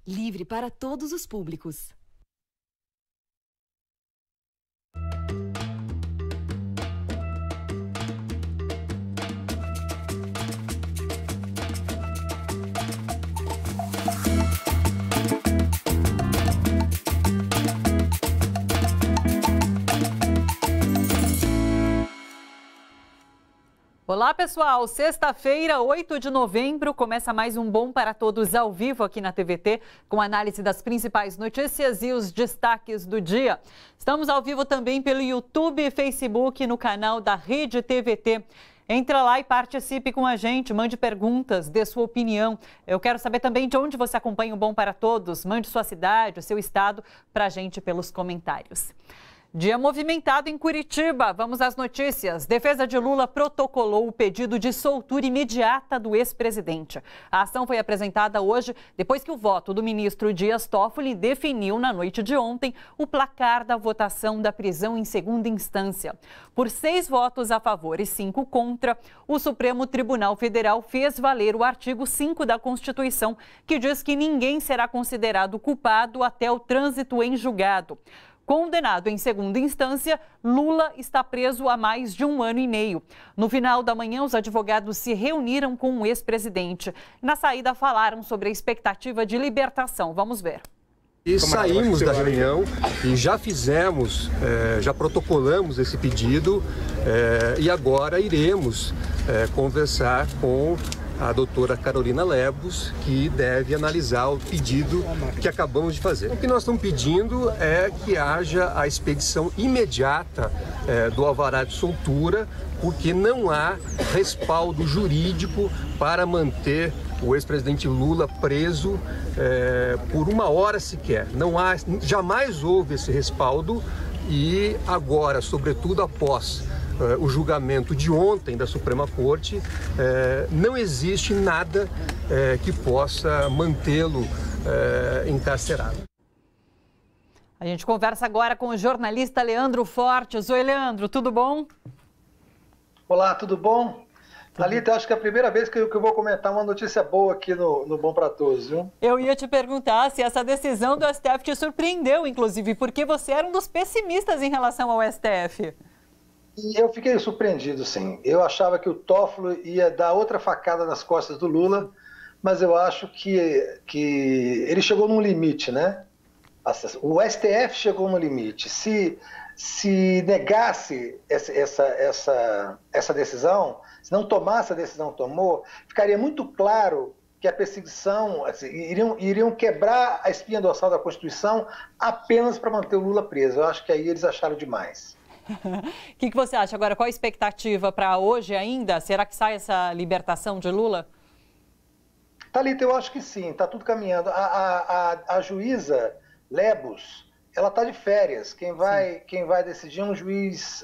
livre para todos os públicos. Olá, pessoal! Sexta-feira, 8 de novembro, começa mais um Bom para Todos ao vivo aqui na TVT, com análise das principais notícias e os destaques do dia. Estamos ao vivo também pelo YouTube e Facebook no canal da Rede TVT. Entra lá e participe com a gente, mande perguntas, dê sua opinião. Eu quero saber também de onde você acompanha o Bom para Todos. Mande sua cidade, o seu estado para a gente pelos comentários. Dia movimentado em Curitiba. Vamos às notícias. Defesa de Lula protocolou o pedido de soltura imediata do ex-presidente. A ação foi apresentada hoje, depois que o voto do ministro Dias Toffoli definiu na noite de ontem o placar da votação da prisão em segunda instância. Por 6 votos a favor e 5 contra, o Supremo Tribunal Federal fez valer o artigo 5 da Constituição, que diz que ninguém será considerado culpado até o trânsito em julgado. Condenado em segunda instância, Lula está preso há mais de 1 ano e meio. No final da manhã, os advogados se reuniram com o ex-presidente. Na saída, falaram sobre a expectativa de libertação. Vamos ver. E saímos da reunião e já fizemos, já protocolamos esse pedido e agora iremos conversar com a doutora Carolina Lebos, que deve analisar o pedido que acabamos de fazer. O que nós estamos pedindo é que haja a expedição imediata do alvará de soltura, porque não há respaldo jurídico para manter o ex-presidente Lula preso por 1 hora sequer. Jamais houve esse respaldo e agora, sobretudo após o julgamento de ontem da Suprema Corte, não existe nada que possa mantê-lo encarcerado. A gente conversa agora com o jornalista Leandro Fortes. Oi, Leandro, tudo bom? Olá, tudo bom? Thalita, eu acho que é a primeira vez que eu vou comentar uma notícia boa aqui no Bom para Todos, viu? Eu ia te perguntar se essa decisão do STF te surpreendeu, inclusive, porque você era um dos pessimistas em relação ao STF. E eu fiquei surpreendido, sim. Eu achava que o Toffoli ia dar outra facada nas costas do Lula, mas eu acho que ele chegou num limite, né? O STF chegou no limite. Se negasse essa decisão, se não tomasse a decisão que tomou, ficaria muito claro que a perseguição, iriam quebrar a espinha dorsal da Constituição apenas para manter o Lula preso. Eu acho que aí eles acharam demais. O que você acha agora? Qual a expectativa para hoje ainda? Será que sai essa libertação de Lula? Thalita, eu acho que sim, está tudo caminhando. A juíza Lebos, ela está de férias. Quem vai decidir é um juiz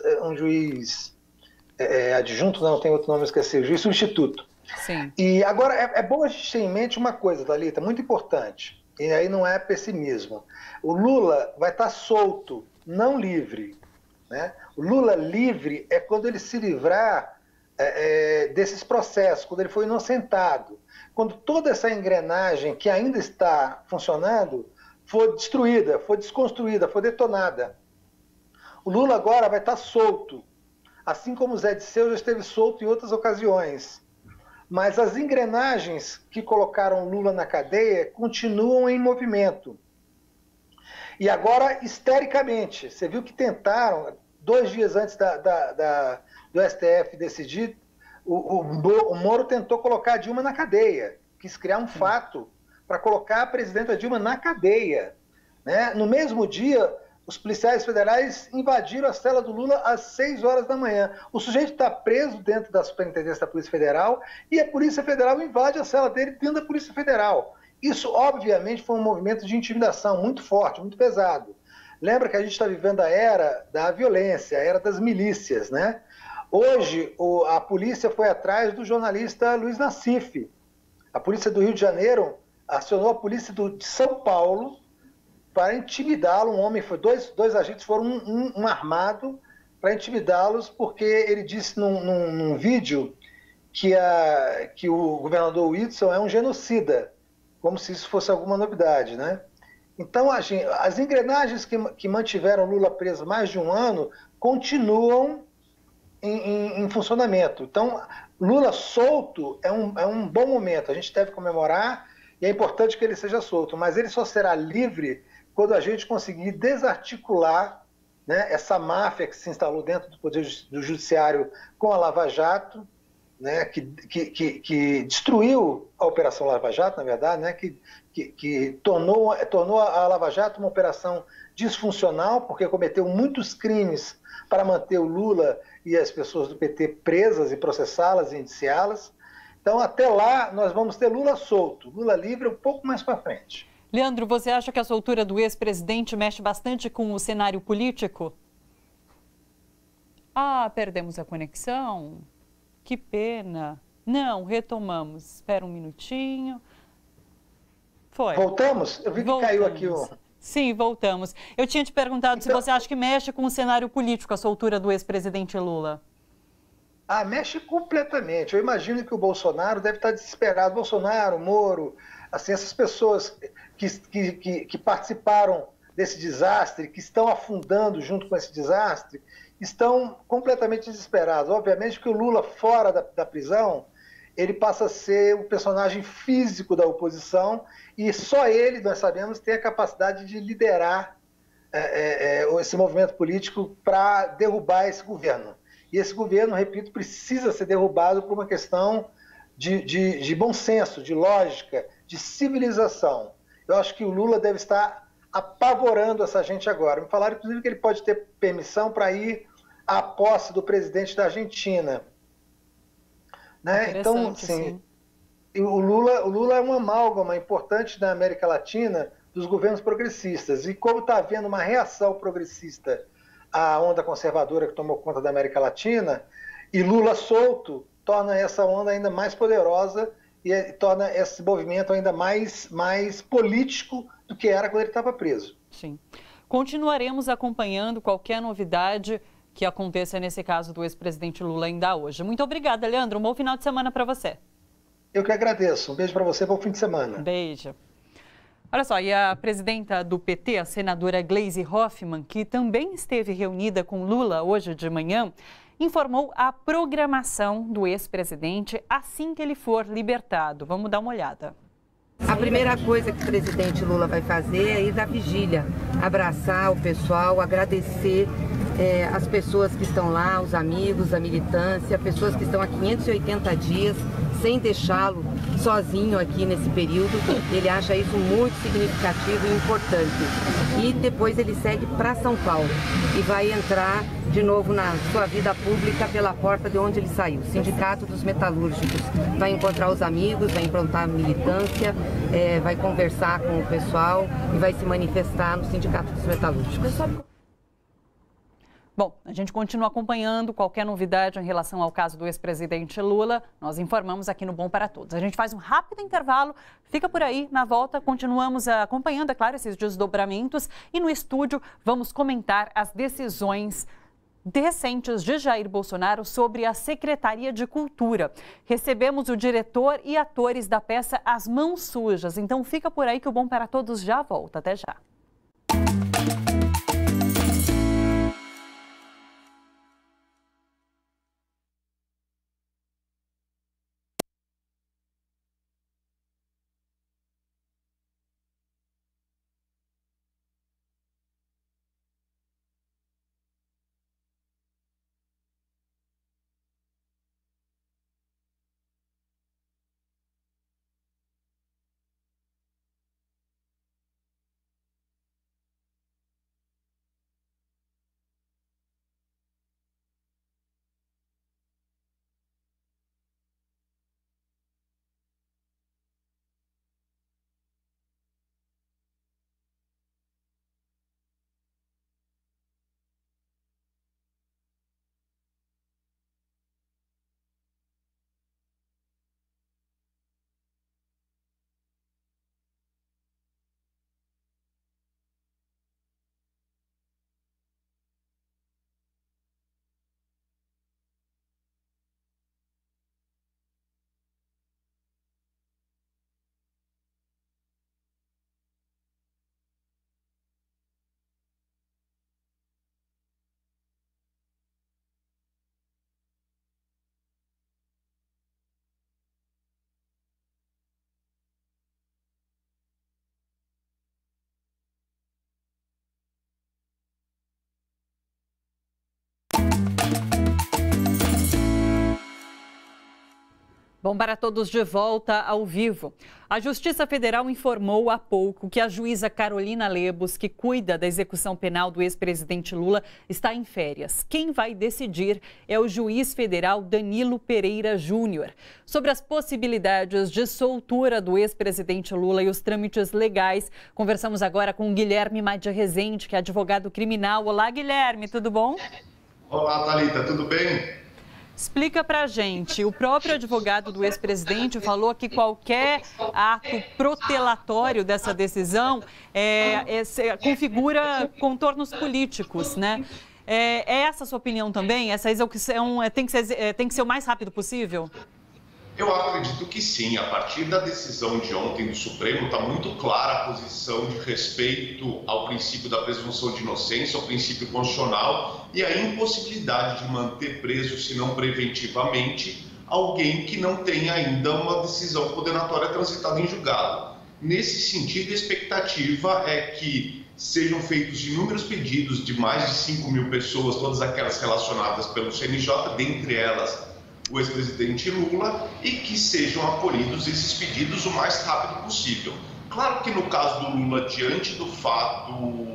adjunto, não, tem outro nome, eu esqueci, juiz substituto. Sim. E agora é bom a gente ter em mente uma coisa, Thalita, muito importante, e aí não é pessimismo. O Lula vai estar solto, não livre. Né? O Lula livre é quando ele se livrar desses processos, quando ele for inocentado, quando toda essa engrenagem que ainda está funcionando for destruída, for desconstruída, for detonada. O Lula agora vai estar solto, assim como o Zé Disseu já esteve solto em outras ocasiões. Mas as engrenagens que colocaram o Lula na cadeia continuam em movimento. E agora, histericamente, você viu que tentaram, 2 dias antes do STF decidir, o Moro tentou colocar a Dilma na cadeia, quis criar um fato para colocar a presidenta Dilma na cadeia. Né? No mesmo dia, os policiais federais invadiram a cela do Lula às 6 horas da manhã. O sujeito está preso dentro da Superintendência da Polícia Federal e a Polícia Federal invade a cela dele dentro da Polícia Federal. Isso, obviamente, foi um movimento de intimidação muito forte, muito pesado. Lembra que a gente está vivendo a era da violência, a era das milícias, né? Hoje, a polícia foi atrás do jornalista Luiz Nassif. A polícia do Rio de Janeiro acionou a polícia de São Paulo para intimidá-lo. Um homem, dois agentes foram um armado para intimidá-los, porque ele disse num vídeo que o governador Whitson é um genocida. como se isso fosse alguma novidade, né? Então, as engrenagens que mantiveram Lula preso mais de um ano continuam em funcionamento. Então, Lula solto é um bom momento. A gente deve comemorar e é importante que ele seja solto, mas ele só será livre quando a gente conseguir desarticular, né, essa máfia que se instalou dentro do Poder do Judiciário com a Lava Jato, né, que destruiu a Operação Lava Jato, na verdade, né, que tornou a Lava Jato uma operação disfuncional, porque cometeu muitos crimes para manter o Lula e as pessoas do PT presas e processá-las e indiciá-las. Então, até lá, nós vamos ter Lula solto, Lula livre um pouco mais para frente. Leandro, você acha que a soltura do ex-presidente mexe bastante com o cenário político? Ah, perdemos a conexão? Que pena. Não, retomamos. Espera um minutinho. Foi. Voltamos? Eu vi que caiu aqui o... Sim, voltamos. Eu tinha te perguntado se você acha que mexe com o cenário político a soltura do ex-presidente Lula. Ah, mexe completamente. Eu imagino que o Bolsonaro deve estar desesperado. Bolsonaro, Moro, assim, essas pessoas que participaram desse desastre, que estão afundando junto com esse desastre, estão completamente desesperados. Obviamente que o Lula, fora da prisão, ele passa a ser o personagem físico da oposição e só ele, nós sabemos, tem a capacidade de liderar esse movimento político para derrubar esse governo. E esse governo, repito, precisa ser derrubado por uma questão de bom senso, de lógica, de civilização. Eu acho que o Lula deve estar apavorando essa gente agora. Me falaram, inclusive, que ele pode ter permissão para ir à posse do presidente da Argentina. Né? Então, assim, o Lula é uma amálgama importante na América Latina dos governos progressistas. E como está havendo uma reação progressista à onda conservadora que tomou conta da América Latina, e Lula solto torna essa onda ainda mais poderosa e torna esse movimento ainda mais político do que era quando ele estava preso. Sim. Continuaremos acompanhando qualquer novidade que aconteça nesse caso do ex-presidente Lula ainda hoje. Muito obrigada, Leandro. Um bom final de semana para você. Eu que agradeço. Um beijo para você, bom fim de semana. Beijo. Olha só, e a presidenta do PT, a senadora Gleisi Hoffmann, que também esteve reunida com Lula hoje de manhã, informou a programação do ex-presidente assim que ele for libertado. Vamos dar uma olhada. A primeira coisa que o presidente Lula vai fazer é ir da vigília, abraçar o pessoal, agradecer as pessoas que estão lá, os amigos, a militância, pessoas que estão há 580 dias sem deixá-lo sozinho aqui nesse período. Ele acha isso muito significativo e importante. E depois ele segue para São Paulo e vai entrar de novo na sua vida pública pela porta de onde ele saiu, o Sindicato dos Metalúrgicos. Vai encontrar os amigos, vai implantar a militância, vai conversar com o pessoal e vai se manifestar no Sindicato dos Metalúrgicos. Bom, a gente continua acompanhando qualquer novidade em relação ao caso do ex-presidente Lula. Nós informamos aqui no Bom para Todos. A gente faz um rápido intervalo, fica por aí, na volta continuamos acompanhando, é claro, esses desdobramentos. E no estúdio vamos comentar as decisões recentes de Jair Bolsonaro sobre a Secretaria de Cultura. Recebemos o diretor e atores da peça As Mãos Sujas. Então fica por aí que o Bom para Todos já volta. Até já. Bom para todos de volta ao vivo. A Justiça Federal informou há pouco que a juíza Carolina Lebos, que cuida da execução penal do ex-presidente Lula, está em férias. Quem vai decidir é o juiz federal Danilo Pereira Júnior. Sobre as possibilidades de soltura do ex-presidente Lula e os trâmites legais, conversamos agora com Guilherme Madia Rezende, que é advogado criminal. Olá, Guilherme, tudo bom? Olá, Thalita, tudo bem? Explica pra gente, o próprio advogado do ex-presidente falou que qualquer ato protelatório dessa decisão configura contornos políticos, né? É essa a sua opinião também? Essa execução tem que ser o mais rápido possível? Eu acredito que sim. A partir da decisão de ontem do Supremo, está muito clara a posição de respeito ao princípio da presunção de inocência, ao princípio constitucional e a impossibilidade de manter preso, se não preventivamente, alguém que não tem ainda uma decisão condenatória transitada em julgado. Nesse sentido, a expectativa é que sejam feitos inúmeros pedidos de mais de 5 mil pessoas, todas aquelas relacionadas pelo CNJ, dentre elas o ex-presidente Lula, e que sejam acolhidos esses pedidos o mais rápido possível. Claro que no caso do Lula, diante do fato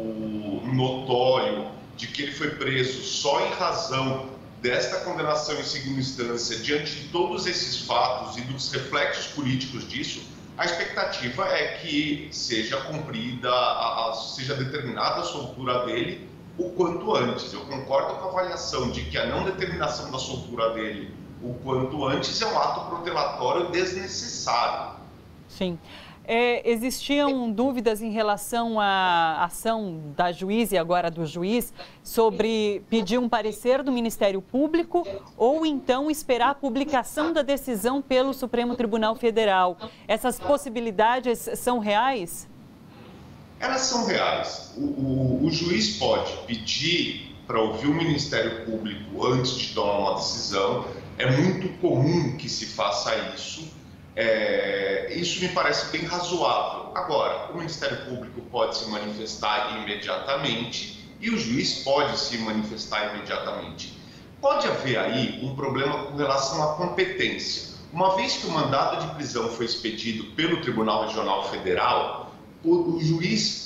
notório de que ele foi preso só em razão desta condenação em segunda instância, diante de todos esses fatos e dos reflexos políticos disso, a expectativa é que seja cumprida, seja determinada a soltura dele o quanto antes. Eu concordo com a avaliação de que a não determinação da soltura dele o quanto antes é um ato protelatório desnecessário. Sim. Existiam dúvidas em relação à ação da juíza e agora do juiz sobre pedir um parecer do Ministério Público ou então esperar a publicação da decisão pelo Supremo Tribunal Federal. Essas possibilidades são reais? Elas são reais. O juiz pode pedir para ouvir o Ministério Público antes de tomar uma decisão. É muito comum que se faça isso. Isso me parece bem razoável. Agora, o Ministério Público pode se manifestar imediatamente e o juiz pode se manifestar imediatamente. Pode haver aí um problema com relação à competência. Uma vez que o mandado de prisão foi expedido pelo Tribunal Regional Federal, o juiz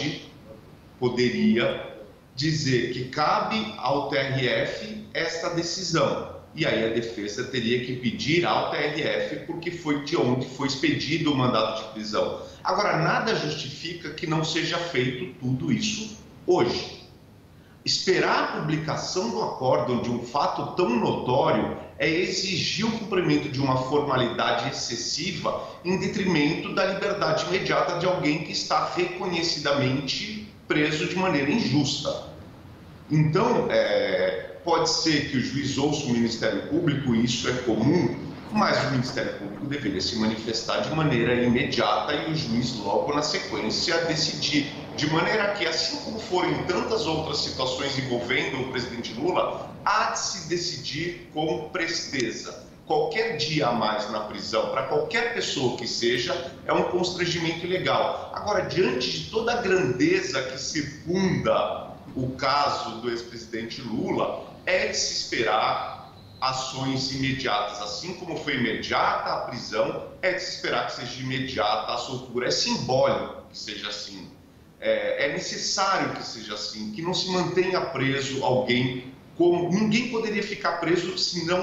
poderia dizer que cabe ao TRF esta decisão. E aí a defesa teria que pedir ao TRF porque foi de onde foi expedido o mandado de prisão. Agora, nada justifica que não seja feito tudo isso hoje. Esperar a publicação do acórdão de um fato tão notório é exigir o cumprimento de uma formalidade excessiva em detrimento da liberdade imediata de alguém que está reconhecidamente preso de maneira injusta. Então, pode ser que o juiz ouça o Ministério Público, isso é comum, mas o Ministério Público deveria se manifestar de maneira imediata e o juiz logo na sequência decidir. De maneira que, assim como foram em tantas outras situações envolvendo o presidente Lula, há de se decidir com presteza. Qualquer dia a mais na prisão, para qualquer pessoa que seja, é um constrangimento ilegal. Agora, diante de toda a grandeza que circunda o caso do ex-presidente Lula, é de se esperar ações imediatas. Assim como foi imediata a prisão, é de se esperar que seja imediata a soltura. É simbólico que seja assim. É necessário que seja assim, que não se mantenha preso alguém como... Ninguém poderia ficar preso senão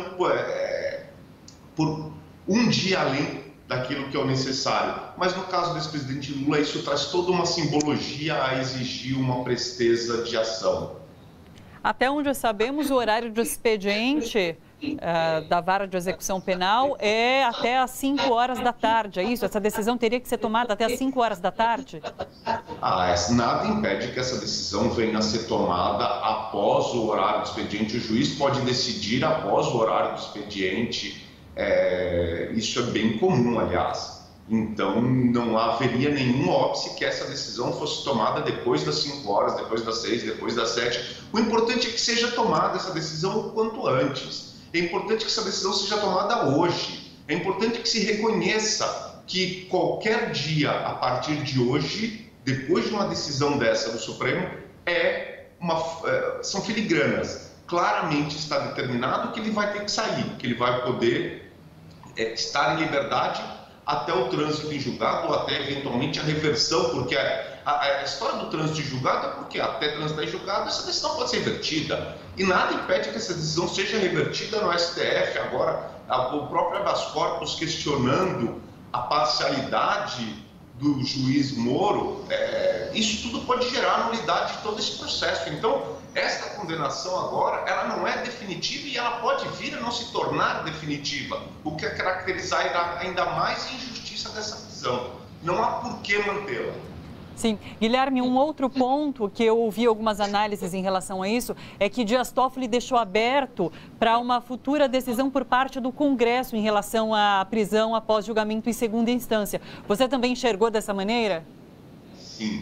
por um dia além daquilo que é o necessário. Mas no caso do ex-presidente Lula, isso traz toda uma simbologia a exigir uma presteza de ação. Até onde sabemos, o horário de expediente da Vara de Execução Penal é até às 5 horas da tarde, é isso? Essa decisão teria que ser tomada até às 5 horas da tarde? Nada impede que essa decisão venha a ser tomada após o horário do expediente. O juiz pode decidir após o horário do expediente. Isso é bem comum, aliás. Então, não haveria nenhum óbice que essa decisão fosse tomada depois das 5 horas, depois das 6, depois das 7. O importante é que seja tomada essa decisão o quanto antes. É importante que essa decisão seja tomada hoje. É importante que se reconheça que qualquer dia, a partir de hoje, depois de uma decisão dessa do Supremo, são filigranas. Claramente está determinado que ele vai ter que sair, que ele vai poder estar em liberdade até o trânsito em julgado ou até eventualmente a reversão, porque a história do trânsito em julgado é porque até transitar em julgado essa decisão pode ser revertida e nada impede que essa decisão seja revertida no STF. Agora, o próprio habeas corpus questionando a parcialidade do juiz Moro, isso tudo pode gerar nulidade de todo esse processo. Então, esta condenação agora, ela não é definitiva e ela pode vir a não se tornar definitiva, o que é caracterizar ainda mais a injustiça dessa prisão. Não há por que mantê-la. Sim. Guilherme, um outro ponto que eu ouvi algumas análises em relação a isso é que Dias Toffoli deixou aberto para uma futura decisão por parte do Congresso em relação à prisão após julgamento em segunda instância. Você também enxergou dessa maneira? Sim.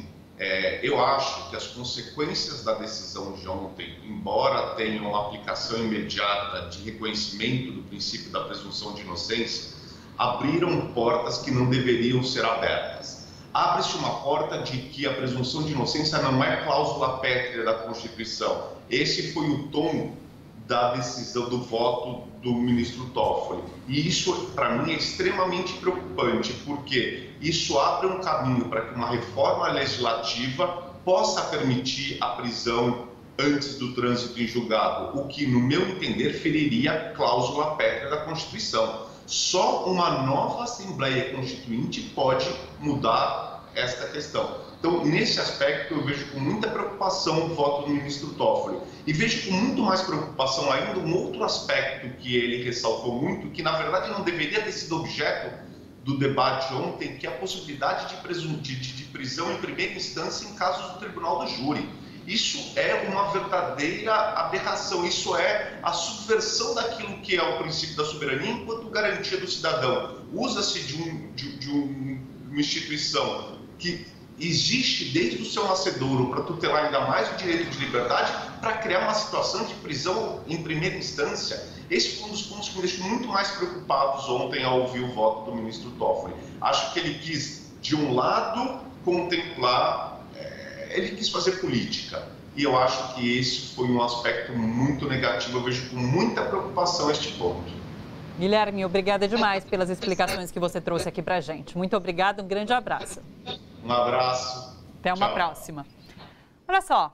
Eu acho que as consequências da decisão de ontem, embora tenham uma aplicação imediata de reconhecimento do princípio da presunção de inocência, abriram portas que não deveriam ser abertas. Abre-se uma porta de que a presunção de inocência não é cláusula pétrea da Constituição. Esse foi o tom da decisão do voto do ministro Toffoli. E isso, para mim, é extremamente preocupante, porque isso abre um caminho para que uma reforma legislativa possa permitir a prisão antes do trânsito em julgado, o que, no meu entender, feriria a cláusula pétrea da Constituição. Só uma nova Assembleia Constituinte pode mudar esta questão. Então, nesse aspecto, eu vejo com muita preocupação o voto do ministro Toffoli. E vejo com muito mais preocupação ainda um outro aspecto que ele ressaltou muito, que na verdade não deveria ter sido objeto do debate ontem, que é a possibilidade de prisão em primeira instância em casos do Tribunal do Júri. Isso é uma verdadeira aberração, isso é a subversão daquilo que é o princípio da soberania enquanto garantia do cidadão. Usa-se de uma instituição que existe desde o seu nascedouro para tutelar ainda mais o direito de liberdade, para criar uma situação de prisão em primeira instância. Esse foi um dos pontos que me deixou muito mais preocupados ontem ao ouvir o voto do ministro Toffoli. Acho que ele quis, de um lado, contemplar, ele quis fazer política. E eu acho que esse foi um aspecto muito negativo. Eu vejo com muita preocupação este ponto. Guilherme, obrigada demais pelas explicações que você trouxe aqui para a gente. Muito obrigada, um grande abraço. Um abraço. Até uma próxima. Olha só,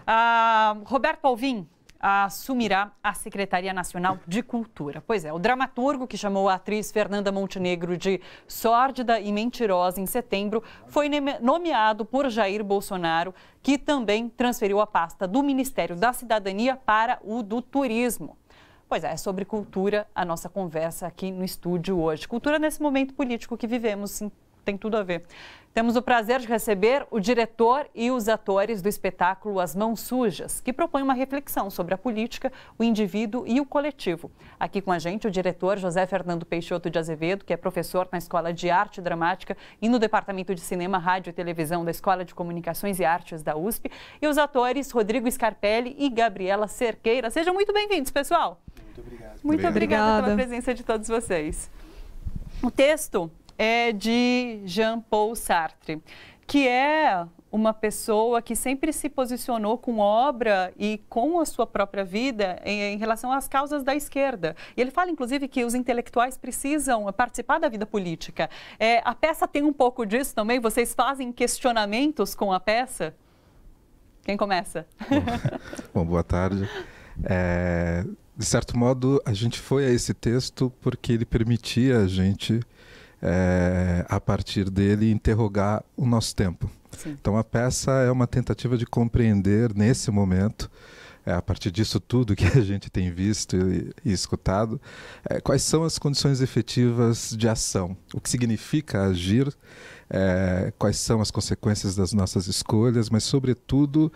Roberto Alvim assumirá a Secretaria Nacional de Cultura. Pois é, o dramaturgo que chamou a atriz Fernanda Montenegro de sórdida e mentirosa em setembro foi nomeado por Jair Bolsonaro, que também transferiu a pasta do Ministério da Cidadania para o do Turismo. Pois é sobre cultura a nossa conversa aqui no estúdio hoje. Cultura nesse momento político que vivemos, sim, tem tudo a ver. Temos o prazer de receber o diretor e os atores do espetáculo As Mãos Sujas, que propõe uma reflexão sobre a política, o indivíduo e o coletivo. Aqui com a gente o diretor José Fernando Peixoto de Azevedo, que é professor na Escola de Arte Dramática e no Departamento de Cinema, Rádio e Televisão da Escola de Comunicações e Artes da USP, e os atores Rodrigo Scarpelli e Gabriela Cerqueira. Sejam muito bem-vindos, pessoal. Muito obrigado. Muito obrigada pela presença de todos vocês. O texto é de Jean-Paul Sartre, que é uma pessoa que sempre se posicionou com obra e com a sua própria vida em relação às causas da esquerda. E ele fala, inclusive, que os intelectuais precisam participar da vida política. A peça tem um pouco disso também? Vocês fazem questionamentos com a peça? Quem começa? Bom, boa tarde. De certo modo, a gente foi a esse texto porque ele permitia a gente, a partir dele, interrogar o nosso tempo. Sim. Então, a peça é uma tentativa de compreender, nesse momento, a partir disso tudo que a gente tem visto e escutado, quais são as condições efetivas de ação, o que significa agir, quais são as consequências das nossas escolhas, mas, sobretudo,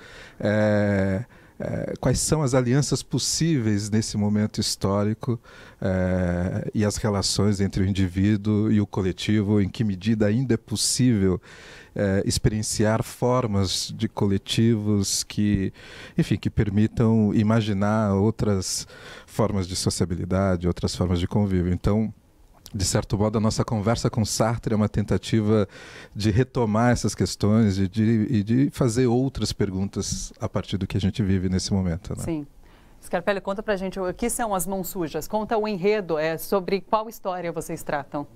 quais são as alianças possíveis nesse momento histórico e as relações entre o indivíduo e o coletivo, em que medida ainda é possível experienciar formas de coletivos que, enfim, que permitam imaginar outras formas de sociabilidade, outras formas de convívio. Então, de certo modo, a nossa conversa com Sartre é uma tentativa de retomar essas questões e de fazer outras perguntas a partir do que a gente vive nesse momento, né? Sim. Scarpelli, conta pra gente o que são as mãos sujas. Conta o enredo, sobre qual história vocês tratam.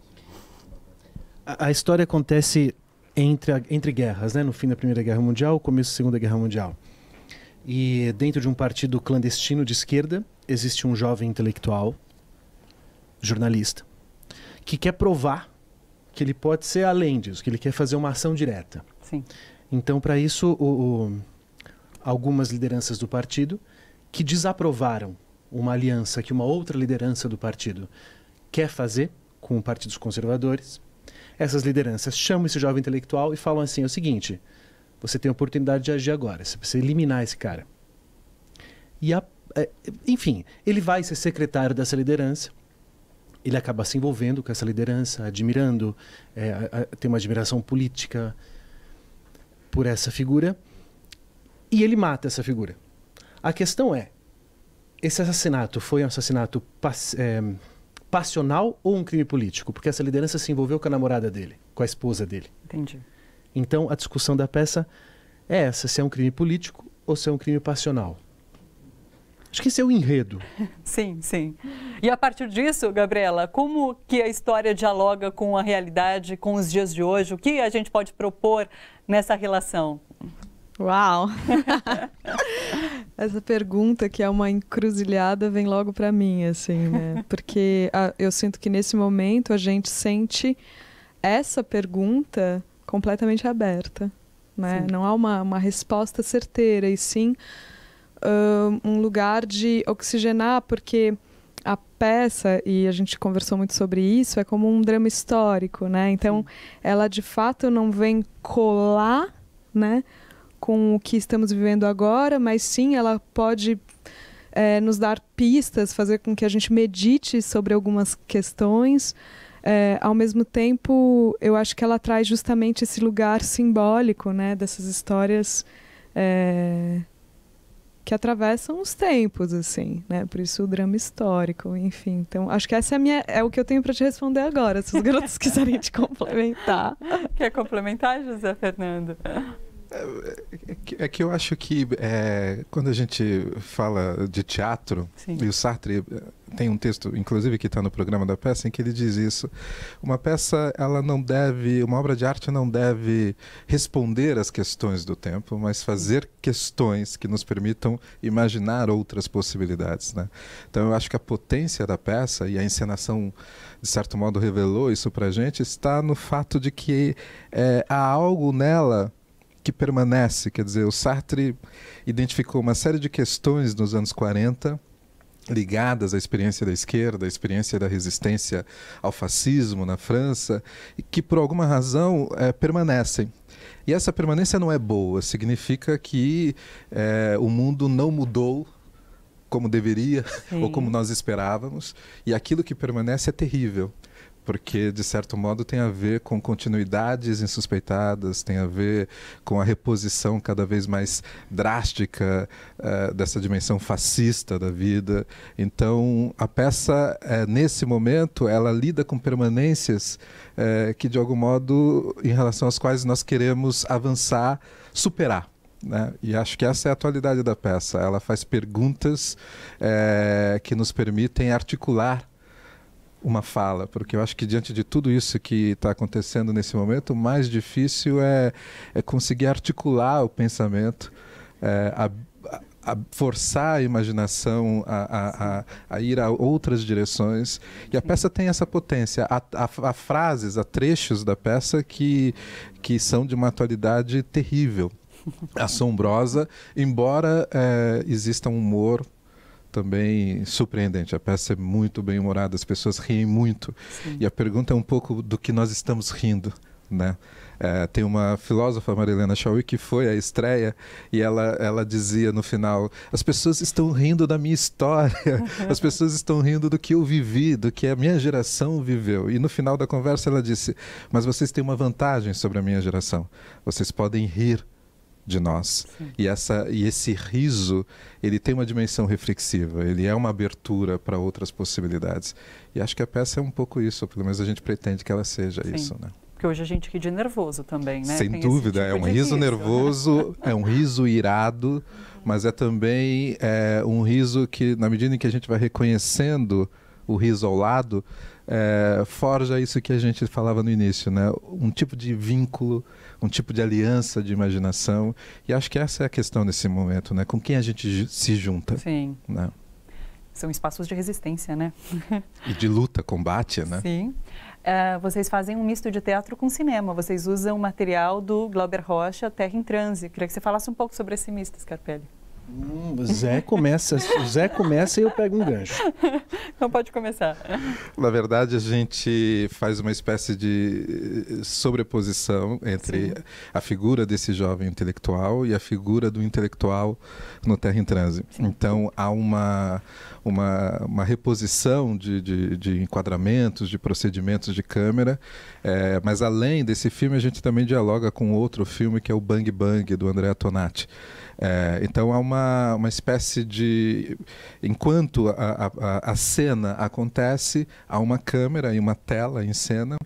A história acontece entre guerras, né? No fim da Primeira Guerra Mundial, começo da Segunda Guerra Mundial. E dentro de um partido clandestino de esquerda, existe um jovem intelectual, jornalista, que quer provar que ele pode ser além disso, que ele quer fazer uma ação direta. Sim. Então, para isso, algumas lideranças do partido que desaprovaram uma aliança que uma outra liderança do partido quer fazer com partidos conservadores, essas lideranças chamam esse jovem intelectual e falam assim, é o seguinte, você tem a oportunidade de agir agora, você precisa eliminar esse cara. E, enfim, ele vai ser secretário dessa liderança, ele acaba se envolvendo com essa liderança, admirando, tem uma admiração política por essa figura, e ele mata essa figura. A questão é, esse assassinato foi um assassinato passional ou um crime político? Porque essa liderança se envolveu com a namorada dele, com a esposa dele. Entendi. Então, a discussão da peça é essa, se é um crime político ou se é um crime passional. Acho que esse é o enredo. Sim, sim. E a partir disso, Gabriela, como que a história dialoga com a realidade, com os dias de hoje? O que a gente pode propor nessa relação? Uau! Essa pergunta, que é uma encruzilhada, vem logo para mim, assim, né? Porque eu sinto que nesse momento a gente sente essa pergunta completamente aberta, né? Sim. Não há uma resposta certeira, e sim um lugar de oxigenar, porque a peça, e a gente conversou muito sobre isso, é como um drama histórico, né? Então, ela de fato não vem colar, né, com o que estamos vivendo agora, mas sim ela pode nos dar pistas, fazer com que a gente medite sobre algumas questões. Ao mesmo tempo, eu acho que ela traz justamente esse lugar simbólico, né, dessas histórias que atravessam os tempos, assim, né? Por isso o drama histórico, enfim. Então, acho que essa é o que eu tenho para te responder agora, se os garotos quiserem te complementar. Quer complementar, José Fernando? É que eu acho que quando a gente fala de teatro, sim, e o Sartre tem um texto, inclusive, que está no programa da peça, em que ele diz isso. Uma peça, uma obra de arte não deve responder às questões do tempo, mas fazer questões que nos permitam imaginar outras possibilidades, né? Então eu acho que a potência da peça, e a encenação, de certo modo, revelou isso para a gente, está no fato de que há algo nela que permanece. Quer dizer, o Sartre identificou uma série de questões nos anos 40 ligadas à experiência da esquerda, à experiência da resistência ao fascismo na França, e que por alguma razão permanecem. E essa permanência não é boa, significa que o mundo não mudou como deveria, sim, ou como nós esperávamos, e aquilo que permanece é terrível, porque, de certo modo, tem a ver com continuidades insuspeitadas, tem a ver com a reposição cada vez mais drástica dessa dimensão fascista da vida. Então, a peça, nesse momento, ela lida com permanências que, de algum modo, em relação às quais nós queremos avançar, superar, né? E acho que essa é a atualidade da peça. Ela faz perguntas que nos permitem articular uma fala, porque eu acho que diante de tudo isso que está acontecendo nesse momento, o mais difícil é conseguir articular o pensamento, a forçar a imaginação a ir a outras direções. E a peça tem essa potência. Há frases, há trechos da peça que são de uma atualidade terrível, assombrosa, embora exista um humor também surpreendente. A peça é muito bem humorada, as pessoas riem muito. Sim. E a pergunta é um pouco do que nós estamos rindo, né? Tem uma filósofa, Marilena Chauí, que foi à estreia, e ela dizia no final: as pessoas estão rindo da minha história, as pessoas estão rindo do que eu vivi, do que a minha geração viveu. E no final da conversa ela disse: mas vocês têm uma vantagem sobre a minha geração, vocês podem rir de nós. E esse riso, ele tem uma dimensão reflexiva, ele é uma abertura para outras possibilidades. E acho que a peça é um pouco isso, ou pelo menos a gente pretende que ela seja. Sim. Isso, né? Porque hoje a gente ri de nervoso também, né? Sem Tem dúvida, esse tipo é um de riso nervoso, é um riso irado, mas é também um riso que, na medida em que a gente vai reconhecendo o riso ao lado, forja isso que a gente falava no início, né? Um tipo de vínculo, um tipo de aliança de imaginação. E acho que essa é a questão nesse momento, né? Com quem a gente se junta. Sim. Né? São espaços de resistência, né? E de luta, combate, né? Sim. Vocês fazem um misto de teatro com cinema. Vocês usam material do Glauber Rocha, Terra em Transe. Queria que você falasse um pouco sobre esse misto, Scarpelli. O Zé começa e eu pego um gancho. Então pode começar. Na verdade, a gente faz uma espécie de sobreposição entre a figura desse jovem intelectual e a figura do intelectual no Terra em Transe. Então, há uma reposição de enquadramentos, de procedimentos de câmera, mas além desse filme, a gente também dialoga com outro filme que é o Bang Bang, do Andrea Tonati. Então há uma espécie de... Enquanto a cena acontece, há uma câmera e uma tela em cena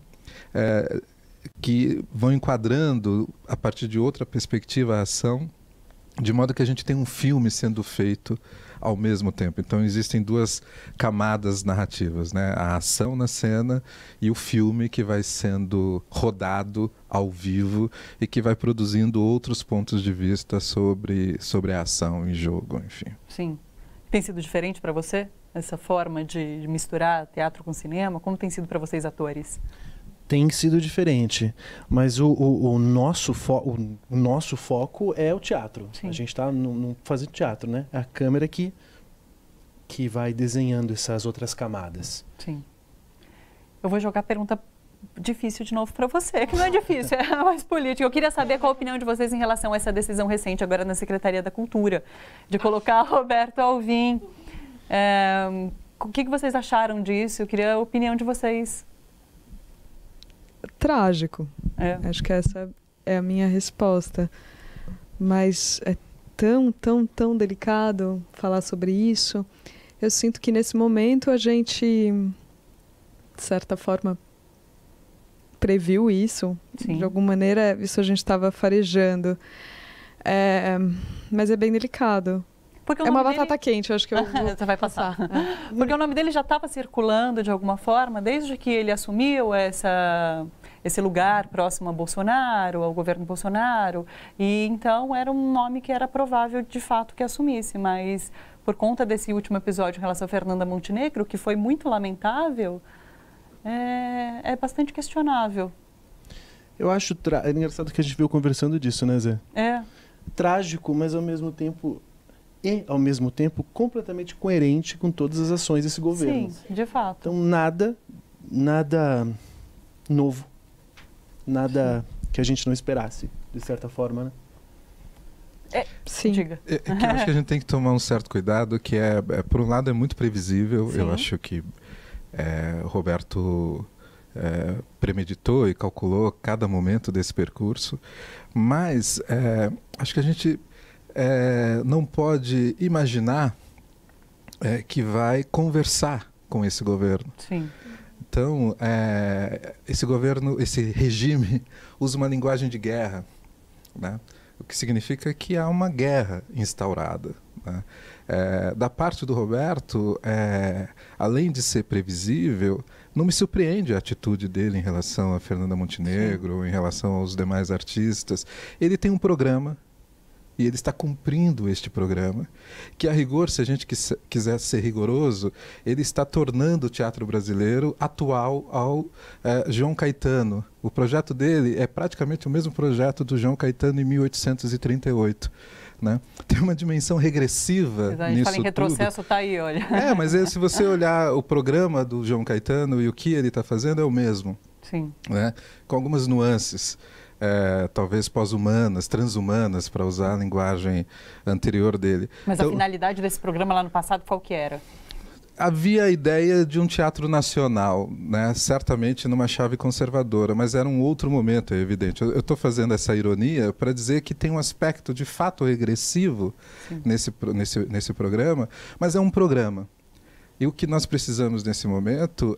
que vão enquadrando, a partir de outra perspectiva, a ação, de modo que a gente tem um filme sendo feito ao mesmo tempo. Então existem duas camadas narrativas, né? A ação na cena e o filme que vai sendo rodado ao vivo e que vai produzindo outros pontos de vista sobre a ação em jogo, enfim. Sim. Tem sido diferente para você essa forma de misturar teatro com cinema? Como tem sido para vocês, atores? Tem sido diferente, mas o nosso foco é o teatro. Sim. A gente está fazendo teatro, né? É a câmera que vai desenhando essas outras camadas. Sim. Eu vou jogar a pergunta difícil de novo para você, que não é difícil, é mais política. Eu queria saber qual a opinião de vocês em relação a essa decisão recente agora na Secretaria da Cultura, de colocar Roberto Alvim. O que vocês acharam disso? Eu queria a opinião de vocês. Trágico. Acho que essa é a minha resposta. Mas é tão delicado falar sobre isso. Eu sinto que nesse momento a gente, de certa forma, previu isso. Sim. De alguma maneira, isso a gente estava farejando. Mas é bem delicado. É uma batata quente, eu acho que eu vou Você vai passar. Porque o nome dele já estava circulando de alguma forma, desde que ele assumiu esse lugar próximo a Bolsonaro, ao governo Bolsonaro. E então era um nome que era provável de fato que assumisse, mas por conta desse último episódio em relação a Fernanda Montenegro, que foi muito lamentável, é bastante questionável. Eu acho engraçado que a gente veio conversando disso, né, Zé? Trágico, mas ao mesmo tempo completamente coerente com todas as ações desse governo. Sim, de fato. Então nada novo, nada que a gente não esperasse, de certa forma, né? Sim. Diga. Eu acho que a gente tem que tomar um certo cuidado, que por um lado é muito previsível. Sim. Eu acho que Roberto premeditou e calculou cada momento desse percurso, mas acho que a gente não pode imaginar que vai conversar com esse governo. Sim. Então, esse governo, esse regime, usa uma linguagem de guerra, né? O que significa que há uma guerra instaurada, né? Da parte do Roberto, além de ser previsível, não me surpreende a atitude dele em relação a Fernanda Montenegro, em relação aos demais artistas. Ele tem um programa, e ele está cumprindo este programa, que a rigor, se a gente quiser ser rigoroso, ele está tornando o teatro brasileiro atual ao João Caetano. O projeto dele é praticamente o mesmo projeto do João Caetano em 1838. Né? Tem uma dimensão regressiva nisso tudo. A gente fala em retrocesso, tá aí, olha. Mas se você olhar o programa do João Caetano e o que ele está fazendo é o mesmo. Sim. Né? Com algumas nuances. Talvez pós-humanas, transhumanas, para usar a linguagem anterior dele. Mas então, a finalidade desse programa lá no passado, qual que era? Havia a ideia de um teatro nacional, né? Certamente numa chave conservadora, mas era um outro momento, é evidente. Eu estou fazendo essa ironia para dizer que tem um aspecto de fato regressivo nesse programa, mas é um programa. E o que nós precisamos nesse momento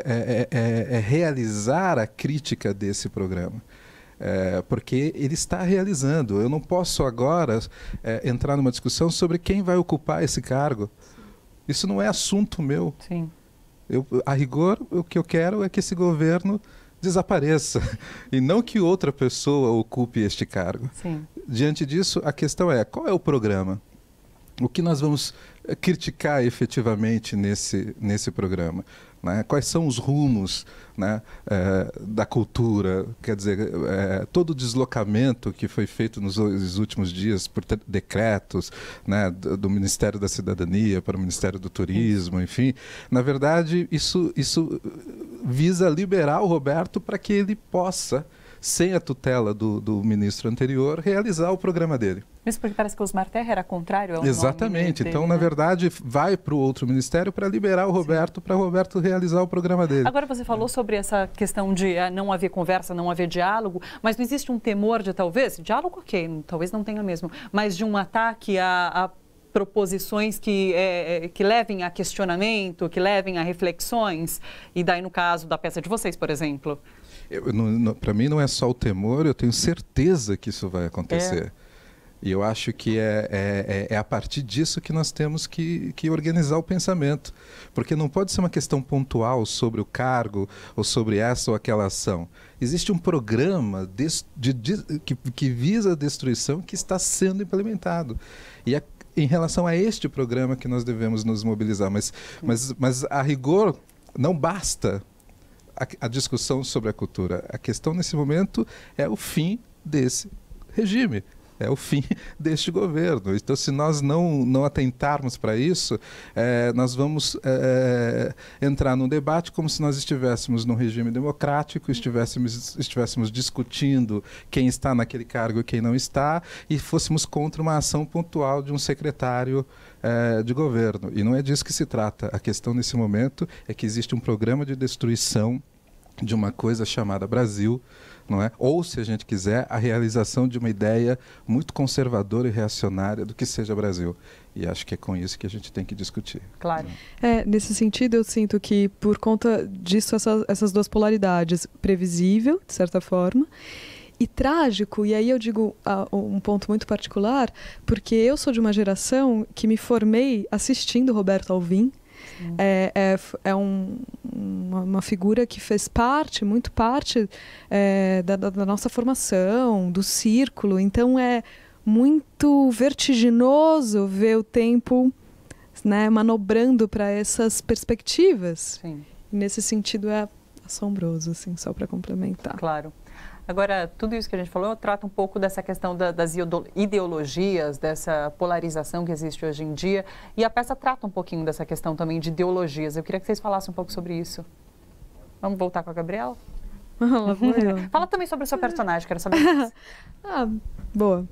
é realizar a crítica desse programa. Porque ele está realizando. Eu não posso agora entrar numa discussão sobre quem vai ocupar esse cargo. Isso não é assunto meu. Sim. A rigor, o que eu quero é que esse governo desapareça e não que outra pessoa ocupe este cargo. Sim. Diante disso, a questão é: qual é o programa? O que nós vamos criticar efetivamente nesse programa? Né? Quais são os rumos, né, da cultura? Quer dizer, todo o deslocamento que foi feito nos últimos dias por decretos, né, do Ministério da Cidadania para o Ministério do Turismo, enfim. Na verdade, isso visa liberar o Roberto para que ele possa, sem a tutela do ministro anterior, realizar o programa dele. Isso porque parece que o Osmar Terra era contrário ao Exatamente. nome Então, dele, na né? verdade, vai para o outro ministério para liberar o Roberto, para o Roberto realizar o programa dele. Agora, você falou sobre essa questão de não haver conversa, não haver diálogo, mas não existe um temor de talvez, diálogo ok, talvez não tenha mesmo, mas de um ataque a proposições que levem a questionamento, que levem a reflexões, e daí no caso da peça de vocês, por exemplo? Para mim não é só o temor, eu tenho certeza que isso vai acontecer. E eu acho que é a partir disso que nós temos que organizar o pensamento. Porque não pode ser uma questão pontual sobre o cargo ou sobre essa ou aquela ação. Existe um programa que visa a destruição que está sendo implementado. E é em relação a este programa que nós devemos nos mobilizar. Mas a rigor, não basta a discussão sobre a cultura. A questão nesse momento é o fim desse regime. É o fim deste governo. Então, se nós não atentarmos para isso, nós vamos entrar num debate como se nós estivéssemos num regime democrático, estivéssemos discutindo quem está naquele cargo e quem não está, e fôssemos contra uma ação pontual de um secretário de governo. E não é disso que se trata. A questão nesse momento é que existe um programa de destruição de uma coisa chamada Brasil, não é? Ou, se a gente quiser, a realização de uma ideia muito conservadora e reacionária do que seja Brasil. E acho que é com isso que a gente tem que discutir. Claro. Nesse sentido, eu sinto que, por conta disso, essas duas polaridades, previsível, de certa forma, e trágico, e aí eu digo um ponto muito particular, porque eu sou de uma geração que me formei assistindo Roberto Alvim. Uma figura que fez muito parte da nossa formação, do círculo. Então é muito vertiginoso ver o tempo, né, manobrando para essas perspectivas. Sim. Nesse sentido é assombroso, assim, só para complementar. Claro. Agora, tudo isso que a gente falou trata um pouco dessa questão das ideologias, dessa polarização que existe hoje em dia. E a peça trata um pouquinho dessa questão também de ideologias. Eu queria que vocês falassem um pouco sobre isso. Vamos voltar com a Gabriela? Fala também sobre o seu personagem, quero saber disso. Boa.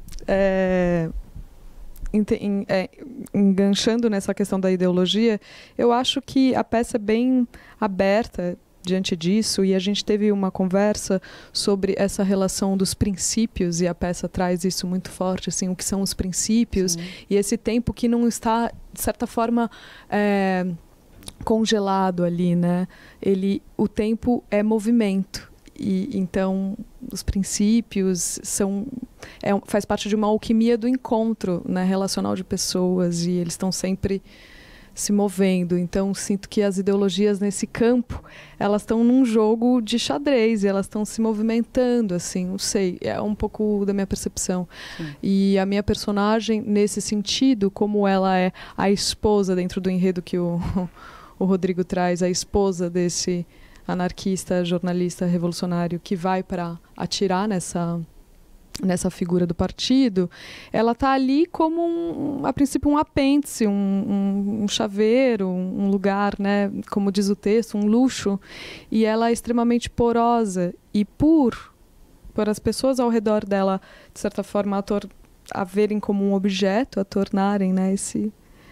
Enganchando nessa questão da ideologia, eu acho que a peça é bem aberta diante disso, e a gente teve uma conversa sobre essa relação dos princípios, e a peça traz isso muito forte, assim, o que são os princípios. Sim. E esse tempo que não está, de certa forma, congelado ali, né? O tempo é movimento, e então os princípios faz parte de uma alquimia do encontro, né, relacional de pessoas, e eles estão sempre se movendo. Então, sinto que as ideologias nesse campo, elas estão num jogo de xadrez, e elas estão se movimentando, assim, não sei, é um pouco da minha percepção. Sim. E a minha personagem, nesse sentido, como ela é a esposa, dentro do enredo que o Rodrigo traz, a esposa desse anarquista, jornalista revolucionário que vai para atirar nessa figura do partido, ela está ali como, a princípio, um apêndice, um chaveiro, um lugar, né, como diz o texto, um luxo, e ela é extremamente porosa, e por as pessoas ao redor dela, de certa forma, a verem como um objeto, a tornarem, né, esse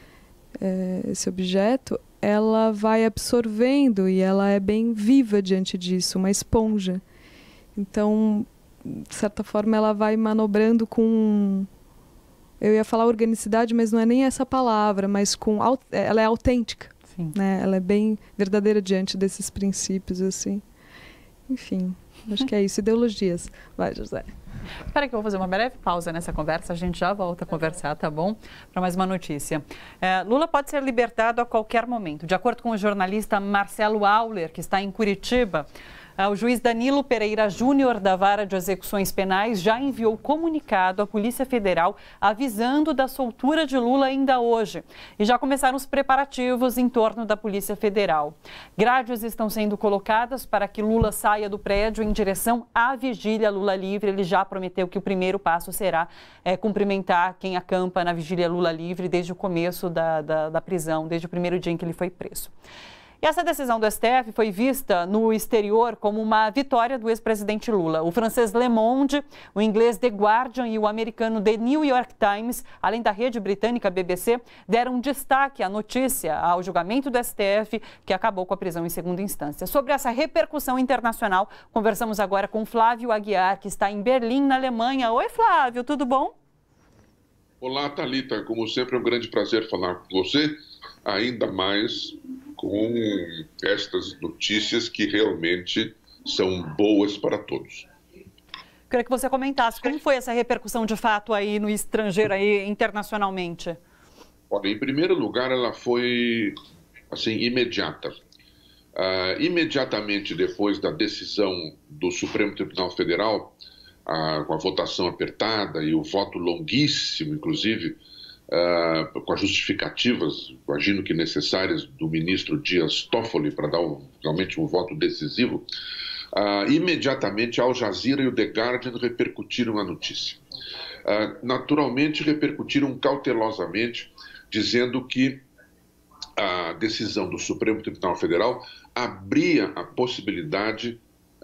objeto, ela vai absorvendo, e ela é bem viva diante disso, uma esponja. Então, de certa forma, ela vai manobrando com... Eu ia falar organicidade, mas não é nem essa palavra, mas ela é autêntica. Sim. Né? Ela é bem verdadeira diante desses princípios, assim. Enfim, acho que é isso. Ideologias. Vai, José. Espera que eu vou fazer uma breve pausa nessa conversa, a gente já volta a conversar, tá bom? Para mais uma notícia. Lula pode ser libertado a qualquer momento. De acordo com o jornalista Marcelo Auler, que está em Curitiba, o juiz Danilo Pereira Júnior, da Vara de Execuções Penais, já enviou comunicado à Polícia Federal avisando da soltura de Lula ainda hoje. E já começaram os preparativos em torno da Polícia Federal. Grades estão sendo colocadas para que Lula saia do prédio em direção à vigília Lula Livre. Ele já prometeu que o primeiro passo será cumprimentar quem acampa na vigília Lula Livre desde o começo da prisão, desde o primeiro dia em que ele foi preso. E essa decisão do STF foi vista no exterior como uma vitória do ex-presidente Lula. O francês Le Monde, o inglês The Guardian e o americano The New York Times, além da rede britânica BBC, deram destaque à notícia, ao julgamento do STF, que acabou com a prisão em segunda instância. Sobre essa repercussão internacional, conversamos agora com Flávio Aguiar, que está em Berlim, na Alemanha. Oi, Flávio, tudo bom? Olá, Thalita. Como sempre, é um grande prazer falar com você, ainda mais com estas notícias que realmente são boas para todos. Queria que você comentasse como foi essa repercussão de fato aí no estrangeiro, aí internacionalmente. Olha, em primeiro lugar, ela foi assim imediata. Imediatamente depois da decisão do Supremo Tribunal Federal, com a votação apertada e o voto longuíssimo, inclusive, com as justificativas, imagino que necessárias, do ministro Dias Toffoli para dar realmente um voto decisivo, imediatamente Al Jazeera e o The Guardian repercutiram a notícia. Naturalmente, repercutiram cautelosamente, dizendo que a decisão do Supremo Tribunal Federal abria a possibilidade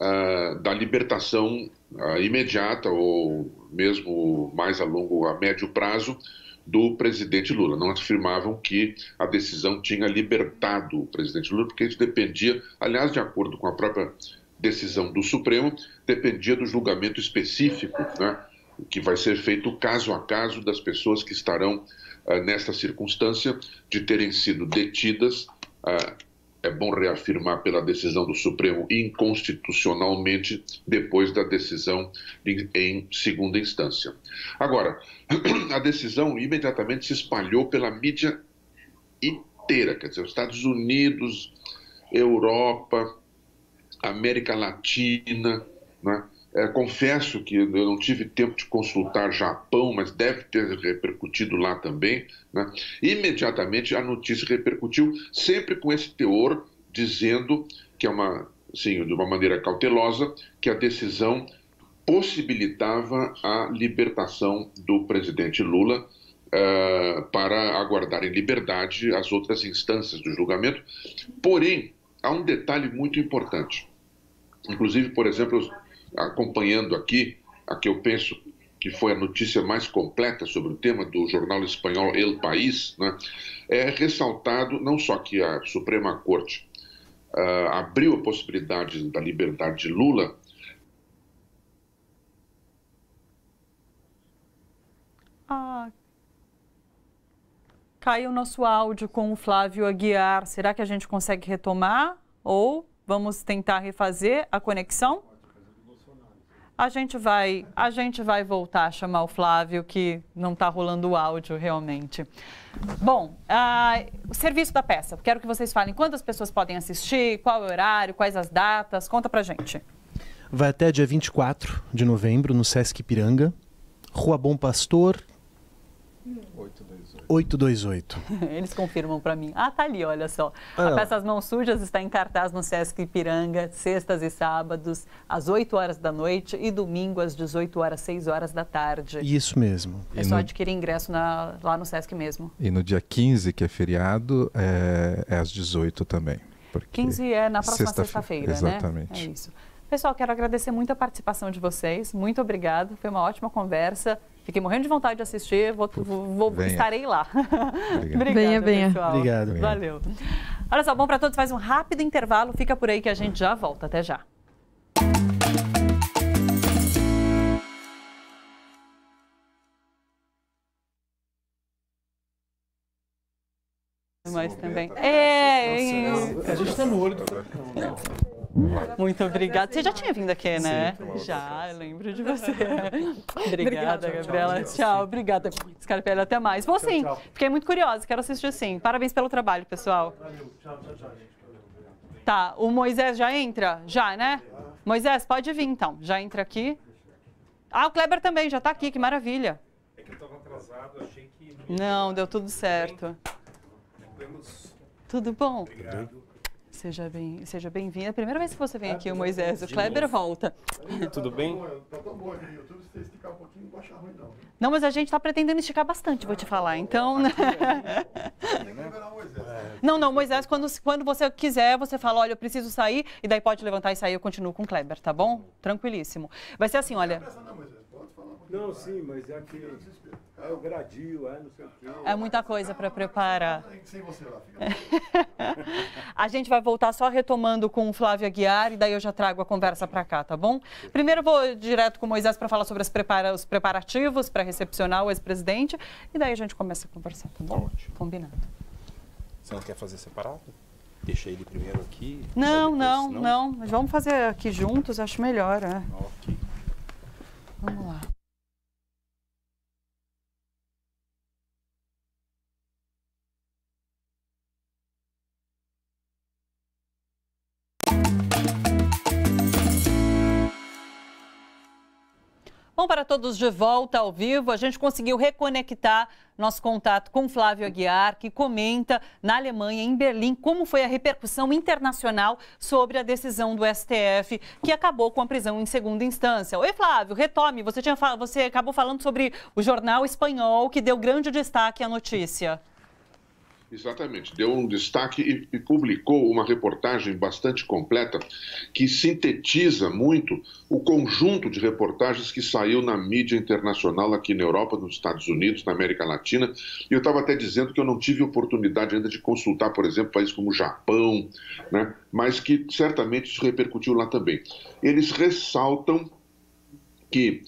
da libertação imediata ou mesmo mais a médio prazo do presidente Lula. Não afirmavam que a decisão tinha libertado o presidente Lula, porque isso dependia, aliás, de acordo com a própria decisão do Supremo, dependia do julgamento específico, né, que vai ser feito caso a caso das pessoas que estarão nesta circunstância de terem sido detidas, é bom reafirmar, pela decisão do Supremo inconstitucionalmente, depois da decisão em segunda instância. Agora, a decisão imediatamente se espalhou pela mídia inteira, quer dizer, os Estados Unidos, Europa, América Latina, né? Confesso que eu não tive tempo de consultar Japão, mas deve ter repercutido lá também, né? Imediatamente a notícia repercutiu, sempre com esse teor, dizendo que assim, de uma maneira cautelosa, que a decisão possibilitava a libertação do presidente Lula para aguardar em liberdade as outras instâncias do julgamento. Porém, há um detalhe muito importante. Inclusive, por exemplo, acompanhando aqui, a que eu penso que foi a notícia mais completa sobre o tema, do jornal espanhol El País, né, é ressaltado não só que a Suprema Corte abriu a possibilidade da liberdade de Lula. Caiu o nosso áudio com o Flávio Aguiar. Será que a gente consegue retomar ou vamos tentar refazer a conexão? A gente vai voltar a chamar o Flávio, que não está rolando o áudio realmente. Bom, o serviço da peça. Quero que vocês falem quantas pessoas podem assistir, qual é o horário, quais as datas. Conta pra gente. Vai até dia 24 de novembro no Sesc Ipiranga, Rua Bom Pastor, 828. Eles confirmam para mim. Tá ali, olha só. A peça As Mãos Sujas está em cartaz no Sesc Ipiranga, sextas e sábados, às 8 horas da noite e domingo às 18 horas, 6 horas da tarde. Isso mesmo. É só adquirir ingresso lá no Sesc mesmo. E no dia 15, que é feriado, é às 18 também. 15 é na próxima sexta-feira, né? Exatamente. É isso. Pessoal, quero agradecer muito a participação de vocês. Muito obrigada. Foi uma ótima conversa. Fiquei morrendo de vontade de assistir. Estarei lá. Obrigada, pessoal. Obrigado. Valeu. Olha só, bom para todos. Faz um rápido intervalo. Fica por aí que a gente já volta. Até já. Mas também. A gente está no olho do Muito obrigada. Você já tinha vindo aqui, né? Já, eu lembro de você. Obrigada, Gabriela. Tchau, obrigada. Scarpelli, até mais. Vou sim, fiquei muito curiosa, quero assistir sim. Parabéns pelo trabalho, pessoal. Tchau. Tá, o Moisés já entra? Já, né? Moisés, pode vir então. Já entra aqui. Ah, o Kleber também, já tá aqui, que maravilha. É que eu estava atrasado, achei que... Não, deu tudo certo. Tudo bom? Obrigado. Seja bem-vindo. É a primeira vez que você vem aqui, o Moisés. O Kleber volta. Tudo bem? Tá tão bom aqui no YouTube, se você esticar um pouquinho, não vai achar ruim, não. Não, mas a gente está pretendendo esticar bastante, vou te falar. Então... Tem que liberar o Moisés. Não, Moisés, quando você quiser, você fala, olha, eu preciso sair, e daí pode levantar e sair, eu continuo com o Kleber, tá bom? Tranquilíssimo. Vai ser assim, olha... Não, sim, mas é que é o gradil, não sei o quê. É muita coisa para preparar. Sem você lá, A gente vai voltar só retomando com o Flávio Aguiar e daí eu já trago a conversa para cá, tá bom? Primeiro eu vou direto com o Moisés para falar sobre os preparativos para recepcionar o ex-presidente e daí a gente começa a conversar, tá bom? Ótimo. Combinado. Você não quer fazer separado? Deixa ele primeiro aqui? Não. Mas vamos fazer aqui juntos, acho melhor, né? Ok. Vamos lá. Bom, para todos de volta ao vivo, a gente conseguiu reconectar nosso contato com Flávio Aguiar, que comenta na Alemanha, em Berlim, como foi a repercussão internacional sobre a decisão do STF, que acabou com a prisão em segunda instância. Oi, Flávio, retome, você acabou falando sobre o jornal espanhol, que deu grande destaque à notícia. Exatamente, deu um destaque e publicou uma reportagem bastante completa que sintetiza muito o conjunto de reportagens que saiu na mídia internacional aqui na Europa, nos Estados Unidos, na América Latina. E eu estava até dizendo que eu não tive oportunidade ainda de consultar, por exemplo, países como o Japão, né? Mas que certamente isso repercutiu lá também. Eles ressaltam que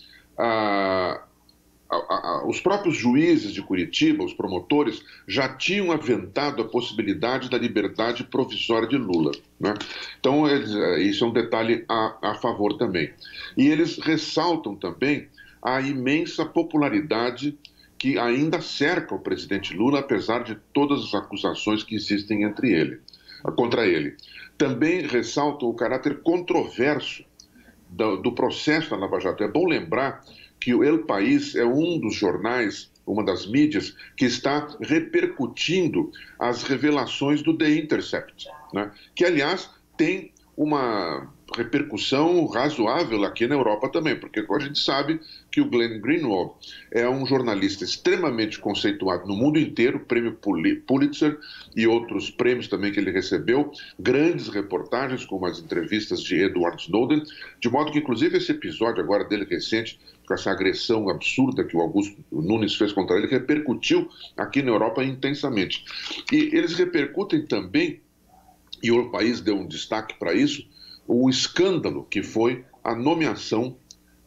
os próprios juízes de Curitiba, os promotores, já tinham aventado a possibilidade da liberdade provisória de Lula, né? Então, isso é um detalhe a favor também. E eles ressaltam também a imensa popularidade que ainda cerca o presidente Lula, apesar de todas as acusações que existem contra ele. Também ressaltam o caráter controverso do processo da Lava Jato. É bom lembrar que o El País é um dos jornais, uma das mídias, que está repercutindo as revelações do The Intercept, né? Que, aliás, tem uma repercussão razoável aqui na Europa também, porque a gente sabe que o Glenn Greenwald é um jornalista extremamente conceituado no mundo inteiro, prêmio Pulitzer e outros prêmios também que ele recebeu, grandes reportagens como as entrevistas de Edward Snowden, de modo que, inclusive, esse episódio agora dele recente, com essa agressão absurda que o Augusto Nunes fez contra ele, repercutiu aqui na Europa intensamente. E eles repercutem também, e o país deu um destaque para isso, o escândalo que foi a nomeação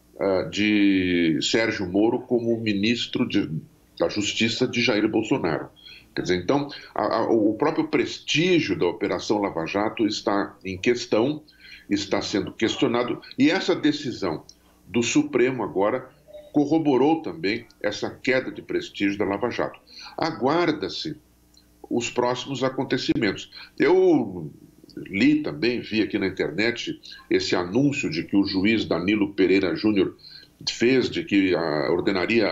de Sérgio Moro como ministro da Justiça de Jair Bolsonaro. Quer dizer, então, o próprio prestígio da Operação Lava Jato está em questão, está sendo questionado, e essa decisão do Supremo agora corroborou também essa queda de prestígio da Lava Jato. Aguarda-se os próximos acontecimentos. Eu li também, vi aqui na internet esse anúncio de que o juiz Danilo Pereira Júnior fez, de que ordenaria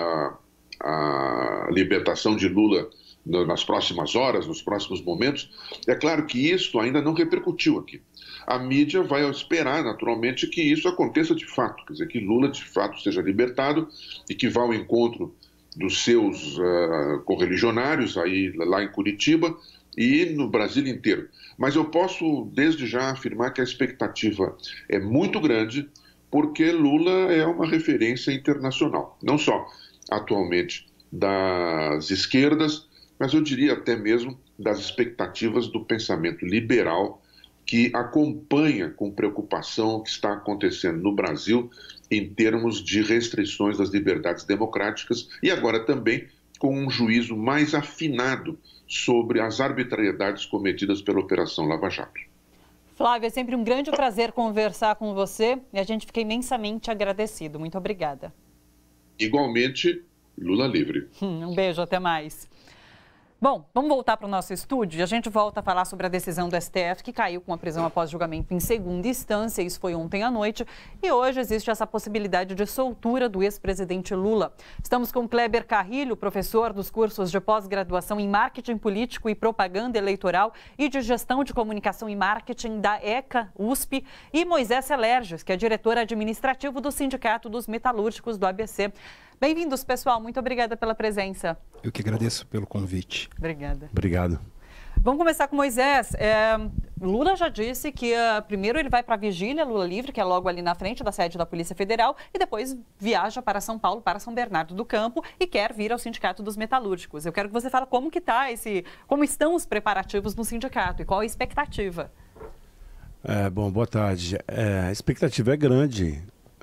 a libertação de Lula nas próximas horas, nos próximos momentos. É claro que isso ainda não repercutiu aqui. A mídia vai esperar, naturalmente, que isso aconteça de fato, quer dizer, que Lula, de fato, seja libertado e que vá ao encontro dos seus correligionários aí, lá em Curitiba e no Brasil inteiro. Mas eu posso, desde já, afirmar que a expectativa é muito grande, porque Lula é uma referência internacional, não só atualmente das esquerdas, mas eu diria até mesmo das expectativas do pensamento liberal, que acompanha com preocupação o que está acontecendo no Brasil em termos de restrições das liberdades democráticas e agora também com um juízo mais afinado sobre as arbitrariedades cometidas pela Operação Lava Jato. Flávia, é sempre um grande prazer conversar com você e a gente fica imensamente agradecido. Muito obrigada. Igualmente, Lula livre. Um beijo, até mais. Bom, vamos voltar para o nosso estúdio e a gente volta a falar sobre a decisão do STF que caiu com a prisão após julgamento em segunda instância. Isso foi ontem à noite e hoje existe essa possibilidade de soltura do ex-presidente Lula. Estamos com Kleber Carrilho, professor dos cursos de pós-graduação em Marketing Político e Propaganda Eleitoral e de Gestão de Comunicação e Marketing da ECA USP, e Moisés Celerges, que é diretor administrativo do Sindicato dos Metalúrgicos do ABC. Bem-vindos, pessoal. Muito obrigada pela presença. Eu que agradeço pelo convite. Obrigada. Obrigado. Vamos começar com Moisés. Lula já disse que primeiro ele vai para a vigília Lula livre, que é logo ali na frente da sede da Polícia Federal, e depois viaja para São Paulo, para São Bernardo do Campo, e quer vir ao Sindicato dos Metalúrgicos. Eu quero que você fale como estão os preparativos no sindicato e qual a expectativa. Bom, boa tarde. A expectativa é grande.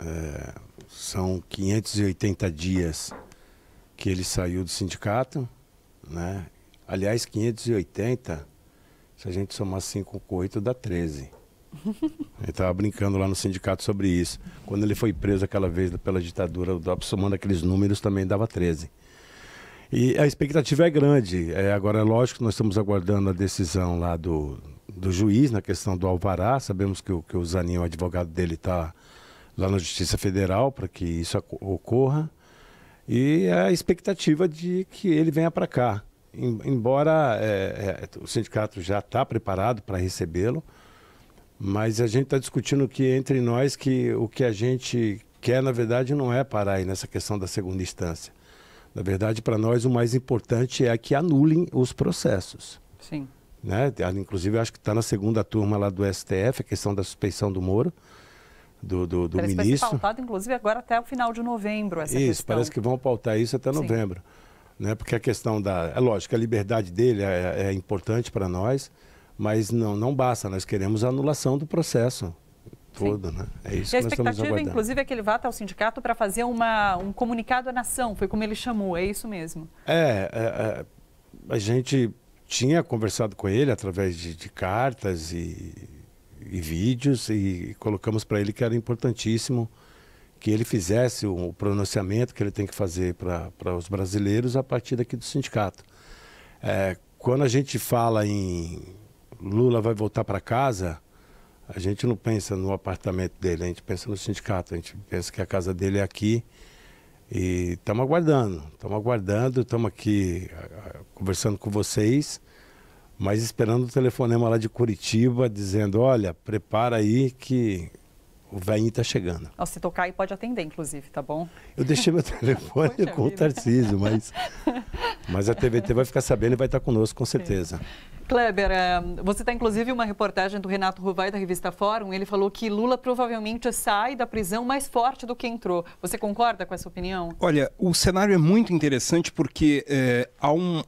São 580 dias que ele saiu do sindicato, né? Aliás, 580, se a gente somar 5 com 8, dá 13. Ele estava brincando lá no sindicato sobre isso. Quando ele foi preso aquela vez pela ditadura, somando aqueles números, também dava 13. E a expectativa é grande. Agora, é lógico que nós estamos aguardando a decisão lá do juiz na questão do alvará. Sabemos que o Zanin, o advogado dele, está lá na Justiça Federal para que isso ocorra, e a expectativa de que ele venha para cá. Embora o sindicato já está preparado para recebê-lo, mas a gente está discutindo que entre nós que o que a gente quer, na verdade, não é parar aí nessa questão da segunda instância. Na verdade, para nós, o mais importante é que anulem os processos. Sim. Né? Inclusive, acho que está na segunda turma lá do STF, a questão da suspeição do Moro. Do parece ministro. Vai ser pautado, inclusive, agora até o final de novembro, essa questão. Isso, parece que vão pautar isso até novembro. Né? Porque a questão é lógico, a liberdade dele é importante para nós, mas não basta, nós queremos a anulação do processo todo, né? É isso e que nós estamos aguardando. A expectativa, inclusive, é que ele vá até o sindicato para fazer um comunicado à nação, foi como ele chamou, é isso mesmo? A gente tinha conversado com ele através de cartas e vídeos, e colocamos para ele que era importantíssimo que ele fizesse o pronunciamento que ele tem que fazer para os brasileiros a partir daqui do sindicato. Quando a gente fala em Lula vai voltar para casa, a gente não pensa no apartamento dele, a gente pensa no sindicato, a gente pensa que a casa dele é aqui, e estamos aguardando, estamos aqui conversando com vocês, mas esperando o telefonema lá de Curitiba, dizendo, olha, prepara aí que o velhinho está chegando. Se tocar aí pode atender, inclusive, tá bom? Eu deixei meu telefone com o Tarcísio, mas a TVT vai ficar sabendo e vai estar conosco, com certeza. Kleber, você está inclusive uma reportagem do Renato Ruvai da revista Fórum, ele falou que Lula provavelmente sai da prisão mais forte do que entrou. Você concorda com essa opinião? Olha, o cenário é muito interessante porque há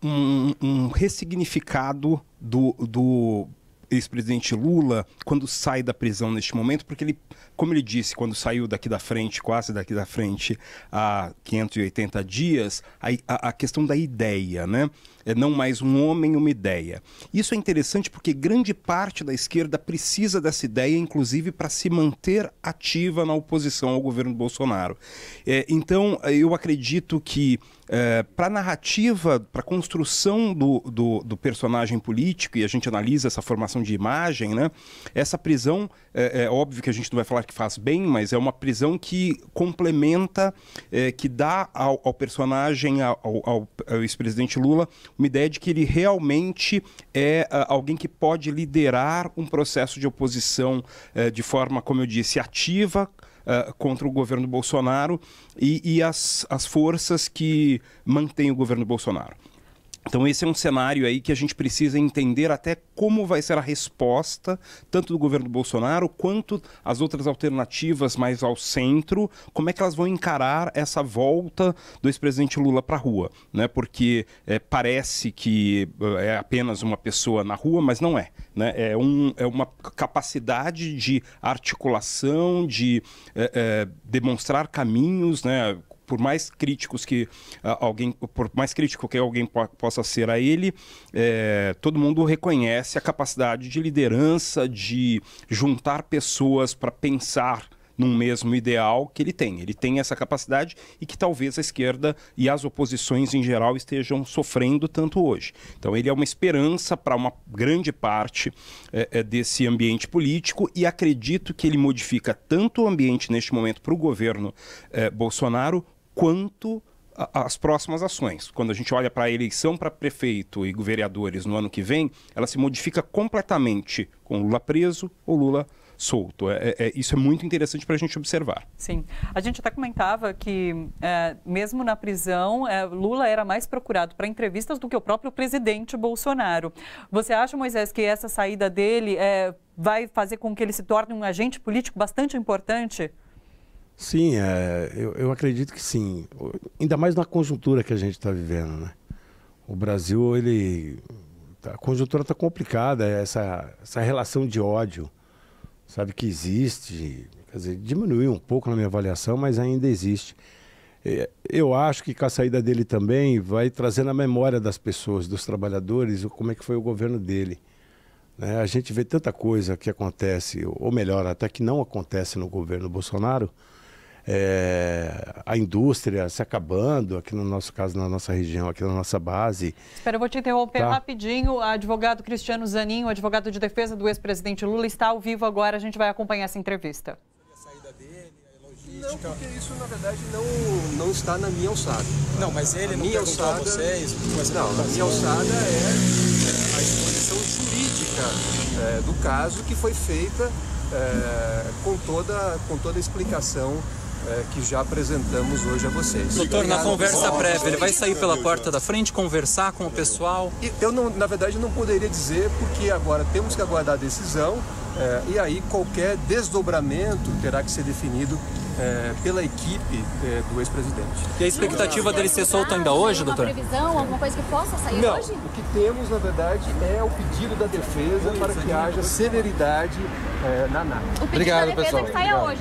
um ressignificado do ex-presidente Lula quando sai da prisão neste momento, porque ele, como ele disse, quando saiu daqui da frente, quase daqui da frente, há 580 dias, a questão da ideia, né? É não mais um homem, uma ideia. Isso é interessante porque grande parte da esquerda precisa dessa ideia, inclusive para se manter ativa na oposição ao governo Bolsonaro. Então, eu acredito que para a narrativa, para a construção do personagem político, e a gente analisa essa formação de imagem, né? Essa prisão, é óbvio que a gente não vai falar que faz bem, mas é uma prisão que complementa, que dá ao personagem, ao ex-presidente Lula, uma ideia de que ele realmente é alguém que pode liderar um processo de oposição de forma, como eu disse, ativa, contra o governo Bolsonaro e as forças que mantêm o governo Bolsonaro. Então esse é um cenário aí que a gente precisa entender até como vai ser a resposta, tanto do governo Bolsonaro quanto as outras alternativas mais ao centro, como é que elas vão encarar essa volta do ex-presidente Lula para a rua, né? Porque parece que é apenas uma pessoa na rua, mas não é, né? É uma capacidade de articulação, de demonstrar caminhos, né? por mais crítico que alguém possa ser a ele, todo mundo reconhece a capacidade de liderança, de juntar pessoas para pensar num mesmo ideal que ele tem. Ele tem essa capacidade e que talvez a esquerda e as oposições em geral estejam sofrendo tanto hoje. Então ele é uma esperança para uma grande parte desse ambiente político, e acredito que ele modifica tanto o ambiente neste momento para o governo Bolsonaro quanto as próximas ações. Quando a gente olha para a eleição para prefeito e vereadores no ano que vem, ela se modifica completamente com Lula preso ou Lula solto. Isso é muito interessante para a gente observar. Sim. A gente até comentava que, mesmo na prisão, Lula era mais procurado para entrevistas do que o próprio presidente Bolsonaro. Você acha, Moisés, que essa saída dele vai fazer com que ele se torne um agente político bastante importante? Sim, eu acredito que sim. Ainda mais na conjuntura que a gente está vivendo, né? O Brasil, a conjuntura está complicada, essa relação de ódio, sabe, que existe, quer dizer, diminuiu um pouco na minha avaliação, mas ainda existe. Eu acho que com a saída dele também vai trazer na memória das pessoas, dos trabalhadores, como é que foi o governo dele. Né? A gente vê tanta coisa que acontece, ou melhor, até que não acontece no governo Bolsonaro, a indústria se acabando, aqui no nosso caso, na nossa região, aqui na nossa base. Espera, eu vou te interromper rapidinho. O advogado Cristiano Zanin, o advogado de defesa do ex-presidente Lula, está ao vivo agora. A gente vai acompanhar essa entrevista. Não, porque isso, na verdade, não está na minha alçada. Não, mas ele não perguntou a vocês? Não, a minha alçada é a exposição jurídica do caso, que foi feita com toda a explicação que já apresentamos hoje a vocês. Doutor, na conversa prévia, ele vai sair pela porta da frente, conversar com o pessoal? Eu, na verdade, não poderia dizer, porque agora temos que aguardar a decisão, e aí qualquer desdobramento terá que ser definido pela equipe do ex-presidente. E a expectativa dele ser solto ainda hoje, doutor? Uma previsão, alguma coisa que possa sair não, hoje? O que temos, na verdade, é o pedido da defesa para que haja celeridade na análise. O pedido da defesa que saia hoje.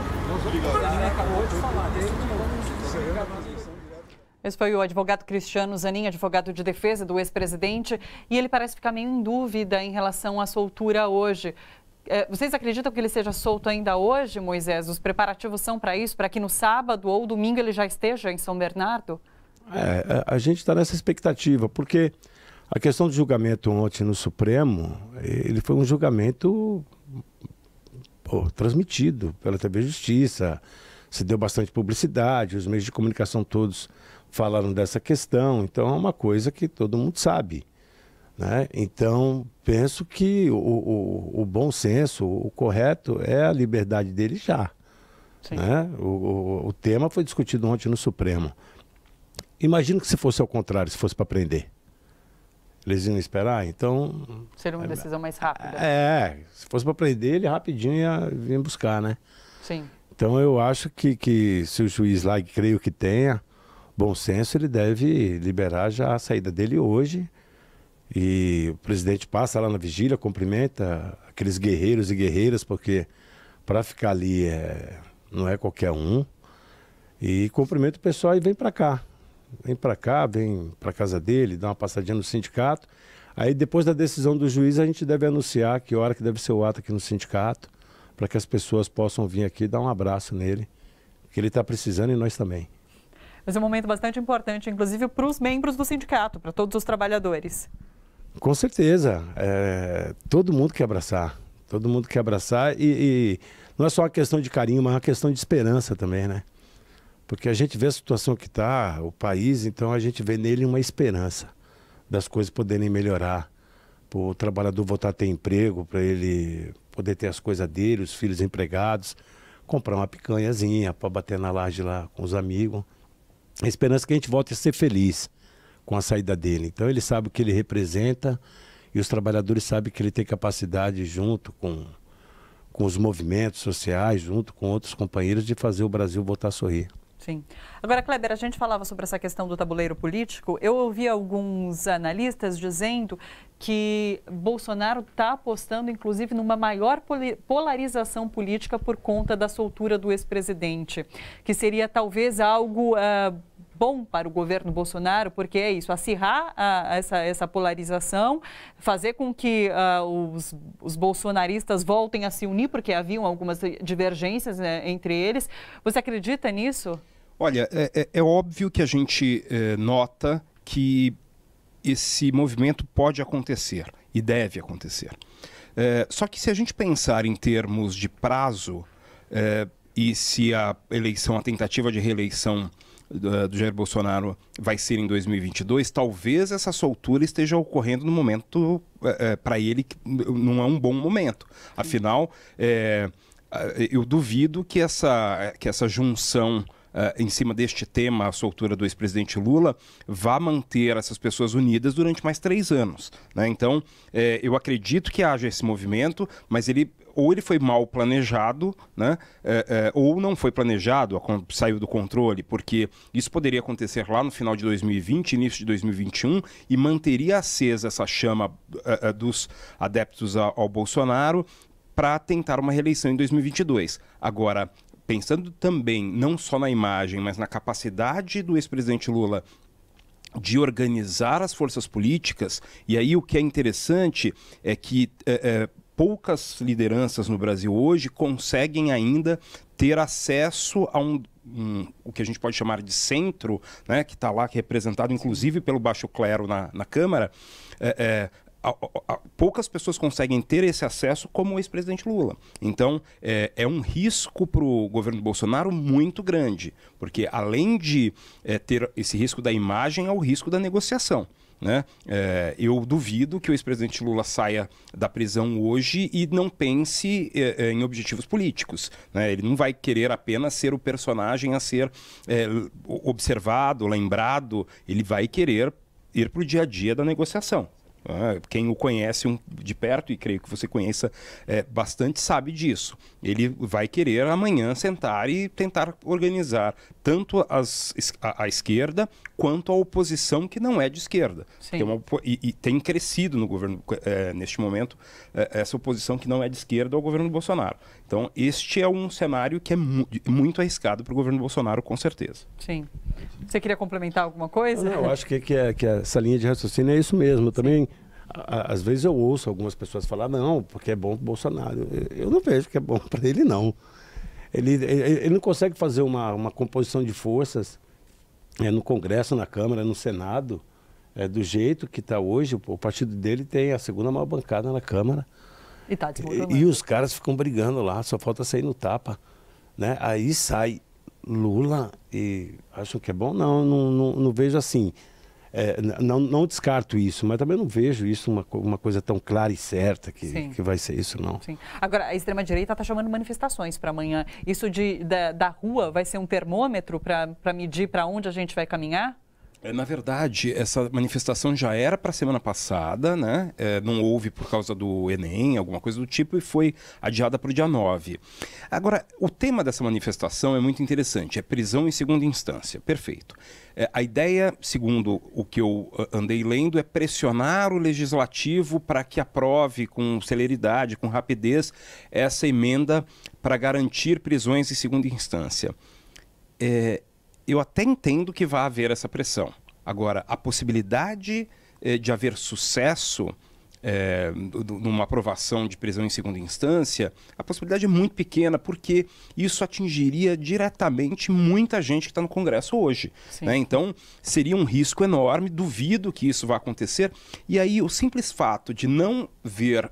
Esse foi o advogado Cristiano Zanin, advogado de defesa do ex-presidente, e ele parece ficar meio em dúvida em relação à soltura hoje. Vocês acreditam que ele seja solto ainda hoje, Moisés? Os preparativos são para isso, para que no sábado ou domingo ele já esteja em São Bernardo? A gente está nessa expectativa, porque a questão do julgamento ontem no Supremo, ele foi um julgamento transmitido pela TV Justiça, se deu bastante publicidade, os meios de comunicação todos falaram dessa questão, então é uma coisa que todo mundo sabe. Né? Então, penso que o bom senso, o correto é a liberdade dele já. Né? O tema foi discutido ontem no Supremo. Imagino que se fosse ao contrário, se fosse para prender. Eles iam esperar, então... Seria uma decisão mais rápida. Se fosse para prender, ele rapidinho ia vir buscar, né? Sim. Então eu acho que se o juiz lá, que creio que tenha bom senso, ele deve liberar já a saída dele hoje. E o presidente passa lá na vigília, cumprimenta aqueles guerreiros e guerreiras, porque para ficar ali não é qualquer um. E cumprimenta o pessoal e vem para cá. Vem para cá, vem para casa dele, dá uma passadinha no sindicato. Aí depois da decisão do juiz a gente deve anunciar que hora que deve ser o ato aqui no sindicato, para que as pessoas possam vir aqui dar um abraço nele, que ele está precisando e nós também. Mas é um momento bastante importante, inclusive para os membros do sindicato, para todos os trabalhadores. Com certeza, todo mundo quer abraçar, e não é só uma questão de carinho, mas uma questão de esperança também, né? Porque a gente vê a situação que está, o país, então a gente vê nele uma esperança das coisas poderem melhorar, para o trabalhador voltar a ter emprego, para ele poder ter as coisas dele, os filhos empregados, comprar uma picanhazinha para bater na laje lá com os amigos. A esperança é que a gente volte a ser feliz com a saída dele. Então ele sabe o que ele representa e os trabalhadores sabem que ele tem capacidade, junto com os movimentos sociais, junto com outros companheiros, de fazer o Brasil voltar a sorrir. Sim. Agora, Kleber, a gente falava sobre essa questão do tabuleiro político. Eu ouvi alguns analistas dizendo que Bolsonaro está apostando, inclusive, numa maior polarização política por conta da soltura do ex-presidente, que seria talvez algo bom para o governo Bolsonaro, porque é isso, acirrar essa polarização, fazer com que os bolsonaristas voltem a se unir, porque haviam algumas divergências, né, entre eles. Você acredita nisso? Olha, é óbvio que a gente nota que esse movimento pode acontecer e deve acontecer. Só que se a gente pensar em termos de prazo e se a tentativa de reeleição do Jair Bolsonaro vai ser em 2022, talvez essa soltura esteja ocorrendo no momento, para ele, que não é um bom momento. Afinal, eu duvido que essa junção em cima deste tema, a soltura do ex-presidente Lula, vá manter essas pessoas unidas durante mais 3 anos. Né? Então, eu acredito que haja esse movimento, mas ele foi mal planejado, né? Ou não foi planejado, saiu do controle, porque isso poderia acontecer lá no final de 2020, início de 2021, e manteria acesa essa chama dos adeptos ao Bolsonaro para tentar uma reeleição em 2022. Agora, pensando também não só na imagem, mas na capacidade do ex-presidente Lula de organizar as forças políticas, e aí o que é interessante é que poucas lideranças no Brasil hoje conseguem ainda ter acesso a o que a gente pode chamar de centro, né, que está lá, que é representado inclusive pelo baixo clero na Câmara. Poucas pessoas conseguem ter esse acesso como o ex-presidente Lula. Então, é um risco para o governo Bolsonaro muito grande, porque além de ter esse risco da imagem, é o risco da negociação. Né? Eu duvido que o ex-presidente Lula saia da prisão hoje e não pense em objetivos políticos. Né? Ele não vai querer apenas ser o personagem a ser observado, lembrado, ele vai querer ir para o dia a dia da negociação. Quem o conhece de perto, e creio que você conheça bastante, sabe disso. Ele vai querer amanhã sentar e tentar organizar tanto a esquerda quanto a oposição que não é de esquerda. E tem crescido no governo, neste momento, essa oposição que não é de esquerda ao governo Bolsonaro. Então, este é um cenário que é muito arriscado para o governo Bolsonaro, com certeza. Sim. Você queria complementar alguma coisa? Não, eu acho que essa linha de raciocínio é isso mesmo. Eu também, às vezes eu ouço algumas pessoas falar, não, porque é bom para o Bolsonaro. Eu não vejo que é bom para ele, não. Ele não consegue fazer uma composição de forças no Congresso, na Câmara, no Senado, do jeito que está hoje. O partido dele tem a segunda maior bancada na Câmara. E os caras ficam brigando lá, só falta sair no tapa. Né? Aí sai Lula e acham que é bom? Não vejo assim. Não descarto isso, mas também não vejo isso uma coisa tão clara e certa que vai ser isso, não. Sim. Agora, a extrema-direita está chamando manifestações para amanhã. Isso da rua vai ser um termômetro para medir para onde a gente vai caminhar? Na verdade, essa manifestação já era para a semana passada, né? Não houve por causa do Enem, alguma coisa do tipo, e foi adiada para o dia 9. Agora, o tema dessa manifestação é muito interessante, é prisão em segunda instância, perfeito. A ideia, segundo o que eu andei lendo, é pressionar o legislativo para que aprove com celeridade, com rapidez, essa emenda para garantir prisões em segunda instância. Eu até entendo que vai haver essa pressão. Agora, a possibilidade de haver sucesso numa aprovação de prisão em segunda instância, a possibilidade é muito pequena, porque isso atingiria diretamente muita gente que está no Congresso hoje. Né? Então, seria um risco enorme, duvido que isso vá acontecer. E aí, o simples fato de não ver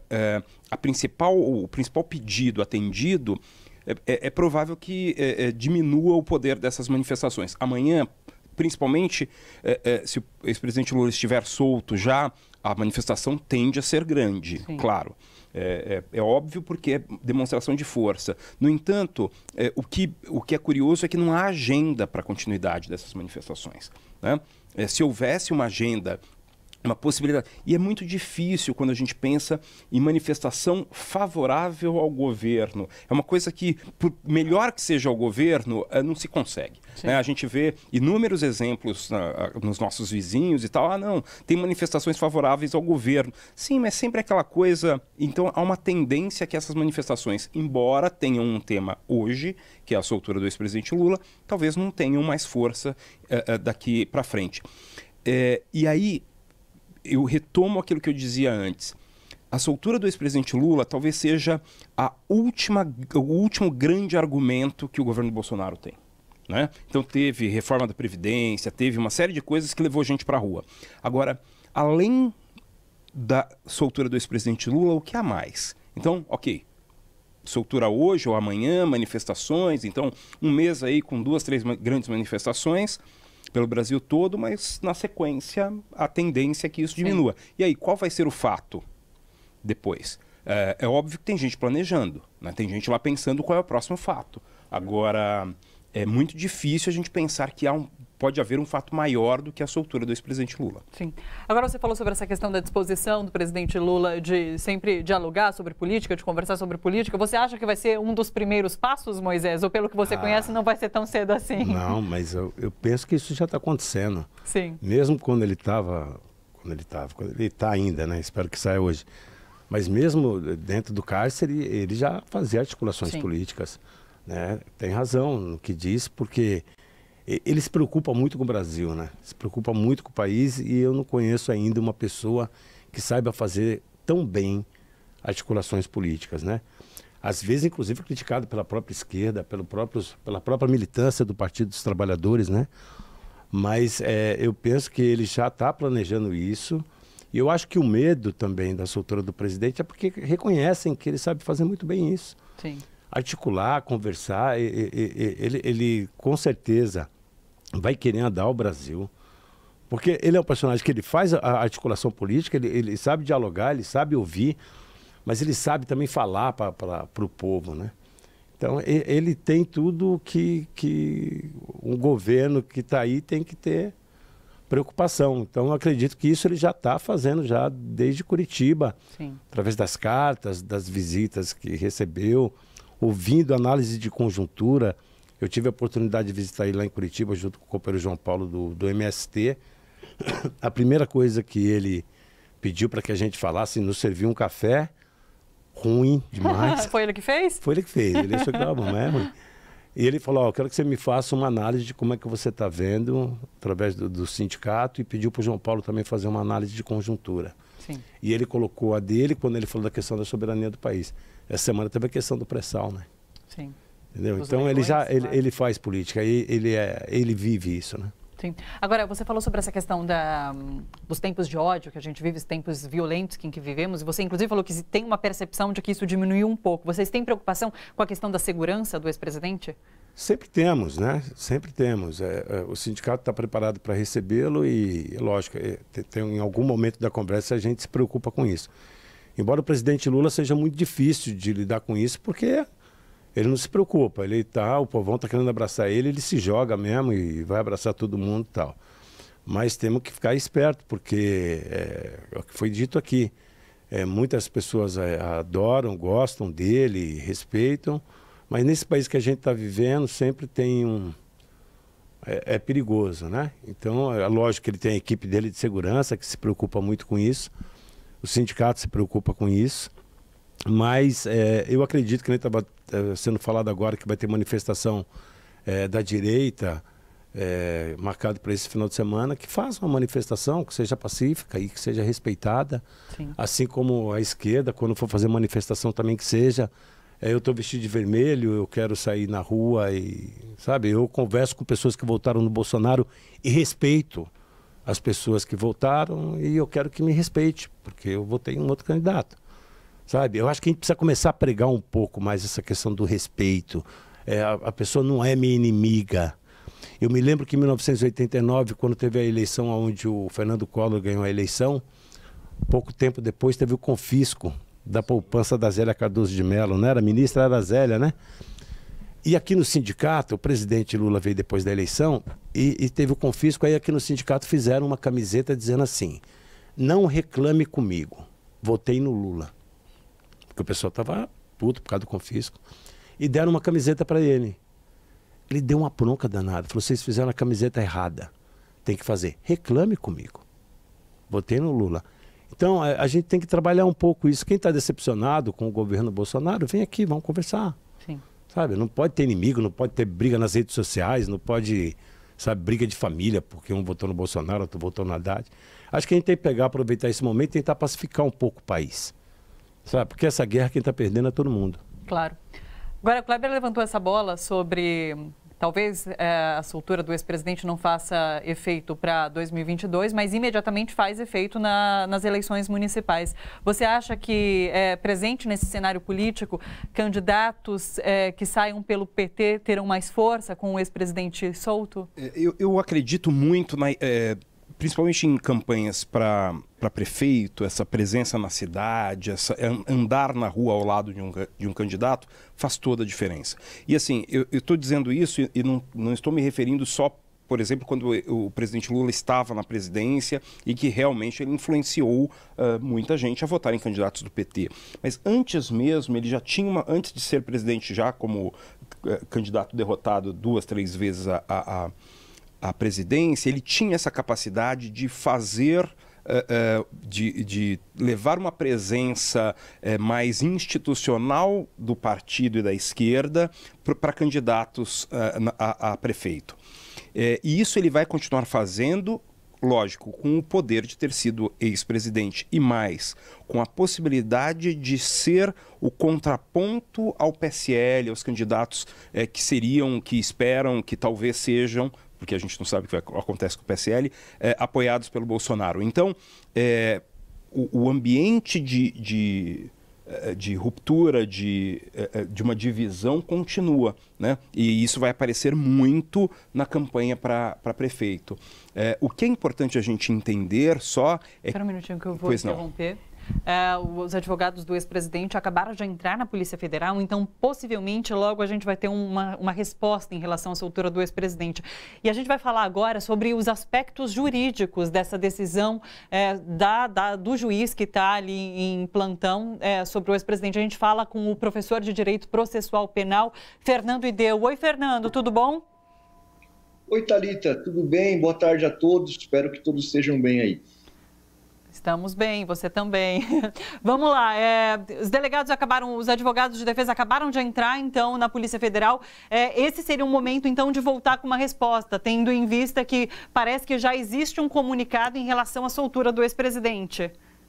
o principal pedido atendido, é provável que diminua o poder dessas manifestações. Amanhã, principalmente, se o ex-presidente Lula estiver solto já, a manifestação tende a ser grande, claro. É óbvio, porque é demonstração de força. No entanto, o que é curioso é que não há agenda para a continuidade dessas manifestações. Né? Se houvesse uma agenda Uma possibilidade. E é muito difícil quando a gente pensa em manifestação favorável ao governo. É uma coisa que, por melhor que seja o governo, não se consegue. Né? A gente vê inúmeros exemplos nos nossos vizinhos e tal. Não, tem manifestações favoráveis ao governo. Sim, mas sempre aquela coisa... Então, há uma tendência que essas manifestações, embora tenham um tema hoje, que é a soltura do ex-presidente Lula, talvez não tenham mais força daqui para frente. E aí... eu retomo aquilo que eu dizia antes. A soltura do ex-presidente Lula talvez seja o último grande argumento que o governo Bolsonaro tem. Né? Então teve reforma da Previdência, teve uma série de coisas que levou gente para a rua. Agora, além da soltura do ex-presidente Lula, o que há mais? Então, ok, soltura hoje ou amanhã, manifestações, então um mês aí com 2, 3 grandes manifestações pelo Brasil todo, mas na sequência a tendência é que isso diminua. E aí, qual vai ser o fato depois? É óbvio que tem gente planejando, né? Tem gente lá pensando qual é o próximo fato. Agora, é muito difícil a gente pensar que pode haver um fato maior do que a soltura do ex-presidente Lula. Sim. Agora você falou sobre essa questão da disposição do presidente Lula de sempre dialogar sobre política, de conversar sobre política. Você acha que vai ser um dos primeiros passos, Moisés? Ou pelo que você conhece, não vai ser tão cedo assim? Não, mas eu penso que isso já está acontecendo. Sim. Mesmo quando ele está ainda, né? Espero que saia hoje. Mas mesmo dentro do cárcere, ele já fazia articulações políticas. Né? Tem razão no que diz, porque ele se preocupa muito com o Brasil, né? Se preocupa muito com o país, e eu não conheço ainda uma pessoa que saiba fazer tão bem articulações políticas, né? Às vezes, inclusive, criticado pela própria esquerda, pela própria militância do Partido dos Trabalhadores, né? Mas eu penso que ele já está planejando isso, e eu acho que o medo também da soltura do presidente é porque reconhecem que ele sabe fazer muito bem isso. Sim. Articular, conversar, ele com certeza vai querer andar o Brasil, porque ele é um personagem que ele faz a articulação política, ele sabe dialogar, ele sabe ouvir, mas ele sabe também falar para o povo, né? Então ele tem tudo que um governo que está aí tem que ter preocupação. Então eu acredito que isso ele já está fazendo já desde Curitiba, através das cartas, das visitas que recebeu, ouvindo análise de conjuntura. Eu tive a oportunidade de visitar ele lá em Curitiba, junto com o companheiro João Paulo do MST. A primeira coisa que ele pediu para que a gente falasse, nos serviu um café ruim demais. Foi ele que fez? Foi ele que fez. Ele achou que estava bom, é ruim. E ele falou, eu quero que você me faça uma análise de como é que você está vendo, através do sindicato, e pediu para o João Paulo também fazer uma análise de conjuntura. Sim. E ele colocou a dele quando ele falou da questão da soberania do país. Essa semana teve a questão do pré-sal, né? Sim. Entendeu? Então ele faz política, ele vive isso, né? Sim. Agora, você falou sobre essa questão dos tempos de ódio que a gente vive, os tempos violentos em que vivemos, e você inclusive falou que tem uma percepção de que isso diminuiu um pouco. Vocês têm preocupação com a questão da segurança do ex-presidente? Sempre temos, né? Sempre temos. O sindicato está preparado para recebê-lo e, lógico, em algum momento da conversa a gente se preocupa com isso. Embora o presidente Lula seja muito difícil de lidar com isso, porque ele não se preocupa. O povão está querendo abraçar ele se joga mesmo e vai abraçar todo mundo e tal. Mas temos que ficar esperto, porque é o que foi dito aqui. Muitas pessoas adoram, gostam dele, respeitam, mas nesse país que a gente está vivendo sempre tem é perigoso, né? Então, é lógico que ele tem a equipe dele de segurança que se preocupa muito com isso. O sindicato se preocupa com isso. Mas eu acredito que nem estava sendo falado agora que vai ter manifestação da direita marcado para esse final de semana, que faça uma manifestação que seja pacífica e que seja respeitada. Sim. Assim como a esquerda, quando for fazer manifestação também que seja. Eu estou vestido de vermelho, eu quero sair na rua e, sabe, eu converso com pessoas que votaram no Bolsonaro e respeito as pessoas que votaram e eu quero que me respeite, porque eu votei em um outro candidato. Sabe, eu acho que a gente precisa começar a pregar um pouco mais essa questão do respeito. A pessoa não é minha inimiga. Eu me lembro que em 1989, quando teve a eleição onde o Fernando Collor ganhou a eleição, pouco tempo depois teve o confisco da poupança da Zélia Cardoso de Mello, não era? A ministra era a Zélia, né? E aqui no sindicato, o presidente Lula veio depois da eleição e teve o confisco, aí aqui no sindicato fizeram uma camiseta dizendo assim, não reclame comigo, votei no Lula. Porque o pessoal estava puto por causa do confisco. E deram uma camiseta para ele. Ele deu uma bronca danada, falou, vocês fizeram a camiseta errada, tem que fazer, reclame comigo, votei no Lula. Então, a gente tem que trabalhar um pouco isso. Quem está decepcionado com o governo Bolsonaro, vem aqui, vamos conversar. Sim. Sabe, não pode ter inimigo, não pode ter briga nas redes sociais, não pode, sabe, briga de família, porque um votou no Bolsonaro, outro votou no Haddad. Acho que a gente tem que pegar, aproveitar esse momento e tentar pacificar um pouco o país. Sabe, porque essa guerra quem está perdendo é todo mundo. Claro. Agora, o Kleber levantou essa bola sobre talvez a soltura do ex-presidente não faça efeito para 2022, mas imediatamente faz efeito nas eleições municipais. Você acha que, presente nesse cenário político, candidatos que saiam pelo PT terão mais força com o ex-presidente solto? Eu acredito muito principalmente em campanhas para prefeito, essa presença na cidade, andar na rua ao lado de um candidato, faz toda a diferença. E assim, eu estou dizendo isso e não estou me referindo só, por exemplo, quando o presidente Lula estava na presidência e que realmente ele influenciou muita gente a votar em candidatos do PT. Mas antes mesmo, ele já tinha antes de ser presidente, já como candidato derrotado 2, 3 vezes a presidência, ele tinha essa capacidade de fazer, de levar uma presença mais institucional do partido e da esquerda para candidatos a prefeito. E isso ele vai continuar fazendo, lógico, com o poder de ter sido ex-presidente e mais, com a possibilidade de ser o contraponto ao PSL, aos candidatos que esperam, que talvez sejam, porque a gente não sabe o que acontece com o PSL, apoiados pelo Bolsonaro. Então, o ambiente de ruptura, de uma divisão continua, né? E isso vai aparecer muito na campanha para prefeito. O que é importante a gente entender só é... Espera um minutinho que eu vou interromper. Os advogados do ex-presidente acabaram de entrar na Polícia Federal, então possivelmente logo a gente vai ter uma resposta em relação à soltura do ex-presidente. E a gente vai falar agora sobre os aspectos jurídicos dessa decisão do juiz que está ali em plantão sobre o ex-presidente. A gente fala com o professor de Direito Processual Penal, Fernando Ideu. Oi, Fernando, tudo bom? Oi, Thalita, tudo bem? Boa tarde a todos, espero que todos estejam bem aí. Estamos bem, você também. Vamos lá, os advogados de defesa acabaram de entrar, então, na Polícia Federal. Esse seria um momento, então, de voltar com uma resposta, tendo em vista que parece que já existe um comunicado em relação à soltura do ex-presidente.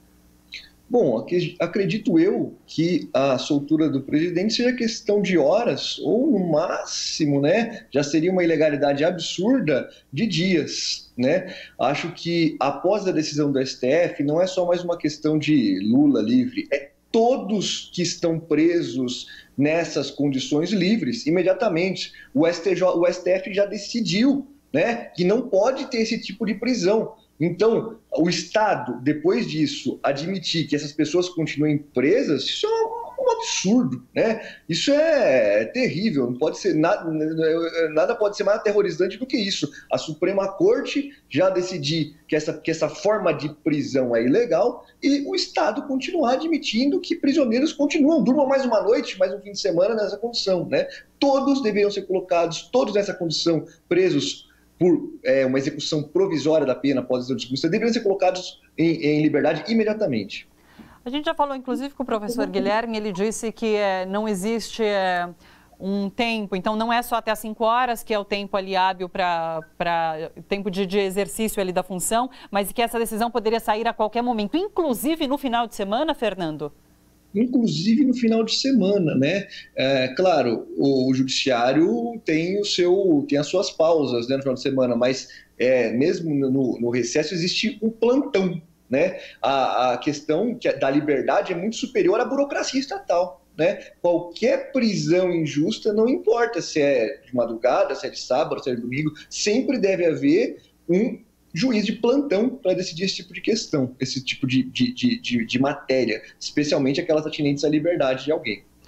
Bom, acredito eu que a soltura do presidente seja questão de horas ou, no máximo, né, já seria uma ilegalidade absurda de dias, né? Acho que após a decisão do STF não é só mais uma questão de Lula livre, é todos que estão presos nessas condições livres imediatamente. O STF já decidiu, né, que não pode ter esse tipo de prisão. Então, o Estado, depois disso, admitir que essas pessoas continuem presas, isso é um absurdo, né? Isso é terrível, não pode ser nada pode ser mais aterrorizante do que isso. A Suprema Corte já decidiu que essa forma de prisão é ilegal e o Estado continuar admitindo que prisioneiros durmam mais uma noite, mais um fim de semana nessa condição, né? Todos deveriam ser colocados, todos nessa condição, presos por uma execução provisória da pena após a discussão, deveriam ser colocados em liberdade imediatamente. A gente já falou, inclusive, com o professor Guilherme, ele disse que não existe um tempo, então não é só até as 5 horas, que é o tempo ali hábil para tempo de exercício ali da função, mas que essa decisão poderia sair a qualquer momento, inclusive no final de semana, Fernando? Inclusive no final de semana, né? Claro, o judiciário tem as suas pausas, né, no final de semana, mas mesmo no recesso existe um plantão, né? A questão da liberdade é muito superior à burocracia estatal, né? Qualquer prisão injusta, não importa se é de madrugada, se é de sábado, se é de domingo, sempre deve haver um juiz de plantão para decidir esse tipo de questão, esse tipo de matéria, especialmente aquelas atinentes à liberdade de alguém.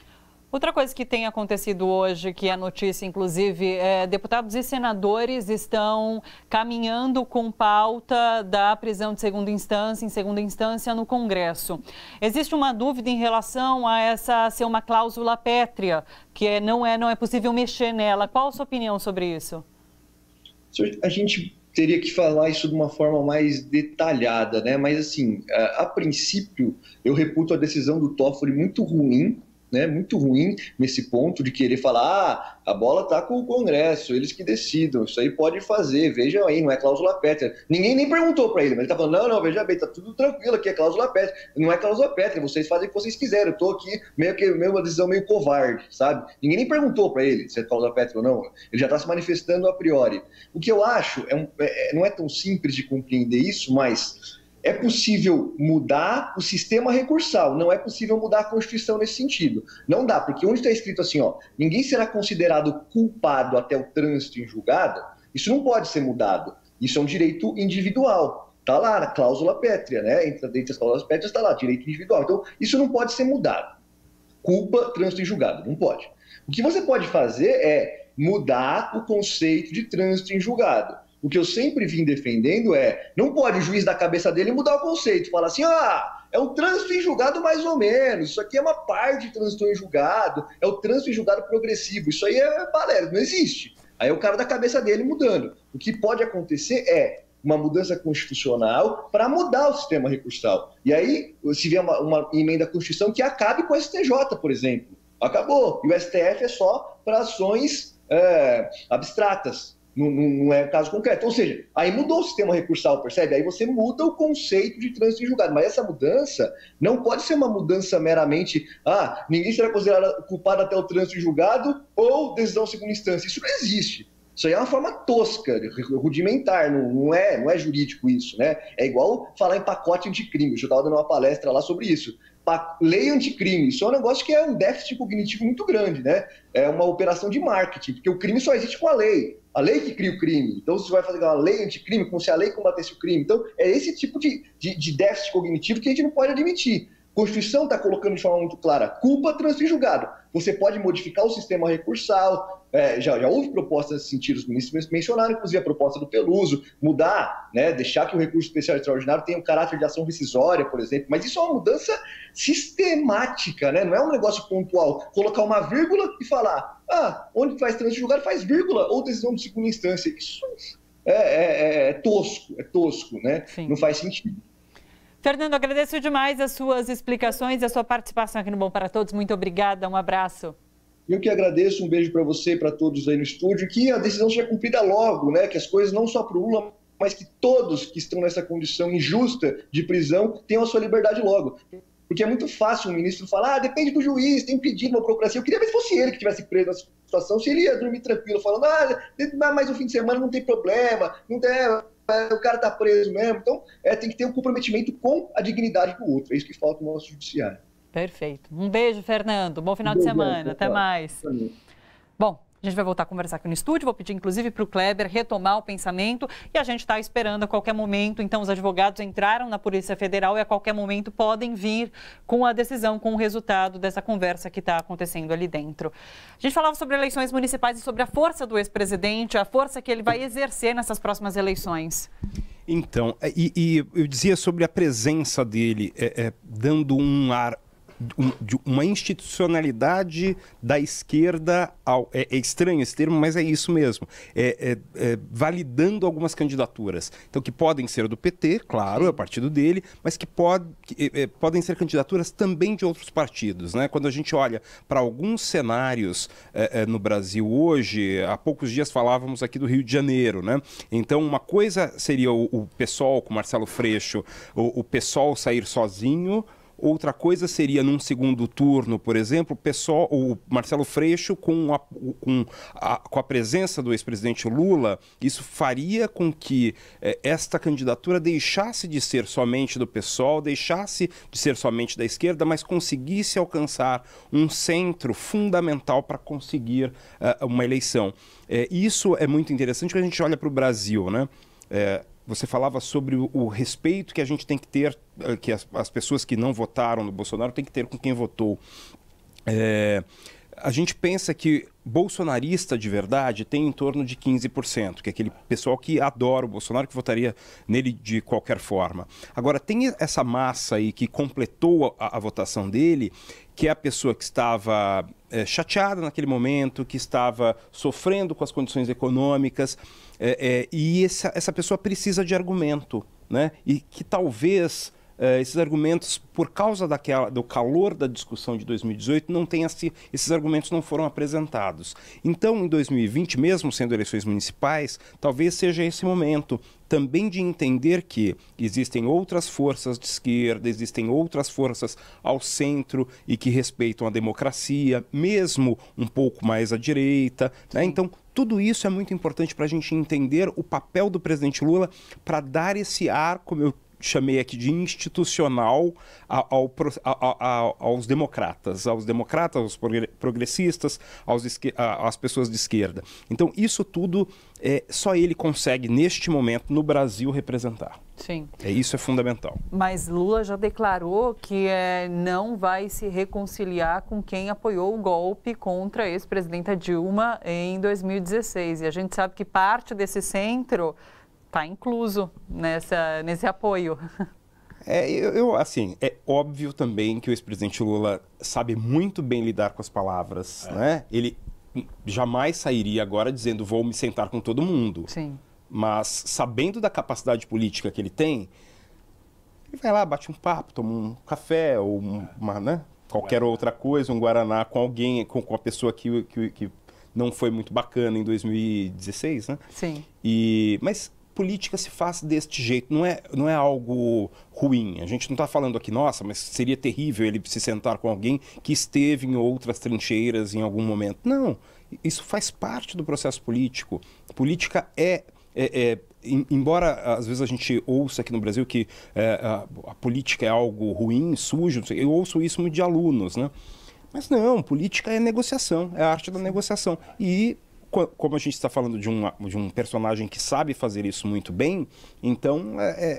Outra coisa que tem acontecido hoje, que é notícia, inclusive, deputados e senadores estão caminhando com pauta da prisão de segunda instância, em segunda instância, no Congresso. Existe uma dúvida em relação a essa ser uma cláusula pétrea, que não é possível mexer nela. Qual a sua opinião sobre isso? A gente teria que falar isso de uma forma mais detalhada, né? Mas, assim, a princípio, eu reputo a decisão do Toffoli muito ruim, né, muito ruim nesse ponto de querer falar, a bola está com o Congresso, eles que decidam, isso aí pode fazer, vejam aí, não é cláusula pétrea. Ninguém nem perguntou para ele, mas ele está falando, não, veja bem, está tudo tranquilo aqui, é cláusula pétrea. Não é cláusula pétrea, vocês fazem o que vocês quiserem, eu estou aqui meio uma decisão meio covarde, sabe? Ninguém nem perguntou para ele se é cláusula pétrea ou não, ele já está se manifestando a priori. O que eu acho, não é tão simples de compreender isso, mas é possível mudar o sistema recursal, não é possível mudar a Constituição nesse sentido. Não dá, porque onde está escrito assim, ó, ninguém será considerado culpado até o trânsito em julgado, isso não pode ser mudado. Isso é um direito individual. Está lá na cláusula pétrea, né? Entre as cláusulas pétreas está lá, direito individual. Então, isso não pode ser mudado. Culpa, trânsito em julgado, não pode. O que você pode fazer é mudar o conceito de trânsito em julgado. O que eu sempre vim defendendo não pode o juiz da cabeça dele mudar o conceito, falar assim, é um trânsito em julgado mais ou menos, isso aqui é uma parte de trânsito em julgado, é o trânsito em julgado progressivo, isso aí é balela, não existe. Aí é o cara da cabeça dele mudando. O que pode acontecer é uma mudança constitucional para mudar o sistema recursal. E aí, se vier uma emenda à Constituição que acabe com o STJ, por exemplo, acabou. E o STF é só para ações abstratas. Não é caso concreto. Ou seja, aí mudou o sistema recursal, percebe? Aí você muda o conceito de trânsito em julgado. Mas essa mudança não pode ser uma mudança meramente ninguém será considerado culpado até o trânsito em julgado ou decisão de segunda instância. Isso não existe. Isso aí é uma forma tosca, rudimentar, não é jurídico isso, né? É igual falar em pacote anticrime. Eu estava dando uma palestra lá sobre isso. Lei anticrime, isso é um negócio que é um déficit cognitivo muito grande, né? É uma operação de marketing, porque o crime só existe com a lei que cria o crime. Então, você vai fazer uma lei anticrime como se a lei combatesse o crime. Então, é esse tipo de déficit cognitivo que a gente não pode admitir. A Constituição está colocando de forma muito clara, culpa, trânsito em julgado. Você pode modificar o sistema recursal, já houve propostas nesse sentido, os ministros mencionaram, inclusive, a proposta do Peluso, mudar, né, deixar que o recurso especial extraordinário tenha um caráter de ação rescisória, por exemplo, mas isso é uma mudança sistemática, né? Não é um negócio pontual, colocar uma vírgula e falar, onde faz trânsito em julgado faz vírgula, ou decisão de segunda instância. Isso é tosco, né? Sim. Não faz sentido. Fernando, agradeço demais as suas explicações e a sua participação aqui no Bom para Todos. Muito obrigada, um abraço. Eu que agradeço, um beijo para você e para todos aí no estúdio, que a decisão seja cumprida logo, né? Que as coisas não só para o Lula, mas que todos que estão nessa condição injusta de prisão tenham a sua liberdade logo. Porque é muito fácil um ministro falar, depende do juiz, tem pedido uma procuracia. Eu queria ver se fosse ele que tivesse preso nessa situação, se ele ia dormir tranquilo, falando, mais um fim de semana não tem problema, não tem... o cara está preso mesmo. Então, tem que ter um comprometimento com a dignidade do outro. É isso que falta no nosso judiciário. Perfeito. Um beijo, Fernando. Bom final de semana. Até mais. Bom, a gente vai voltar a conversar aqui no estúdio. Vou pedir, inclusive, para o Kleber retomar o pensamento. E a gente está esperando a qualquer momento. Então, os advogados entraram na Polícia Federal e a qualquer momento podem vir com a decisão, com o resultado dessa conversa que está acontecendo ali dentro. A gente falava sobre eleições municipais e sobre a força do ex-presidente, a força que ele vai exercer nessas próximas eleições. Então, e eu dizia sobre a presença dele, dando um ar, uma institucionalidade da esquerda, é estranho esse termo, mas é isso mesmo, validando algumas candidaturas, então que podem ser do PT, claro, é o partido dele, mas que podem ser candidaturas também de outros partidos, né? Quando a gente olha para alguns cenários no Brasil hoje, há poucos dias falávamos aqui do Rio de Janeiro, né? Então uma coisa seria o PSOL com Marcelo Freixo, o PSOL sair sozinho. Outra coisa seria, num segundo turno, por exemplo, o Marcelo Freixo com a presença do ex-presidente Lula, isso faria com que esta candidatura deixasse de ser somente do PSOL, deixasse de ser somente da esquerda, mas conseguisse alcançar um centro fundamental para conseguir uma eleição. Isso é muito interessante quando a gente olha para o Brasil, né? Você falava sobre o respeito que a gente tem que ter, que as pessoas que não votaram no Bolsonaro têm que ter com quem votou. a gente pensa que bolsonarista de verdade tem em torno de 15%, que é aquele pessoal que adora o Bolsonaro, que votaria nele de qualquer forma. Agora, tem essa massa aí que completou a votação dele, que é a pessoa que estava chateada naquele momento, que estava sofrendo com as condições econômicas, e essa pessoa precisa de argumento, né? E que talvez esses argumentos, por causa do calor da discussão de 2018, esses argumentos não foram apresentados. Então, em 2020, mesmo sendo eleições municipais, talvez seja esse momento também de entender que existem outras forças de esquerda, existem outras forças ao centro e que respeitam a democracia, mesmo um pouco mais à direita, né? Então, tudo isso é muito importante para a gente entender o papel do presidente Lula para dar esse ar, como eu chamei aqui de institucional, aos democratas, aos progressistas, às pessoas de esquerda. Então, isso tudo só ele consegue, neste momento, no Brasil, representar. Sim. Isso é fundamental. Mas Lula já declarou que não vai se reconciliar com quem apoiou o golpe contra a ex-presidenta Dilma em 2016. E a gente sabe que parte desse centro está incluso nesse apoio. Assim, é óbvio também que o ex-presidente Lula sabe muito bem lidar com as palavras, né? Ele jamais sairia agora dizendo vou me sentar com todo mundo. Sim. Mas sabendo da capacidade política que ele tem, ele vai lá, bate um papo, toma um café ou qualquer outra coisa, um guaraná com alguém, com a pessoa que não foi muito bacana em 2016, né? Sim. Mas política se faz deste jeito, não é algo ruim. A gente não está falando aqui, nossa, mas seria terrível ele se sentar com alguém que esteve em outras trincheiras em algum momento. Não, isso faz parte do processo político. Política embora às vezes a gente ouça aqui no Brasil que a política é algo ruim, sujo, eu ouço isso muito de alunos, né? Mas não, política é negociação, é a arte da negociação. E como a gente está falando de um personagem que sabe fazer isso muito bem, então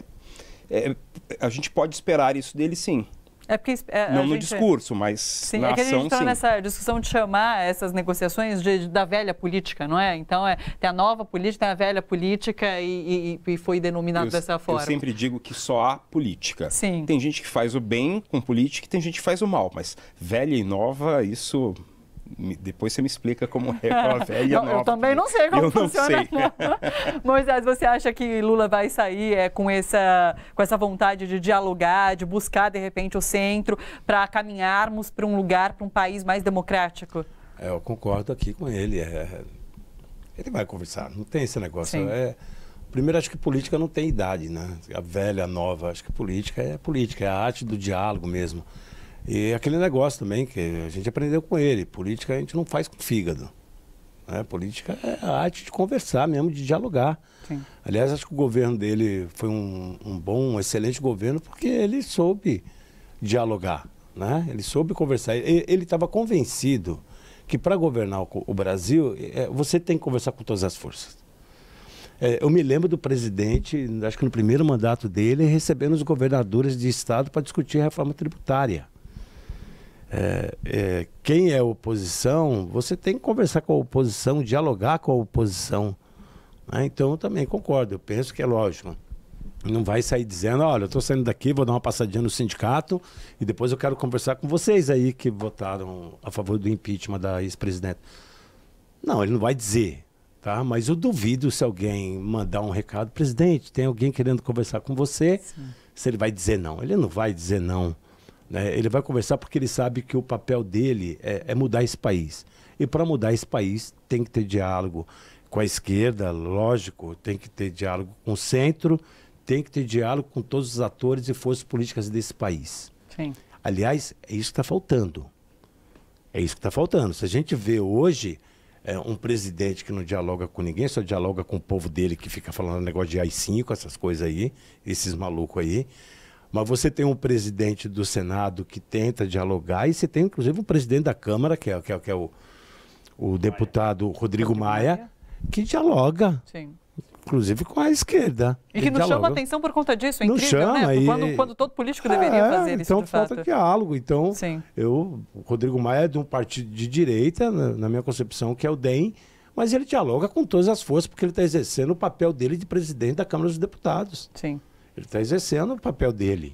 a gente pode esperar isso dele, sim. Não no discurso, mas sim, na ação, sim. É que a gente está nessa discussão de chamar essas negociações da velha política, não é? Então, tem a nova política, tem a velha política e foi denominado dessa forma. Eu sempre digo que só há política. Sim. Tem gente que faz o bem com política e tem gente que faz o mal, mas velha e nova, isso... Depois você me explica como é a velha e a nova. Eu também não sei como funciona. Eu não sei. Moisés, você acha que Lula vai sair com essa vontade de dialogar, de buscar, de repente, o centro para caminharmos para um lugar, para um país mais democrático? Eu concordo aqui com ele. Ele vai conversar, não tem esse negócio. Primeiro, acho que política não tem idade, né? A velha, a nova. Acho que política é a arte do diálogo mesmo. E aquele negócio também que a gente aprendeu com ele, política a gente não faz com fígado, né? Política é a arte de conversar mesmo, de dialogar. Sim. Aliás, acho que o governo dele foi um excelente governo porque ele soube dialogar, né? Ele soube conversar, ele estava convencido que para governar o Brasil, você tem que conversar com todas as forças. Eu me lembro do presidente, acho que no primeiro mandato dele, recebendo os governadores de estado para discutir a reforma tributária. Quem é oposição, você tem que conversar com a oposição, dialogar com a oposição, né? Então eu também concordo, eu penso que é lógico. Não vai sair dizendo, olha, eu estou saindo daqui, vou dar uma passadinha no sindicato e depois eu quero conversar com vocês aí que votaram a favor do impeachment da ex-presidente. Não, ele não vai dizer, tá? Mas eu duvido se alguém mandar um recado, presidente, tem alguém querendo conversar com você, sim, se ele vai dizer não. Ele não vai dizer não. Ele vai conversar porque ele sabe que o papel dele é mudar esse país. E para mudar esse país tem que ter diálogo com a esquerda, lógico, tem que ter diálogo com o centro, tem que ter diálogo com todos os atores e forças políticas desse país. Sim. Aliás, é isso que está faltando. É isso que está faltando. Se a gente vê hoje um presidente que não dialoga com ninguém, só dialoga com o povo dele que fica falando negócio de AI-5, essas coisas aí, esses malucos aí. Mas você tem um presidente do Senado que tenta dialogar e você tem, inclusive, um presidente da Câmara, que é o deputado Rodrigo Maia, que dialoga. Sim. inclusive com a esquerda. E que nos chama a atenção por conta disso, é não incrível, chama, né? Quando todo político deveria fazer isso, então de fato. falta diálogo. Então, o Rodrigo Maia é de um partido de direita, na minha concepção, que é o DEM, mas ele dialoga com todas as forças, porque ele está exercendo o papel dele de presidente da Câmara dos Deputados. Sim. Ele está exercendo o papel dele.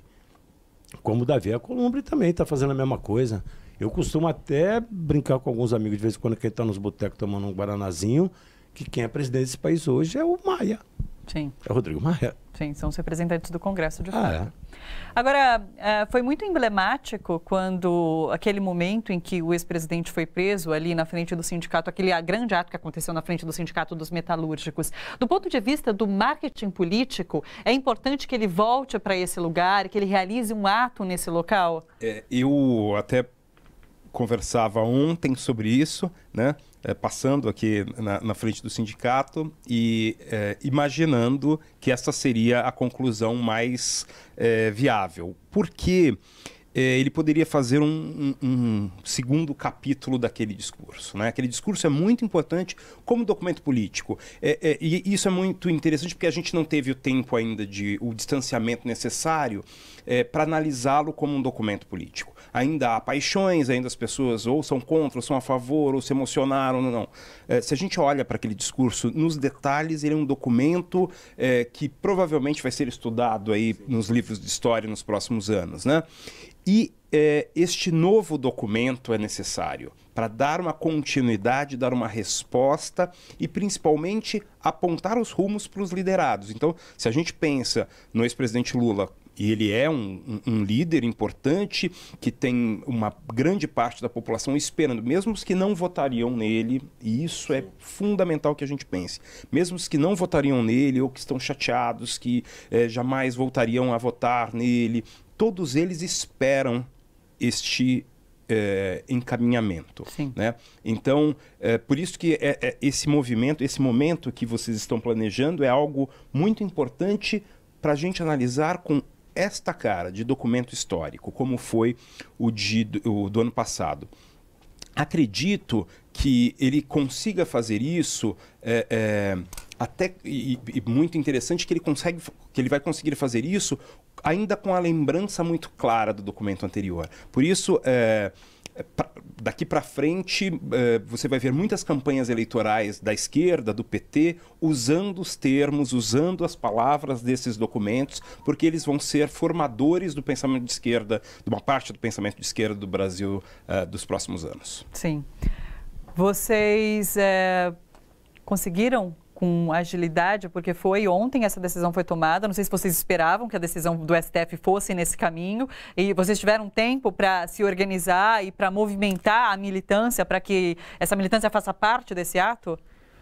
Como o Davi Alcolumbre também está fazendo a mesma coisa. Eu costumo até brincar com alguns amigos de vez em quando, que está nos botecos tomando um guaranazinho, que quem é presidente desse país hoje é o Maia. Sim. É o Rodrigo Maia. Sim, são os representantes do Congresso, de fato. É. Agora, foi muito emblemático quando aquele momento em que o ex-presidente foi preso ali na frente do sindicato, aquele grande ato que aconteceu na frente do Sindicato dos Metalúrgicos. Do ponto de vista do marketing político, é importante que ele volte para esse lugar, que ele realize um ato nesse local? Eu até conversava ontem sobre isso, né? Passando aqui na frente do sindicato e imaginando que essa seria a conclusão mais viável. Porque ele poderia fazer um segundo capítulo daquele discurso, né? Aquele discurso é muito importante como documento político. E isso é muito interessante porque a gente não teve o tempo ainda o distanciamento necessário para analisá-lo como um documento político. Ainda há paixões, ainda as pessoas ou são contra, ou são a favor, ou se emocionaram, não. Se a gente olha para aquele discurso nos detalhes, ele é um documento que provavelmente vai ser estudado aí nos livros de história nos próximos anos, né? E este novo documento é necessário para dar uma continuidade, dar uma resposta e, principalmente, apontar os rumos para os liderados. Então, se a gente pensa no ex-presidente Lula, e ele é um líder importante que tem uma grande parte da população esperando, mesmo os que não votariam nele, e isso é fundamental que a gente pense, mesmo os que não votariam nele ou que estão chateados, que jamais voltariam a votar nele, todos eles esperam este encaminhamento. Né? Então, por isso que esse momento que vocês estão planejando é algo muito importante para a gente analisar com esta cara de documento histórico, como foi o do ano passado. Acredito que ele consiga fazer isso, até e muito interessante que ele vai conseguir fazer isso ainda com a lembrança muito clara do documento anterior. Por isso, daqui para frente, você vai ver muitas campanhas eleitorais da esquerda, do PT, usando os termos, usando as palavras desses documentos, porque eles vão ser formadores do pensamento de esquerda, de uma parte do pensamento de esquerda do Brasil dos próximos anos. Sim. Vocês conseguiram com agilidade, porque ontem essa decisão foi tomada, não sei se vocês esperavam que a decisão do STF fosse nesse caminho, e vocês tiveram tempo para se organizar e para movimentar a militância, para que essa militância faça parte desse ato?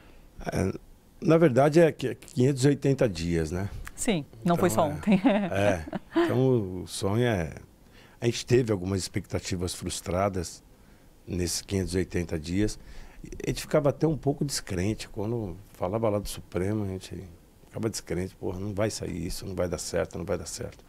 Na verdade, é 580 dias, né? Sim, não foi só ontem. Então, o sonho é... A gente teve algumas expectativas frustradas nesses 580 dias. A gente ficava até um pouco descrente quando falava lá do Supremo, a gente ficava descrente, porra, não vai sair isso, não vai dar certo, não vai dar certo.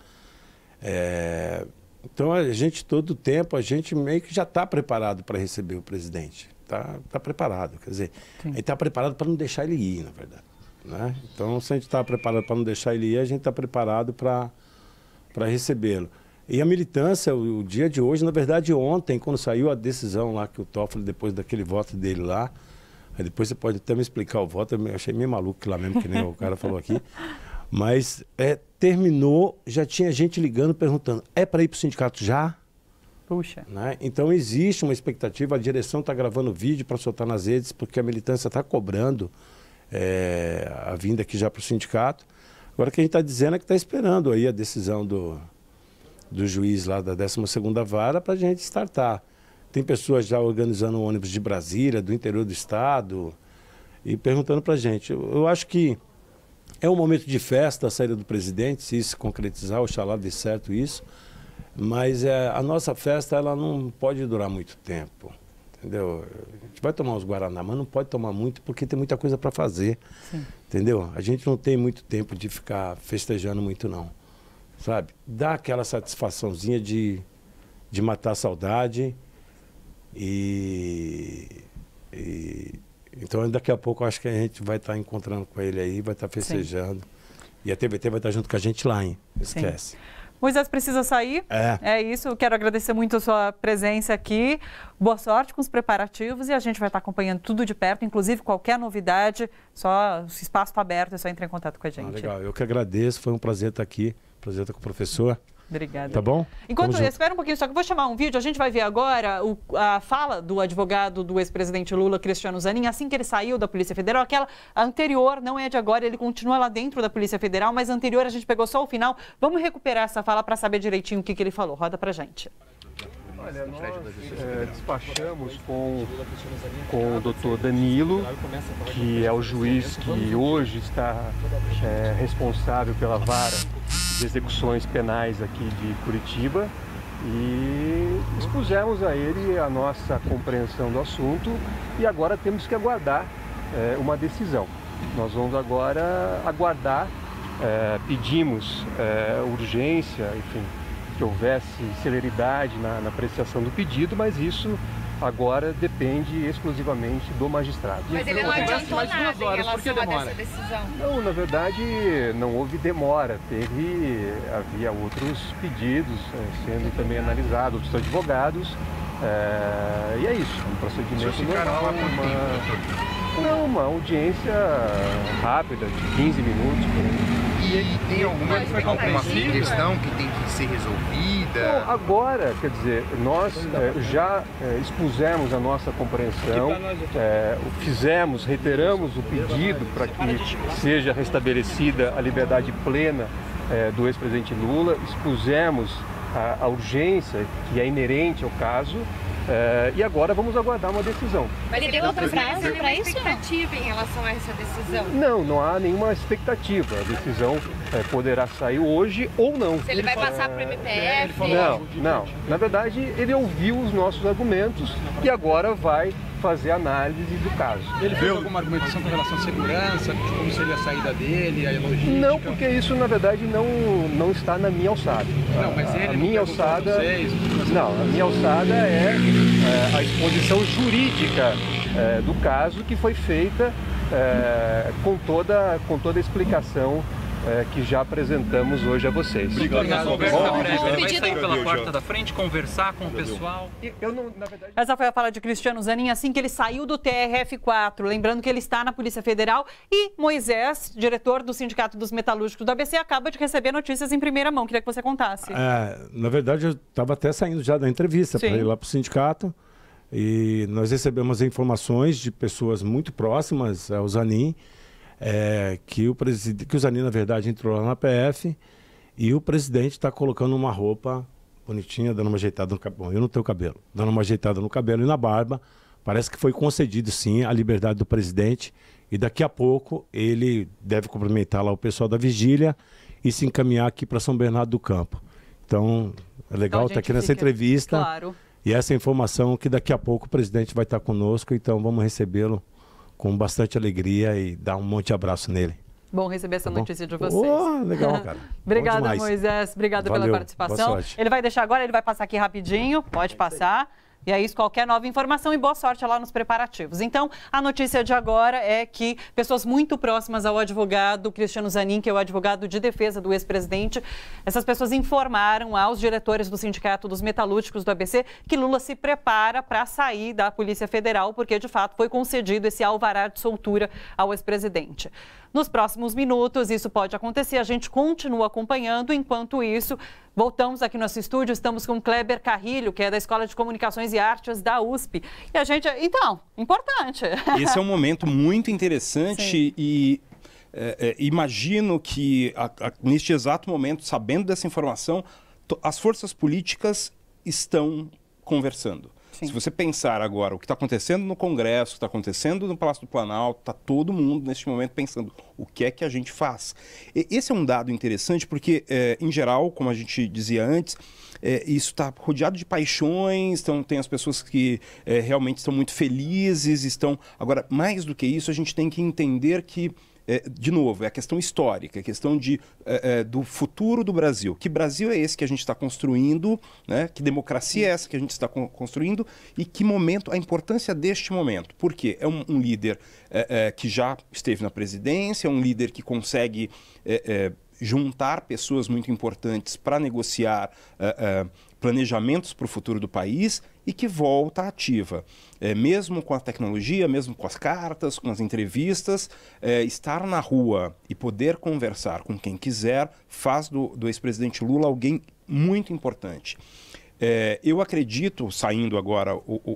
Então a gente, todo o tempo, a gente meio que já está preparado para receber o presidente, tá preparado, quer dizer, a gente está preparado para não deixar ele ir, na verdade, né? Então, se a gente está preparado para não deixar ele ir, a gente está preparado para recebê-lo. E a militância, o dia de hoje, na verdade ontem, quando saiu a decisão lá que o Toffoli, depois daquele voto dele lá, aí depois você pode até me explicar o voto, eu achei meio maluco lá mesmo, que nem o cara falou aqui, mas terminou, já tinha gente ligando, perguntando, é para ir para o sindicato já? Puxa. Né? Então existe uma expectativa, a direção está gravando vídeo para soltar nas redes, porque a militância está cobrando a vinda aqui já para o sindicato. Agora o que a gente está dizendo é que está esperando aí a decisão do juiz lá da 12ª Vara para a gente startar. Tem pessoas já organizando ônibus de Brasília, do interior do estado, e perguntando para a gente. Eu acho que é um momento de festa a saída do presidente, se isso se concretizar, oxalá dê certo isso, mas a nossa festa ela não pode durar muito tempo, entendeu? A gente vai tomar uns Guaraná, mas não pode tomar muito porque tem muita coisa para fazer, entendeu? A gente não tem muito tempo de ficar festejando muito não. Sabe? Dá aquela satisfaçãozinha de matar a saudade e Então, daqui a pouco, eu acho que a gente vai estar encontrando com ele aí, vai estar festejando. Sim. E a TVT vai estar junto com a gente lá, hein? Esquece. Sim. Moisés precisa sair. É isso. Quero agradecer muito a sua presença aqui. Boa sorte com os preparativos e a gente vai estar acompanhando tudo de perto, inclusive qualquer novidade. Só o espaço está aberto, é só entrar em contato com a gente. Legal. Eu que agradeço. Foi um prazer estar aqui. Prazer estar com o professor. Obrigada. Tá bom? Enquanto isso, espera um pouquinho, só que eu vou chamar um vídeo. A gente vai ver agora a fala do advogado do ex-presidente Lula, Cristiano Zanin, assim que ele saiu da Polícia Federal. Aquela anterior, não é de agora, ele continua lá dentro da Polícia Federal, mas a anterior a gente pegou só o final. Vamos recuperar essa fala para saber direitinho o que ele falou. Roda pra gente. Olha, nós despachamos com o doutor Danilo, que é o juiz que hoje está responsável pela vara de execuções penais aqui de Curitiba, e expusemos a ele a nossa compreensão do assunto e agora temos que aguardar uma decisão. Nós vamos agora aguardar, pedimos urgência, enfim, que houvesse celeridade na apreciação do pedido, mas isso agora depende exclusivamente do magistrado. Mas ele não adiantou nada em relação a dessa decisão? Não, na verdade não houve demora, havia outros pedidos sendo também analisados, outros advogados, e é isso, um procedimento normal, uma audiência rápida, de 15 minutos. E tem alguma questão que tem que ser resolvida? Não, agora, quer dizer, nós já expusemos a nossa compreensão, reiteramos o pedido para que seja restabelecida a liberdade plena do ex-presidente Lula, expusemos a urgência que é inerente ao caso. E agora vamos aguardar uma decisão. Mas ele deu outro prazo para isso? Expectativa em relação a essa decisão? Não há nenhuma expectativa. A decisão poderá sair hoje ou não. Se ele vai passar para o MPF? Não. Na verdade, ele ouviu os nossos argumentos e agora vai fazer análise do caso. Ele fez alguma argumentação com relação à segurança, de como seria a saída dele, a logística? Não, porque isso na verdade não está na minha alçada. Não, mas ele a minha alçada, a minha alçada é a exposição jurídica do caso, que foi feita com toda a explicação que já apresentamos hoje a vocês. Obrigado. Conversa breve. Ele vai sair pela porta da frente, conversar com o pessoal. Essa foi a fala de Cristiano Zanin assim que ele saiu do TRF4. Lembrando que ele está na Polícia Federal e Moisés, diretor do Sindicato dos Metalúrgicos do ABC, acaba de receber notícias em primeira mão. Queria que você contasse. Na verdade, eu estava até saindo já da entrevista para ir lá para o sindicato. E nós recebemos informações de pessoas muito próximas ao Zanin, que o Zanin, na verdade, entrou lá na PF e o presidente está colocando uma roupa bonitinha, dando uma ajeitada no cabelo. Eu não tenho cabelo. Dando uma ajeitada no cabelo e na barba. Parece que foi concedido, sim, a liberdade do presidente. E daqui a pouco ele deve cumprimentar lá o pessoal da vigília e se encaminhar aqui para São Bernardo do Campo. Então, é legal estar aqui nessa entrevista. Claro. E essa informação que daqui a pouco o presidente vai estar conosco. Então, vamos recebê-lo com bastante alegria e dar um monte de abraço nele. Bom receber essa notícia de vocês. Legal, cara. Obrigada, Moisés. Obrigada pela participação. Ele vai deixar agora, ele vai passar aqui rapidinho. Pode passar. E é isso, qualquer nova informação e boa sorte lá nos preparativos. Então, a notícia de agora é que pessoas muito próximas ao advogado Cristiano Zanin, que é o advogado de defesa do ex-presidente, essas pessoas informaram aos diretores do Sindicato dos Metalúrgicos do ABC que Lula se prepara para sair da Polícia Federal, porque de fato foi concedido esse alvará de soltura ao ex-presidente. Nos próximos minutos, isso pode acontecer, a gente continua acompanhando. Enquanto isso, voltamos aqui no nosso estúdio, estamos com Kleber Carrilho, que é da Escola de Comunicações e Artes da USP. E a gente, então, importante. Esse é um momento muito interessante. Sim. E imagino que neste exato momento, sabendo dessa informação, as forças políticas estão conversando. Sim. Se você pensar agora o que está acontecendo no Congresso, o que está acontecendo no Palácio do Planalto, está todo mundo neste momento pensando o que é que a gente faz. Esse é um dado interessante porque, em geral, como a gente dizia antes, isso está rodeado de paixões, então tem as pessoas que realmente estão muito felizes, Agora, mais do que isso, a gente tem que entender que de novo, é a questão histórica, a questão do futuro do Brasil. Que Brasil é esse que a gente está construindo, né? Que democracia é essa que a gente está construindo e que momento, a importância deste momento. Porque é um líder que já esteve na presidência, é um líder que consegue juntar pessoas muito importantes para negociar planejamentos para o futuro do país e que volta ativa. Mesmo com a tecnologia, mesmo com as cartas, com as entrevistas, estar na rua e poder conversar com quem quiser faz do ex-presidente Lula alguém muito importante. Eu acredito, saindo agora,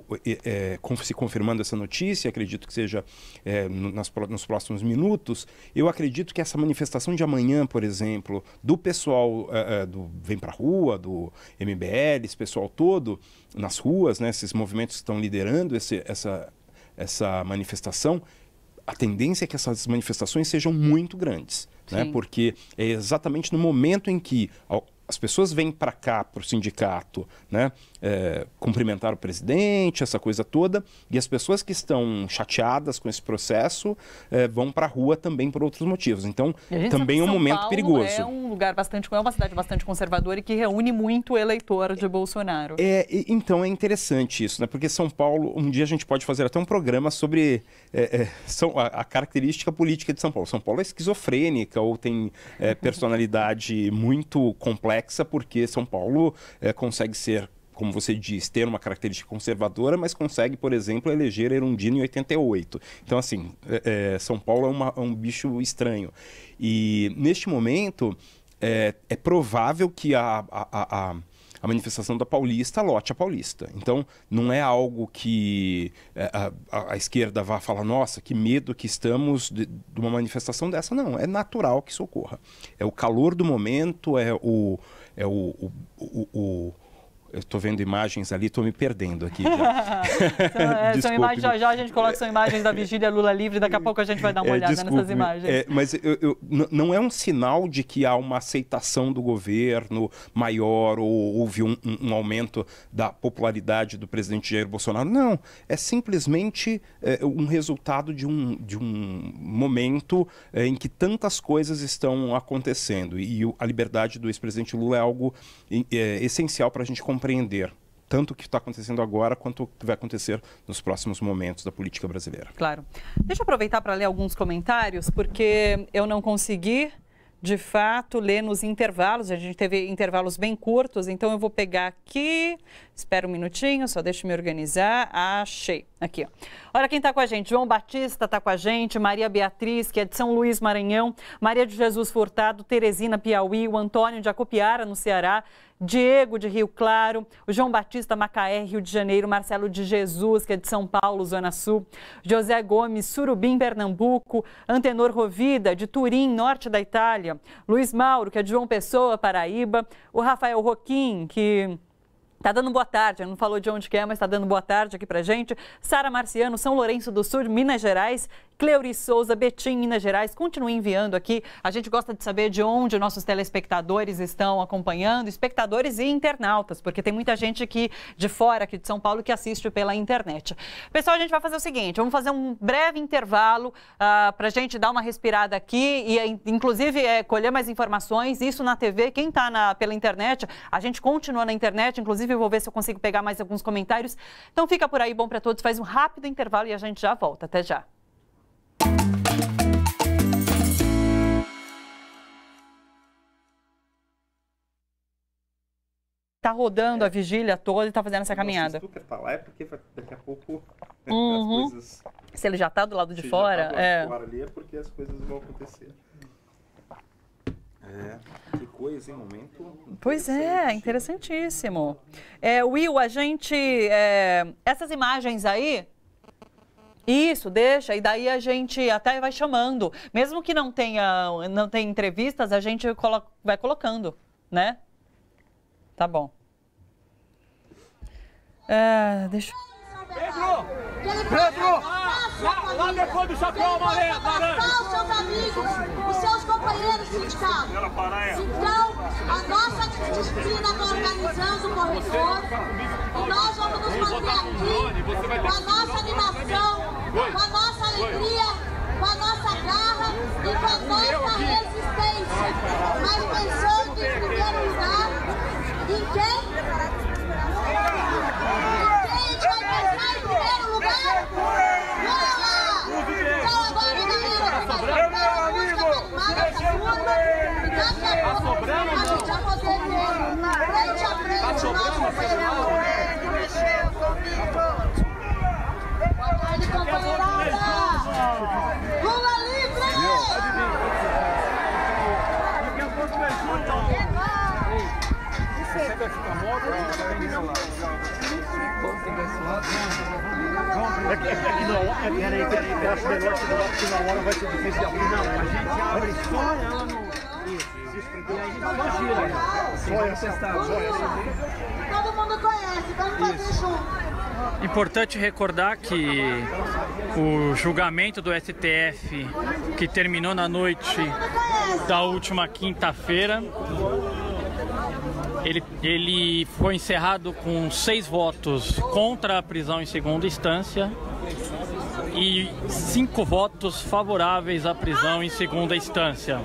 se confirmando essa notícia, acredito que seja nos próximos minutos, eu acredito que essa manifestação de amanhã, por exemplo, do pessoal do Vem Pra Rua, do MBL, esse pessoal todo nas ruas, né, esses movimentos que estão liderando essa manifestação, a tendência é que essas manifestações sejam muito grandes, né, porque é exatamente no momento em que as pessoas vêm para cá, para o sindicato, né, cumprimentar o presidente, essa coisa toda, e as pessoas que estão chateadas com esse processo vão para a rua também por outros motivos. Então, também é um momento perigoso. É um lugar é uma cidade bastante conservadora e que reúne muito o eleitor de Bolsonaro. Então, é interessante isso, né, porque São Paulo, um dia a gente pode fazer até um programa sobre a característica política de São Paulo. São Paulo é esquizofrênica ou tem personalidade muito complexa, porque São Paulo consegue ser, como você diz, ter uma característica conservadora, mas consegue, por exemplo, eleger Erundina em 88. Então, assim, São Paulo é um bicho estranho. E, neste momento, é provável que a manifestação da Paulista lote a Paulista. Então, não é algo que a esquerda vá falar, nossa, que medo que estamos de uma manifestação dessa. Não, é natural que isso ocorra. É o calor do momento, eu estou vendo imagens ali, estou me perdendo aqui já. São imagens, já a gente coloca são imagens da vigília Lula livre, daqui a pouco a gente vai dar uma olhada nessas imagens. Mas não é um sinal de que há uma aceitação do governo maior ou houve um aumento da popularidade do presidente Jair Bolsonaro. Não, é simplesmente um resultado de um momento em que tantas coisas estão acontecendo. E a liberdade do ex-presidente Lula é algo essencial para a gente compreender tanto o que está acontecendo agora quanto o que vai acontecer nos próximos momentos da política brasileira. Claro. Deixa eu aproveitar para ler alguns comentários, porque eu não consegui, de fato, ler nos intervalos. A gente teve intervalos bem curtos, então eu vou pegar aqui. Espera um minutinho, só deixa eu me organizar. Achei. Aqui, ó. Olha quem está com a gente. João Batista está com a gente, Maria Beatriz, que é de São Luís, Maranhão, Maria de Jesus Furtado, Teresina, Piauí, o Antônio de Acopiara, no Ceará, Diego de Rio Claro, o João Batista, Macaé, Rio de Janeiro, Marcelo de Jesus, que é de São Paulo, Zona Sul, José Gomes, Surubim, Pernambuco, Antenor Rovida, de Turim, norte da Itália, Luiz Mauro, que é de João Pessoa, Paraíba, o Rafael Roquim, que está dando boa tarde, não falou de onde que é, mas está dando boa tarde aqui pra gente. Sara Marciano, São Lourenço do Sul, Minas Gerais. Cleuris Souza, Betim, Minas Gerais. Continue enviando aqui. A gente gosta de saber de onde nossos telespectadores estão acompanhando, espectadores e internautas, porque tem muita gente aqui de fora, aqui de São Paulo, que assiste pela internet. Pessoal, a gente vai fazer o seguinte, vamos fazer um breve intervalo para a gente dar uma respirada aqui e, inclusive, colher mais informações. Isso na TV, quem está pela internet, a gente continua na internet, inclusive eu vou ver se eu consigo pegar mais alguns comentários. Então fica por aí, bom para todos, faz um rápido intervalo e a gente já volta. Até já. Tá rodando a vigília toda e tá fazendo essa caminhada. Se o Stucker tá lá é porque daqui a pouco as coisas... Se ele já tá do lado de fora, já tá do lado de fora ali é porque as coisas vão acontecer. Que coisa, hein, momento. Pois é, interessantíssimo. Will, a gente... essas imagens aí... Isso, deixa, e daí a gente até vai chamando. Mesmo que não tenha entrevistas, a gente vai colocando, né? Tá bom. Deixa... Pedro! Lá depois do chapéu amarelo, laranja! Os seus amigos, os seus companheiros sindicais. Então, a nossa disciplina está organizando o corredor e nós vamos nos manter aqui com a nossa animação, com a nossa alegria, com a nossa garra e com nossa resistência, mas pensando em primeiro lugar em quem? Quem a gente vai pensar em primeiro lugar? Lula! Então agora, galera, a música e daqui a pouco a gente vai poder ver frente a frente o nosso companheiro. Boa tarde, companheirada! Lula livre! Você vai ficar móvel ou você vai isolar? Peraí, eu acho melhor que do lado que na hora vai ser difícil de abrir. Não, a gente abre só ela no... Todo mundo conhece, vamos fazer junto. Importante recordar que o julgamento do STF, que terminou na noite da última quinta-feira, ele foi encerrado com 6 votos contra a prisão em segunda instância e 5 votos favoráveis à prisão em segunda instância.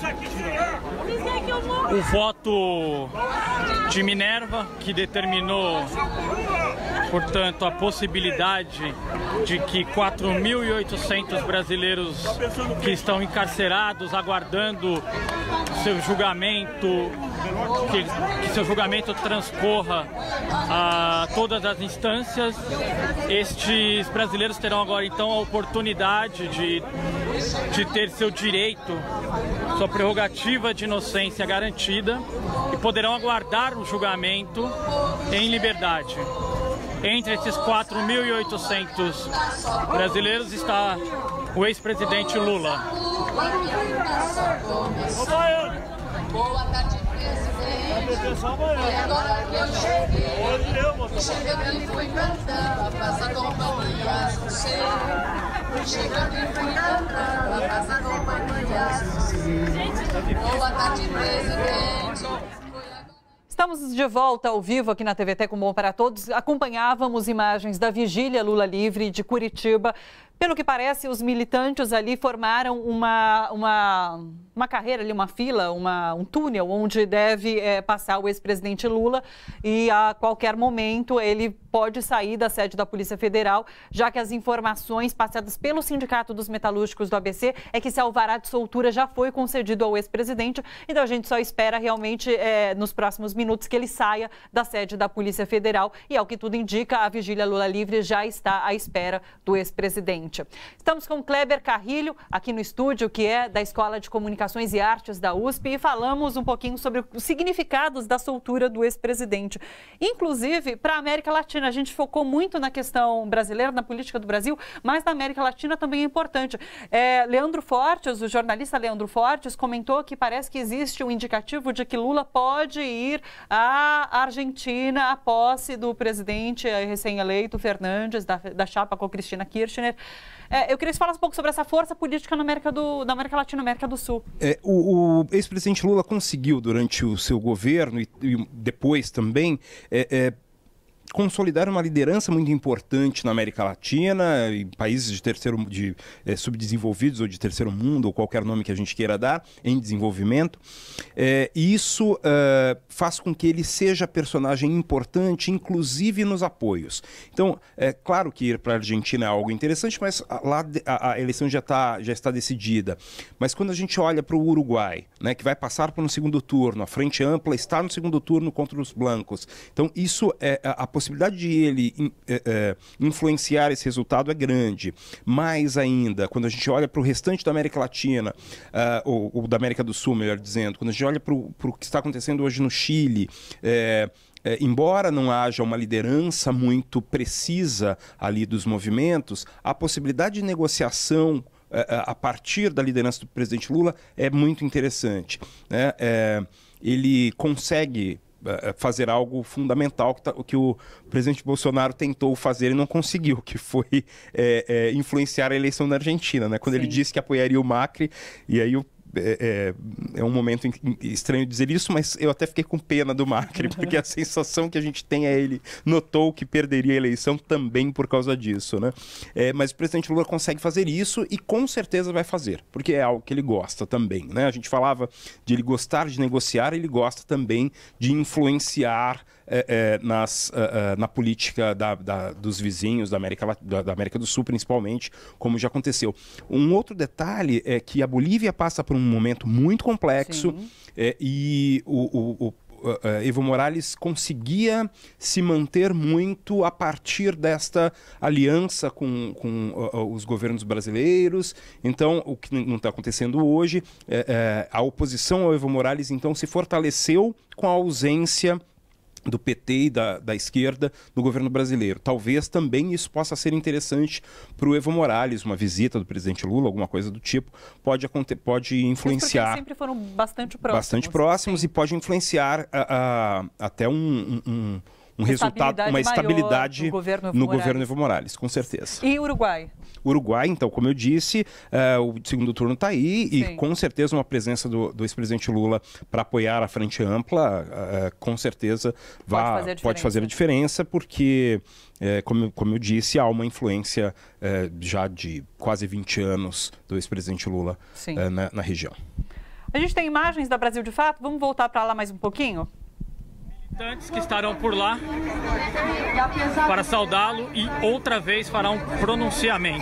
O voto de Minerva, que determinou, portanto, a possibilidade de que 4.800 brasileiros que estão encarcerados aguardando seu julgamento, que seu julgamento transcorra a todas as instâncias, estes brasileiros terão agora então a oportunidade de ter seu direito, sua prerrogativa de inocência garantida e poderão aguardar o julgamento em liberdade. Entre esses 4.800 brasileiros está o ex-presidente Lula. Boa tarde, presidente. Foi agora que eu cheguei e fui cantar, faça companhia, chegando e fui cantar, faça companhia. Boa tarde, presidente. Estamos de volta ao vivo aqui na TVT com Bom para Todos. Acompanhávamos imagens da vigília Lula livre de Curitiba. Pelo que parece, os militantes ali formaram uma carreira, ali, uma fila, um túnel onde deve passar o ex-presidente Lula e a qualquer momento ele pode sair da sede da Polícia Federal, já que as informações passadas pelo Sindicato dos Metalúrgicos do ABC é que esse alvará de soltura já foi concedido ao ex-presidente. Então a gente só espera realmente nos próximos minutos que ele saia da sede da Polícia Federal e, ao que tudo indica, a vigília Lula livre já está à espera do ex-presidente. Estamos com Kleber Carrilho aqui no estúdio, que é da Escola de Comunicações e Artes da USP, e falamos um pouquinho sobre os significados da soltura do ex-presidente. Inclusive, para a América Latina, a gente focou muito na questão brasileira, na política do Brasil, mas na América Latina também é importante. Leandro Fortes, o jornalista Leandro Fortes, comentou que parece que existe um indicativo de que Lula pode ir à Argentina à posse do presidente recém-eleito Fernandes, da chapa com Cristina Kirchner. Eu queria que você falasse um pouco sobre essa força política na América Latina, América do Sul. O ex-presidente Lula conseguiu, durante o seu governo e depois também, consolidar uma liderança muito importante na América Latina, em países de subdesenvolvidos ou de terceiro mundo, ou qualquer nome que a gente queira dar, em desenvolvimento. E isso faz com que ele seja personagem importante, inclusive nos apoios. Então, é claro que ir para a Argentina é algo interessante, mas lá a eleição já está decidida. Mas quando a gente olha para o Uruguai, né, que vai passar para um segundo turno, a Frente Ampla está no segundo turno contra os blancos. Então, isso a possibilidade de ele influenciar esse resultado é grande. Mais ainda, quando a gente olha para o restante da América Latina, ou da América do Sul, melhor dizendo, quando a gente olha para o que está acontecendo hoje no Chile, embora não haja uma liderança muito precisa ali dos movimentos, a possibilidade de negociação a partir da liderança do presidente Lula é muito interessante, né? Ele consegue fazer algo fundamental que o presidente Bolsonaro tentou fazer e não conseguiu, que foi influenciar a eleição na Argentina, né? Quando ele disse que apoiaria o Macri, e aí é um momento estranho dizer isso, mas eu até fiquei com pena do Macri, porque a sensação que a gente tem é ele notou que perderia a eleição também por causa disso, né? Mas o presidente Lula consegue fazer isso e com certeza vai fazer, porque é algo que ele gosta também, né? A gente falava de ele gostar de negociar, ele gosta também de influenciar na política dos vizinhos da América do Sul, principalmente, como já aconteceu. Um outro detalhe é que a Bolívia passa por um momento muito complexo e o Evo Morales conseguia se manter muito a partir desta aliança com os governos brasileiros. Então, o que não está acontecendo hoje, a oposição ao Evo Morales então se fortaleceu com a ausência do PT e da esquerda no governo brasileiro. Talvez também isso possa ser interessante para o Evo Morales, uma visita do presidente Lula, alguma coisa do tipo, pode influenciar. Porque sempre foram bastante próximos. Bastante próximos e pode influenciar até um resultado, uma estabilidade no governo Evo Morales, com certeza. E Uruguai? Uruguai, então, como eu disse, o segundo turno está aí e com certeza uma presença do ex-presidente Lula para apoiar a Frente Ampla, com certeza pode fazer a diferença, porque, como eu disse, há uma influência já de quase 20 anos do ex-presidente Lula na região. A gente tem imagens da Brasil de Fato, vamos voltar para lá mais um pouquinho? Militantes que estarão por lá para saudá-lo e outra vez fará um pronunciamento.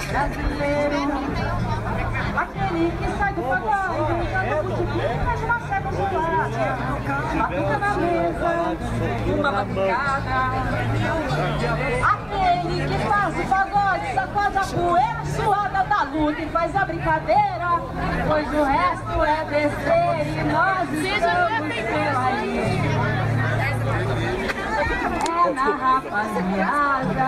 Aquele que sai do pagode, brincando com faz uma cega bolada, batuta na mesa, uma batucada. Aquele que faz o pagode, sacode a poeira suada da luta e faz a brincadeira, pois o resto é besteira e nós estamos por aí. É na rapaziada.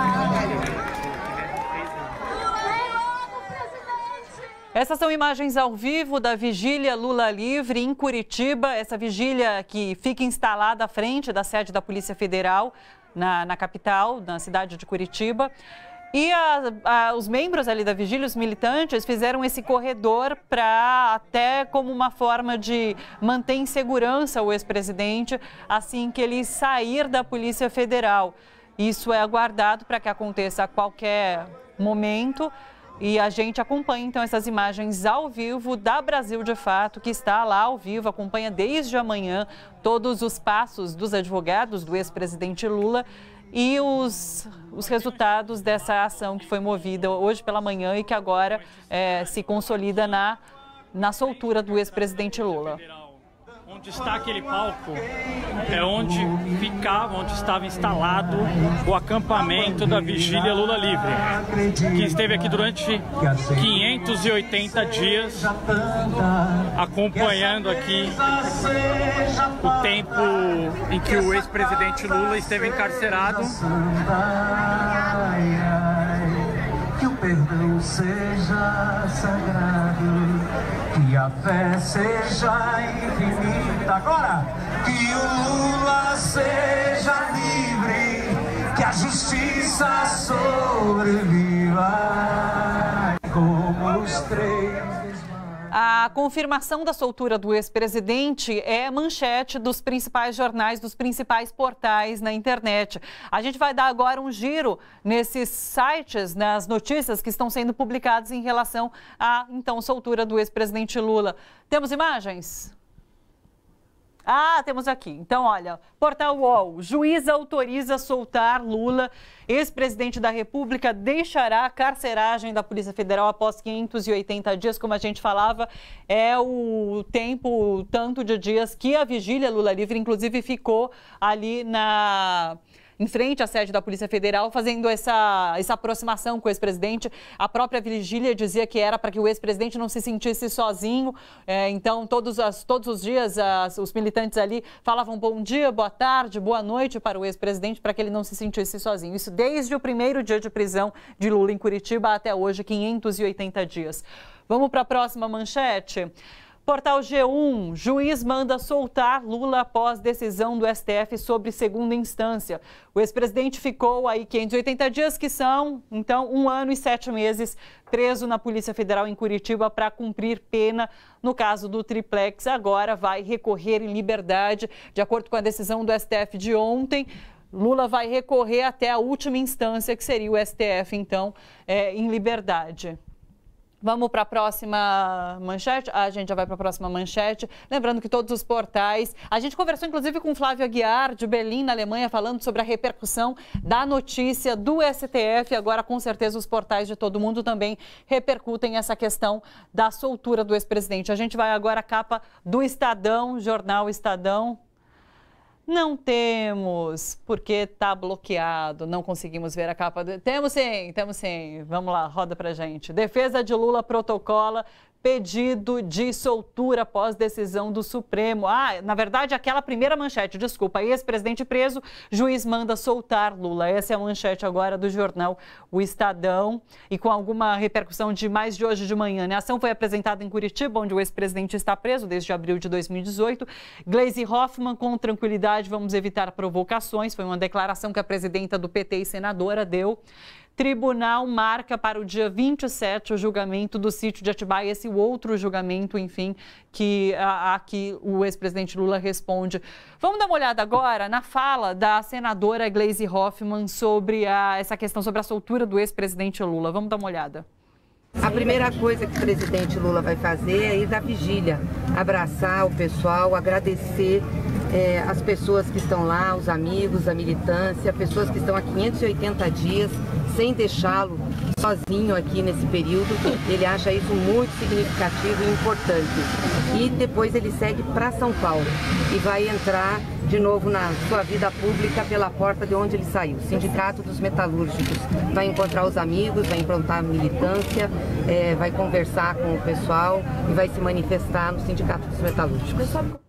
Essas são imagens ao vivo da vigília Lula Livre em Curitiba. Essa vigília que fica instalada à frente da sede da Polícia Federal na capital, na cidade de Curitiba. E os membros ali da vigília, os militantes, fizeram esse corredor para até como uma forma de manter em segurança o ex-presidente assim que ele sair da Polícia Federal. Isso é aguardado para que aconteça a qualquer momento. E a gente acompanha, então, essas imagens ao vivo da Brasil de Fato, que está lá ao vivo, acompanha desde amanhã todos os passos dos advogados do ex-presidente Lula e os resultados dessa ação que foi movida hoje pela manhã e que agora se consolida na soltura do ex-presidente Lula. Onde está aquele palco é onde estava instalado o acampamento da vigília Lula Livre, que esteve aqui durante 580 dias, acompanhando aqui o tempo em que o ex-presidente Lula esteve encarcerado. Que o perdão seja sagrado, que a fé seja infinita. Agora, que o Lula seja livre, que a justiça sobreviva como os três. A confirmação da soltura do ex-presidente é manchete dos principais jornais, dos principais portais na internet. A gente vai dar agora um giro nesses sites, nas notícias que estão sendo publicadas em relação à, então, soltura do ex-presidente Lula. Temos imagens? Ah, temos aqui. Então, olha, Portal UOL, juiz autoriza soltar Lula. Ex-presidente da República deixará a carceragem da Polícia Federal após 580 dias, como a gente falava, é o tempo, tanto de dias que a vigília Lula Livre, inclusive, ficou ali em frente à sede da Polícia Federal, fazendo essa aproximação com o ex-presidente. A própria vigília dizia que era para que o ex-presidente não se sentisse sozinho. Então, todos os dias, os militantes ali falavam bom dia, boa tarde, boa noite para o ex-presidente, para que ele não se sentisse sozinho. Isso desde o primeiro dia de prisão de Lula em Curitiba até hoje, 580 dias. Vamos para a próxima manchete. Portal G1, juiz manda soltar Lula após decisão do STF sobre segunda instância. O ex-presidente ficou aí 580 dias, que são, então, 1 ano e 7 meses, preso na Polícia Federal em Curitiba para cumprir pena. No caso do triplex, agora vai recorrer em liberdade. De acordo com a decisão do STF de ontem, Lula vai recorrer até a última instância, que seria o STF, então, em liberdade. Vamos para a próxima manchete? A gente já vai para a próxima manchete. Lembrando que todos os portais... A gente conversou, inclusive, com o Flávio Aguiar, de Berlim, na Alemanha, falando sobre a repercussão da notícia do STF. Agora, com certeza, os portais de todo mundo também repercutem essa questão da soltura do ex-presidente. A gente vai agora à capa do Estadão, jornal Estadão. Não temos, porque está bloqueado, não conseguimos ver a capa. Temos sim. Vamos lá, roda pra gente. Defesa de Lula protocola pedido de soltura após decisão do Supremo. Na verdade, aquela primeira manchete, desculpa. Ex-presidente preso, juiz manda soltar Lula. Essa é a manchete agora do jornal O Estadão. E com alguma repercussão de mais de hoje de manhã, né? A ação foi apresentada em Curitiba, onde o ex-presidente está preso desde abril de 2018. Gleisi Hoffmann, com tranquilidade, vamos evitar provocações. Foi uma declaração que a presidenta do PT e senadora deu. Tribunal marca para o dia 27 o julgamento do sítio de Atibaia, esse outro julgamento, enfim, que aqui o ex-presidente Lula responde. Vamos dar uma olhada agora na fala da senadora Gleisi Hoffmann sobre essa questão sobre a soltura do ex-presidente Lula. Vamos dar uma olhada. A primeira coisa que o presidente Lula vai fazer é ir da vigília, abraçar o pessoal, agradecer as pessoas que estão lá, os amigos, a militância, pessoas que estão há 580 dias sem deixá-lo sozinho aqui nesse período. Ele acha isso muito significativo e importante. E depois ele segue para São Paulo e vai entrar de novo na sua vida pública pela porta de onde ele saiu, Sindicato dos Metalúrgicos. Vai encontrar os amigos, vai implantar a militância, vai conversar com o pessoal e vai se manifestar no Sindicato dos Metalúrgicos.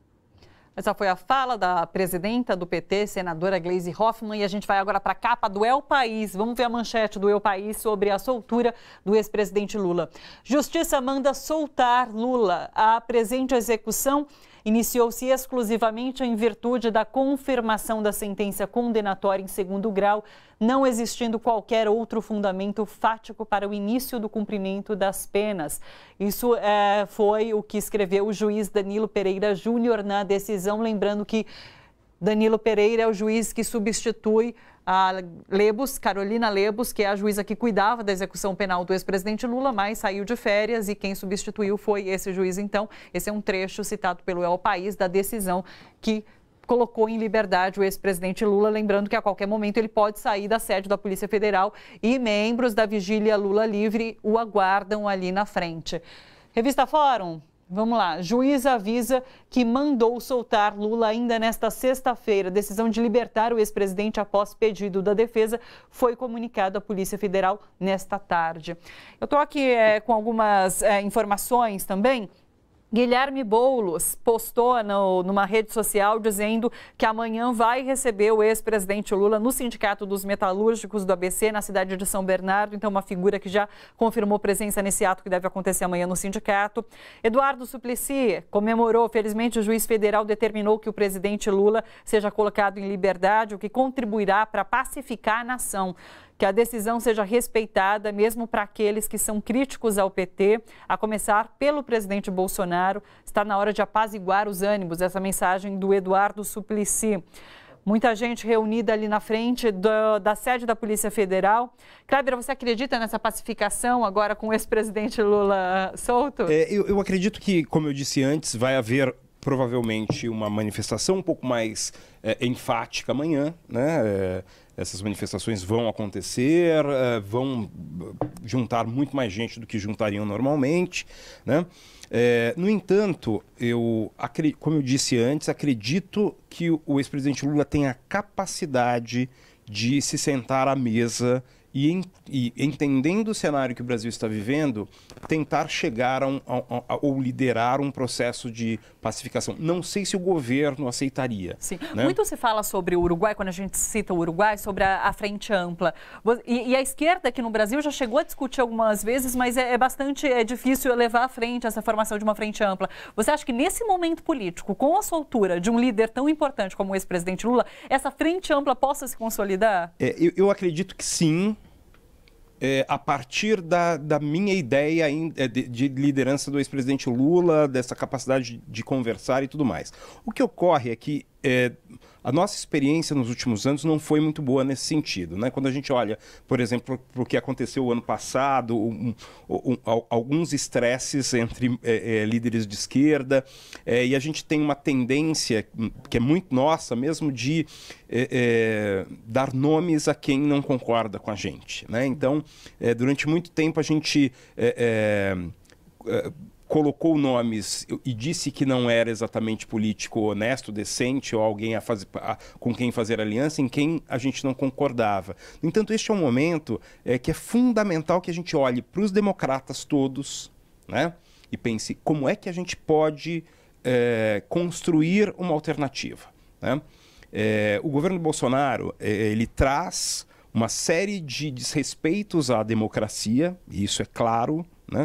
Essa foi a fala da presidenta do PT, senadora Gleisi Hoffmann, e a gente vai agora para a capa do El País. Vamos ver a manchete do El País sobre a soltura do ex-presidente Lula. Justiça manda soltar Lula. A presente execução iniciou-se exclusivamente em virtude da confirmação da sentença condenatória em segundo grau, não existindo qualquer outro fundamento fático para o início do cumprimento das penas. Isso foi o que escreveu o juiz Danilo Pereira Júnior na decisão, lembrando que Danilo Pereira é o juiz que substitui a Carolina Lebos, que é a juíza que cuidava da execução penal do ex-presidente Lula, mas saiu de férias e quem substituiu foi esse juiz. Então, esse é um trecho citado pelo El País da decisão que colocou em liberdade o ex-presidente Lula, lembrando que a qualquer momento ele pode sair da sede da Polícia Federal e membros da vigília Lula Livre o aguardam ali na frente. Revista Fórum. Vamos lá, juiz avisa que mandou soltar Lula ainda nesta sexta-feira. Decisão de libertar o ex-presidente após pedido da defesa foi comunicado à Polícia Federal nesta tarde. Eu estou aqui com algumas informações também. Guilherme Boulos postou numa rede social dizendo que amanhã vai receber o ex-presidente Lula no Sindicato dos Metalúrgicos do ABC, na cidade de São Bernardo. Então, uma figura que já confirmou presença nesse ato que deve acontecer amanhã no sindicato. Eduardo Suplicy comemorou. Felizmente, o juiz federal determinou que o presidente Lula seja colocado em liberdade, o que contribuirá para pacificar a nação. Que a decisão seja respeitada, mesmo para aqueles que são críticos ao PT, a começar pelo presidente Bolsonaro. Está na hora de apaziguar os ânimos. Essa mensagem do Eduardo Suplicy. Muita gente reunida ali na frente da sede da Polícia Federal. Kleber, você acredita nessa pacificação agora com o ex-presidente Lula solto? Eu acredito que, como eu disse antes, vai haver provavelmente uma manifestação um pouco mais enfática amanhã, né? Essas manifestações vão acontecer, vão juntar muito mais gente do que juntariam normalmente, né? No entanto, como eu disse antes, acredito que o ex-presidente Lula tem a capacidade de se sentar à mesa e entendendo o cenário que o Brasil está vivendo, tentar chegar ou liderar um processo de pacificação. Não sei se o governo aceitaria. Sim. Né? Muito se fala sobre o Uruguai, quando a gente cita o Uruguai, sobre a Frente Ampla. E a esquerda aqui no Brasil já chegou a discutir algumas vezes, mas é bastante difícil levar à frente essa formação de uma Frente Ampla. Você acha que nesse momento político, com a soltura de um líder tão importante como o ex-presidente Lula, essa Frente Ampla possa se consolidar? Eu acredito que sim. A partir da minha ideia de liderança do ex-presidente Lula, dessa capacidade de conversar e tudo mais. O que ocorre é que a nossa experiência nos últimos anos não foi muito boa nesse sentido, né? Quando a gente olha, por exemplo, para o que aconteceu o ano passado, alguns estresses entre líderes de esquerda, e a gente tem uma tendência, que é muito nossa mesmo, de dar nomes a quem não concorda com a gente, né? Então, durante muito tempo a gente colocou nomes e disse que não era exatamente político honesto, decente, ou alguém com quem fazer aliança, em quem a gente não concordava. No entanto, este é um momento que é fundamental que a gente olhe para os democratas todos, né? E pense como é que a gente pode construir uma alternativa, né? O governo Bolsonaro, ele traz uma série de desrespeitos à democracia, e isso é claro, né?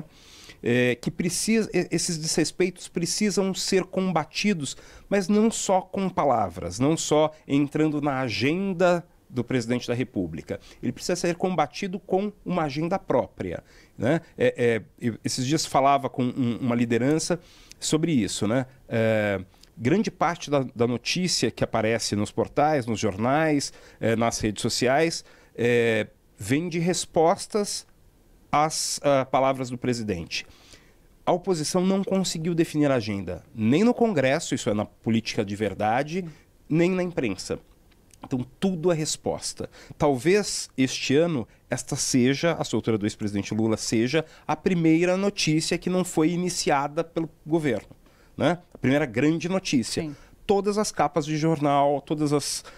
Esses desrespeitos precisam ser combatidos, mas não só com palavras, não só entrando na agenda do presidente da República. Ele precisa ser combatido com uma agenda própria, né? Esses dias falava com uma liderança sobre isso, né? Grande parte da notícia que aparece nos portais, nos jornais, nas redes sociais, vem de respostas às palavras do presidente. A oposição não conseguiu definir a agenda, nem no Congresso, isso é na política de verdade, nem na imprensa. Então, tudo é resposta. Talvez este ano, a soltura do ex-presidente Lula, seja a primeira notícia que não foi iniciada pelo governo, né? A primeira grande notícia. Sim. Todas as capas de jornal, todas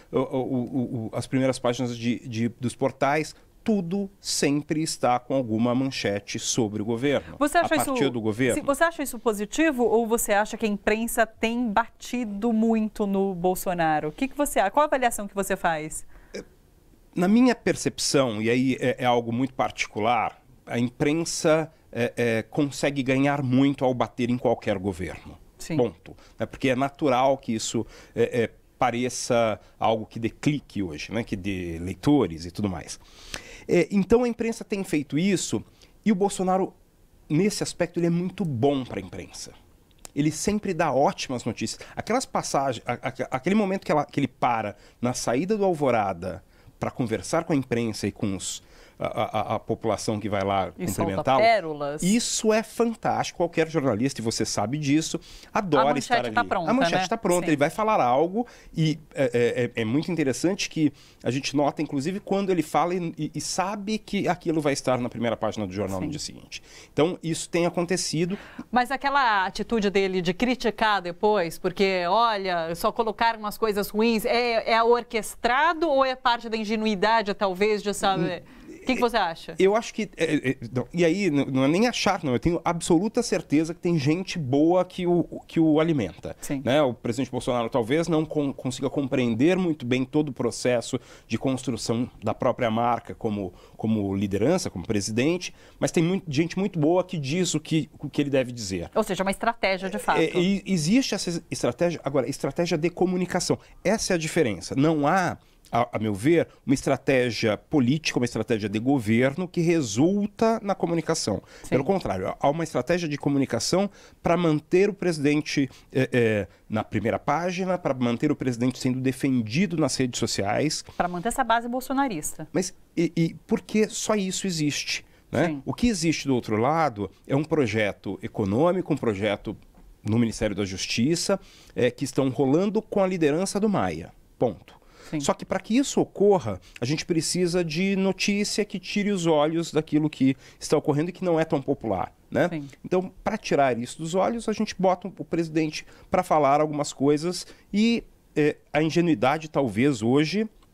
as primeiras páginas dos portais, tudo sempre está com alguma manchete sobre o governo, a partir do governo. Você acha isso positivo ou você acha que a imprensa tem batido muito no Bolsonaro? O que você acha? Qual a avaliação que você faz? Na minha percepção, e aí é algo muito particular, a imprensa consegue ganhar muito ao bater em qualquer governo. Sim. Ponto. Porque é natural que isso pareça algo que dê clique hoje, né? Que dê leitores e tudo mais. Então a imprensa tem feito isso e o Bolsonaro, nesse aspecto, ele é muito bom para a imprensa. Ele sempre dá ótimas notícias. Aquelas passagens, aquele momento que ele para na saída do Alvorada para conversar com a imprensa e com a população que vai lá cumprimentá-lo. Pérolas. Isso é fantástico. Qualquer jornalista, e você sabe disso, adora estar ali. Tá pronta, a manchete está pronta, Sim. Ele vai falar algo e é muito interessante que a gente nota, inclusive, quando ele fala e sabe que aquilo vai estar na primeira página do jornal no dia seguinte. Então, isso tem acontecido. Mas aquela atitude dele de criticar depois, porque, olha, só colocaram umas coisas ruins, é orquestrado ou é parte da ingenuidade, talvez, de saber... O que você acha? Eu acho que... e aí, não é nem achar, não. Eu tenho absoluta certeza que tem gente boa que o alimenta. Sim. Né? O presidente Bolsonaro talvez não consiga compreender muito bem todo o processo de construção da própria marca como liderança, como presidente, mas tem gente muito boa que diz o que ele deve dizer. Ou seja, uma estratégia de fato. Existe essa estratégia, agora, estratégia de comunicação. Essa é a diferença. Não há, a meu ver, uma estratégia política, uma estratégia de governo que resulta na comunicação. Sim. Pelo contrário, há uma estratégia de comunicação para manter o presidente na primeira página, para manter o presidente sendo defendido nas redes sociais. Para manter essa base bolsonarista. Mas porque só isso existe, né? O que existe do outro lado é um projeto econômico, um projeto no Ministério da Justiça, que estão rolando com a liderança do Maia. Ponto. Sim. Só que para que isso ocorra, a gente precisa de notícia que tire os olhos daquilo que está ocorrendo e que não é tão popular, né? Então, para tirar isso dos olhos, a gente bota o presidente para falar algumas coisas e a ingenuidade talvez hoje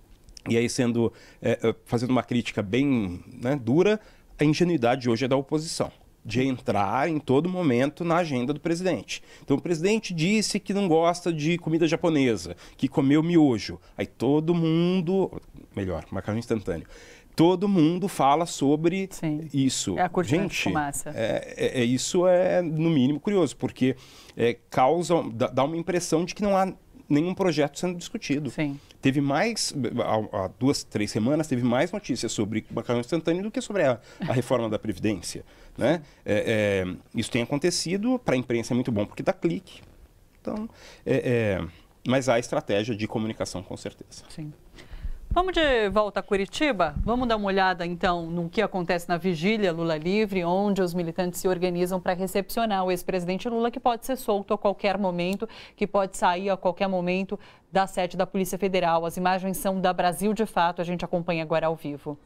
E aí fazendo uma crítica bem, né, dura, a ingenuidade hoje é da oposição, de entrar em todo momento na agenda do presidente. Então o presidente disse que não gosta de comida japonesa, que comeu miojo. Aí todo mundo, melhor, macarrão instantâneo, todo mundo fala sobre isso. É a cortina de Gente, fumaça. isso é no mínimo curioso, porque dá uma impressão de que não há nenhum projeto sendo discutido. Sim. Teve mais, há 2, 3 semanas, teve mais notícias sobre macarrão instantâneo do que sobre a reforma da Previdência. Né? Isso tem acontecido, para a imprensa é muito bom porque dá clique. Então, mas há estratégia de comunicação, com certeza. Sim. Vamos de volta a Curitiba? Vamos dar uma olhada, então, no que acontece na vigília Lula Livre, onde os militantes se organizam para recepcionar o ex-presidente Lula, que pode ser solto a qualquer momento, que pode sair a qualquer momento da sede da Polícia Federal. As imagens são da Brasil de Fato, a gente acompanha agora ao vivo.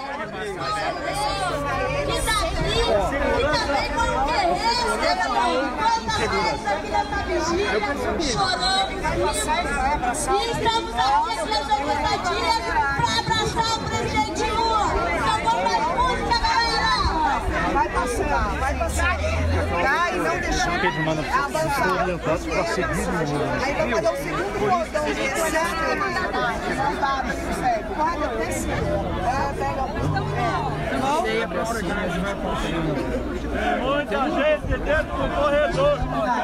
E estamos aqui para abraçar o presidente Lula. Então vamos para a música, galera! Vai passar. Cai, não deixou. Aí vai fazer o segundo cordão de excesso. Não dá, não consegue. Corre até Muita gente dentro do corredor.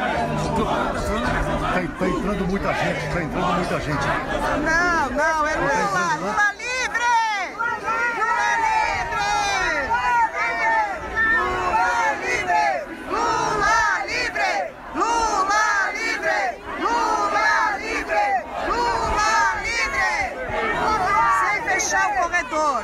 Tá entrando muita gente, Não, é Lula livre! Lula livre! Lula livre! Lula livre! Lula livre! Lula livre! Lula livre! Sem fechar o corredor,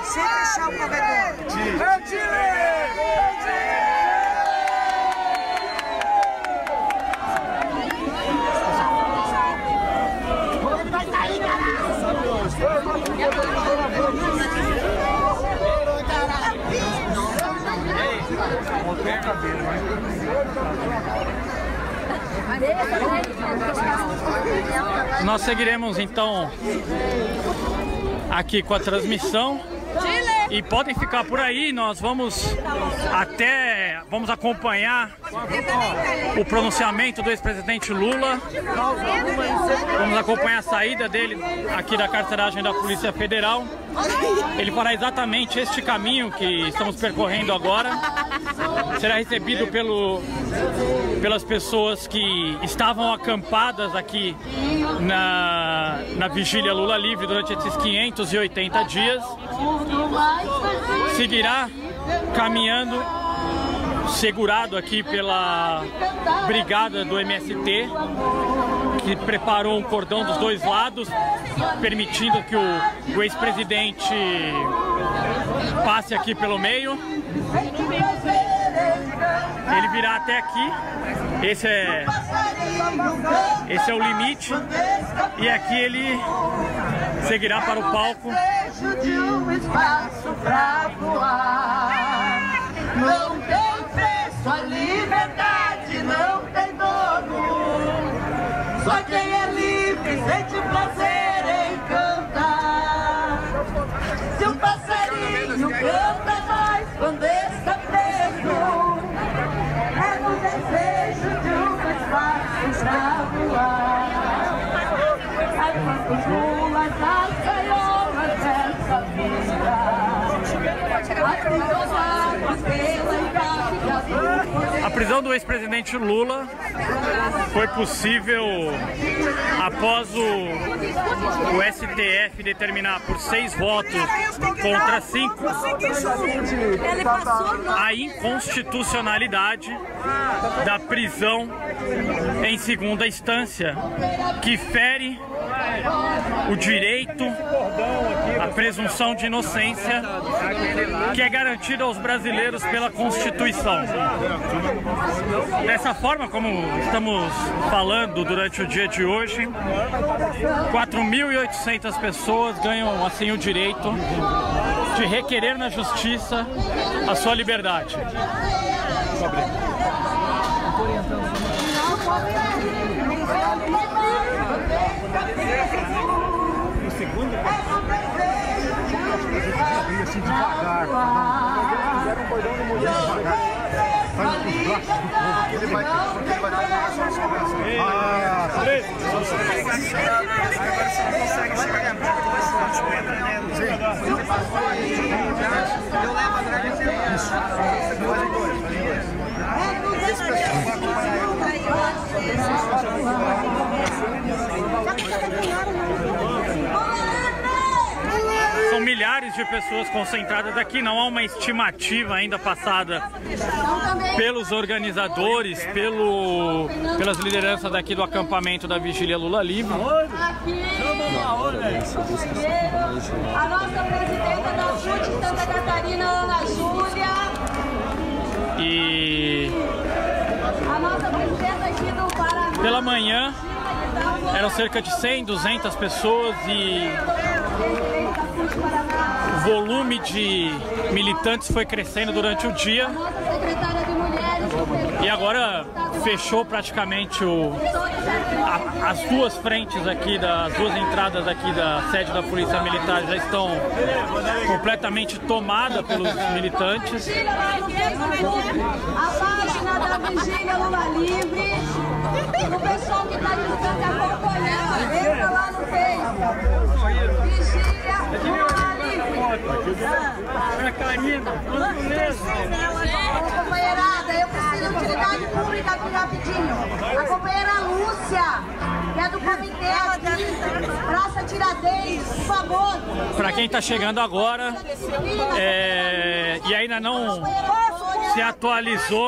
Nós seguiremos então aqui com a transmissão e podem ficar por aí. Nós vamos acompanhar o pronunciamento do ex-presidente Lula. Vamos acompanhar a saída dele aqui da carceragem da Polícia Federal. Ele fará exatamente este caminho que estamos percorrendo agora. Será recebido pelas pessoas que estavam acampadas aqui na vigília Lula Livre durante esses 580 dias. Seguirá caminhando, segurado aqui pela brigada do MST, que preparou um cordão dos dois lados, permitindo que o ex-presidente passe aqui pelo meio. Ele virá até aqui. Esse é o limite. E aqui ele seguirá para o palco. Não tem preço, a liberdade não tem dono. Só quem é livre sente prazer em cantar. Se um passarinho canta mais quando está preso, é no desejo de um espaço pra voar. Ai, quantos mulas nas gaiolas dessa vida. A prisão do ex-presidente Lula foi possível após o STF determinar por 6 votos contra 5 a inconstitucionalidade da prisão em segunda instância, que fere o direito à presunção de inocência que é garantida aos brasileiros pela Constituição. Dessa forma, como estamos falando durante o dia de hoje, 4.800 pessoas ganham assim o direito de requerer na justiça a sua liberdade. O segundo? assim devagar. Fizeram um cordão de mulher devagar. Faz os braços do povo. Ele vai dar as suas conversas. Agora você não consegue chegar em aberto, vai ser uma chueta, né? Você passou aí, eu levo atrás de isso. Esse pessoal vai São milhares de pessoas concentradas aqui, não há uma estimativa ainda passada pelos organizadores, pelas lideranças daqui do acampamento da Vigília Lula Livre. A nossa presidenta da CUT de Santa Catarina, Ana Júlia. E a nossa presidenta aqui do Paraná. Pela manhã eram cerca de 100, 200 pessoas e o volume de militantes foi crescendo durante o dia. E agora fechou praticamente as duas frentes aqui, as duas entradas aqui da sede da Polícia Militar já estão completamente tomadas pelos militantes. A página da Vigília Lula Livre, o pessoal que está acompanhando, entra lá no Facebook. Vigília Lula Livre. Companheirada, eu preciso de utilidade pública aqui rapidinho. A companheira Lúcia, que é do comitê aqui, Praça Tiradentes, por favor. Para quem está chegando agora e ainda não se atualizou,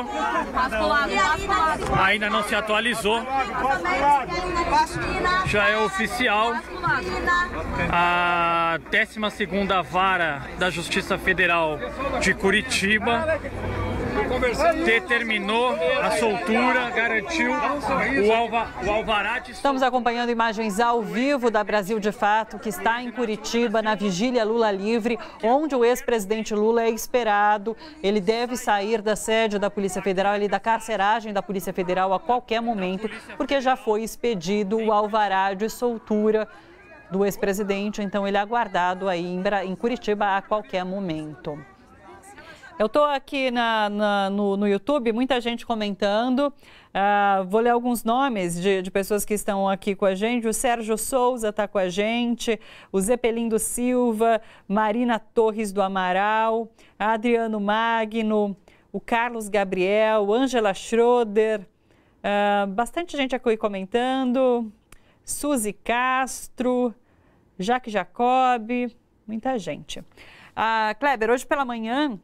já é oficial. A 12ª Vara da Justiça Federal de Curitiba determinou a soltura, garantiu o alvará de... Estamos acompanhando imagens ao vivo da Brasil de Fato, que está em Curitiba, na Vigília Lula Livre, onde o ex-presidente Lula é esperado. Ele deve sair da sede da Polícia Federal, da carceragem da Polícia Federal a qualquer momento, porque já foi expedido o alvará de soltura do ex-presidente, então ele é aguardado aí em Curitiba a qualquer momento. Eu estou aqui no YouTube, muita gente comentando. Vou ler alguns nomes de pessoas que estão aqui com a gente. O Sérgio Souza está com a gente, o Zepelindo Silva, Marina Torres do Amaral, Adriano Magno, o Carlos Gabriel, Ângela Schroeder, bastante gente aqui comentando. Suzy Castro, Jaque Jacob, muita gente. Kleber, hoje pela manhã,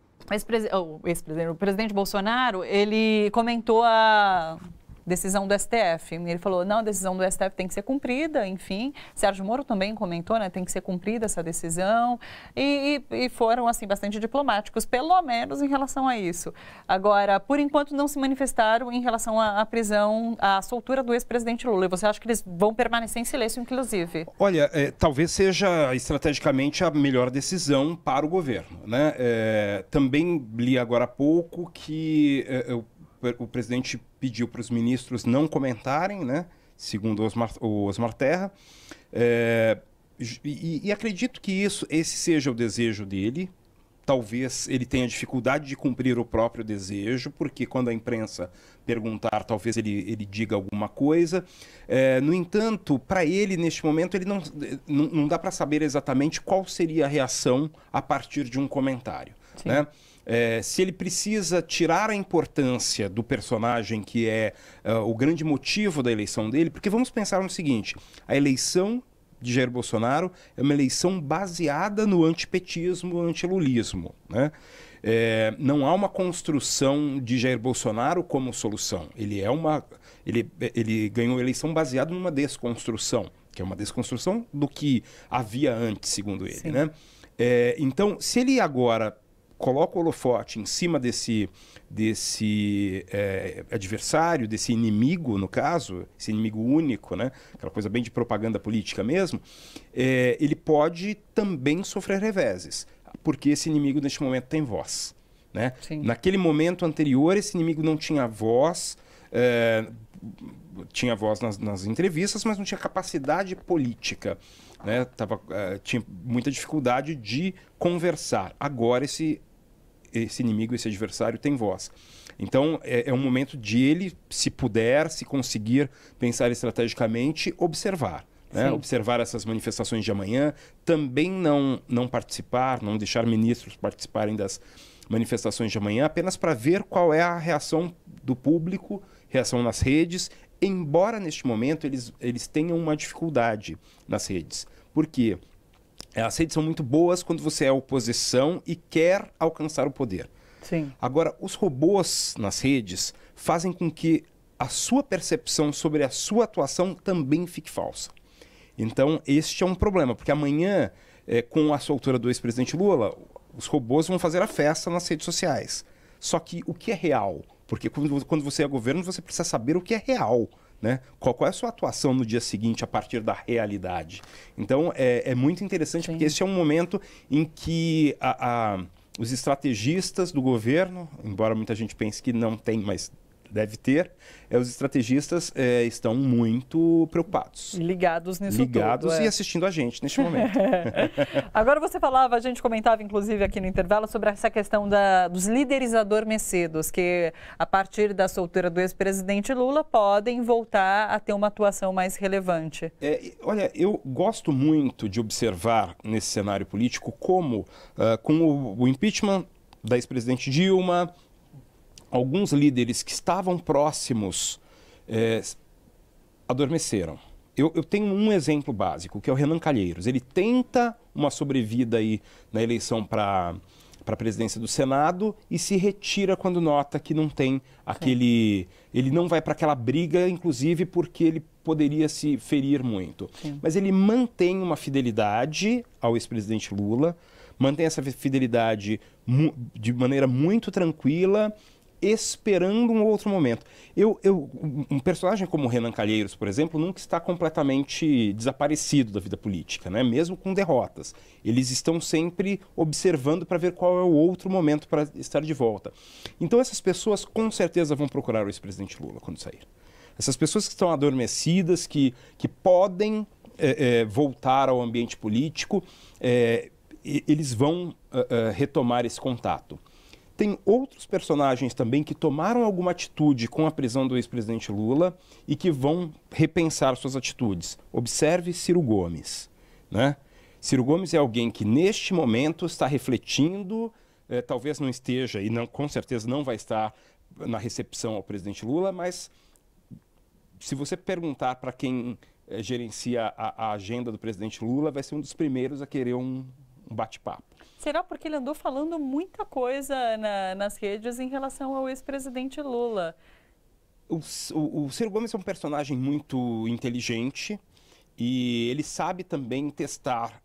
o presidente Bolsonaro, ele comentou a decisão do STF. Ele falou, não, a decisão do STF tem que ser cumprida, enfim. Sérgio Moro também comentou, né, tem que ser cumprida essa decisão. E foram, assim, bastante diplomáticos, pelo menos em relação a isso. Agora, por enquanto, não se manifestaram em relação à prisão, à soltura do ex-presidente Lula. E você acha que eles vão permanecer em silêncio, inclusive? Olha, talvez seja estrategicamente a melhor decisão para o governo, né? Também li agora há pouco que o presidente pediu para os ministros não comentarem, né, segundo o Osmar Terra, e acredito que esse seja o desejo dele. Talvez ele tenha dificuldade de cumprir o próprio desejo, porque quando a imprensa perguntar, talvez ele diga alguma coisa. No entanto, para ele, neste momento, ele não dá para saber exatamente qual seria a reação a partir de um comentário, né? Se ele precisa tirar a importância do personagem que é o grande motivo da eleição dele, porque vamos pensar no seguinte, a eleição de Jair Bolsonaro é uma eleição baseada no antipetismo, antilulismo, né? Não há uma construção de Jair Bolsonaro como solução. Ele ganhou a eleição baseado numa desconstrução, que é uma desconstrução do que havia antes, segundo ele, né? Então, se ele agora coloca o holofote em cima desse adversário, desse inimigo, no caso, esse inimigo único, né? Aquela coisa bem de propaganda política mesmo, ele pode também sofrer reveses, porque esse inimigo neste momento tem voz, né? Naquele momento anterior, esse inimigo não tinha voz, tinha voz nas entrevistas, mas não tinha capacidade política, né? Tinha muita dificuldade de conversar. Agora esse inimigo, esse adversário tem voz. Então é um momento de ele, se puder, se conseguir pensar estrategicamente, observar. Né? Observar essas manifestações de amanhã, também não participar, não deixar ministros participarem das manifestações de amanhã, apenas para ver qual é a reação do público, reação nas redes, embora neste momento eles tenham uma dificuldade nas redes. Por quê? As redes são muito boas quando você é oposição e quer alcançar o poder. Sim. Agora, os robôs nas redes fazem com que a sua percepção sobre a sua atuação também fique falsa. Então, este é um problema, porque amanhã, com a soltura do ex-presidente Lula, os robôs vão fazer a festa nas redes sociais. Só que o que é real? Porque quando você é governo, você precisa saber o que é real. Né? Qual é a sua atuação no dia seguinte a partir da realidade? Então, é muito interessante, porque esse é um momento em que os estrategistas do governo, embora muita gente pense que não tem, mas deve ter, os estrategistas estão muito preocupados. Ligados nisso tudo. Ligados e assistindo a gente neste momento. Agora você falava, a gente comentava inclusive aqui no intervalo sobre essa questão dos líderes adormecidos, que a partir da soltura do ex-presidente Lula podem voltar a ter uma atuação mais relevante. Olha, eu gosto muito de observar nesse cenário político como, com o impeachment da ex-presidente Dilma, alguns líderes que estavam próximos adormeceram. Eu tenho um exemplo básico, que é o Renan Calheiros. Ele tenta uma sobrevida aí na eleição para a presidência do Senado e se retira quando nota que não tem aquele... Ele não vai para aquela briga, inclusive porque ele poderia se ferir muito. Sim. Mas ele mantém uma fidelidade ao ex-presidente Lula, mantém essa fidelidade de maneira muito tranquila, esperando um outro momento. Um personagem como o Renan Calheiros, por exemplo, nunca está completamente desaparecido da vida política, né? Mesmo com derrotas. Eles estão sempre observando para ver qual é o outro momento para estar de volta. Então essas pessoas com certeza vão procurar o ex-presidente Lula quando sair. Essas pessoas que estão adormecidas, que podem voltar ao ambiente político, eles vão retomar esse contato. Tem outros personagens também que tomaram alguma atitude com a prisão do ex-presidente Lula e que vão repensar suas atitudes. Observe Ciro Gomes, né? Ciro Gomes é alguém que neste momento está refletindo, talvez não esteja e com certeza não vai estar na recepção ao presidente Lula, mas se você perguntar para quem gerencia a agenda do presidente Lula, vai ser um dos primeiros a querer um bate-papo. Será porque ele andou falando muita coisa nas redes em relação ao ex-presidente Lula? O Ciro Gomes é um personagem muito inteligente e ele sabe também testar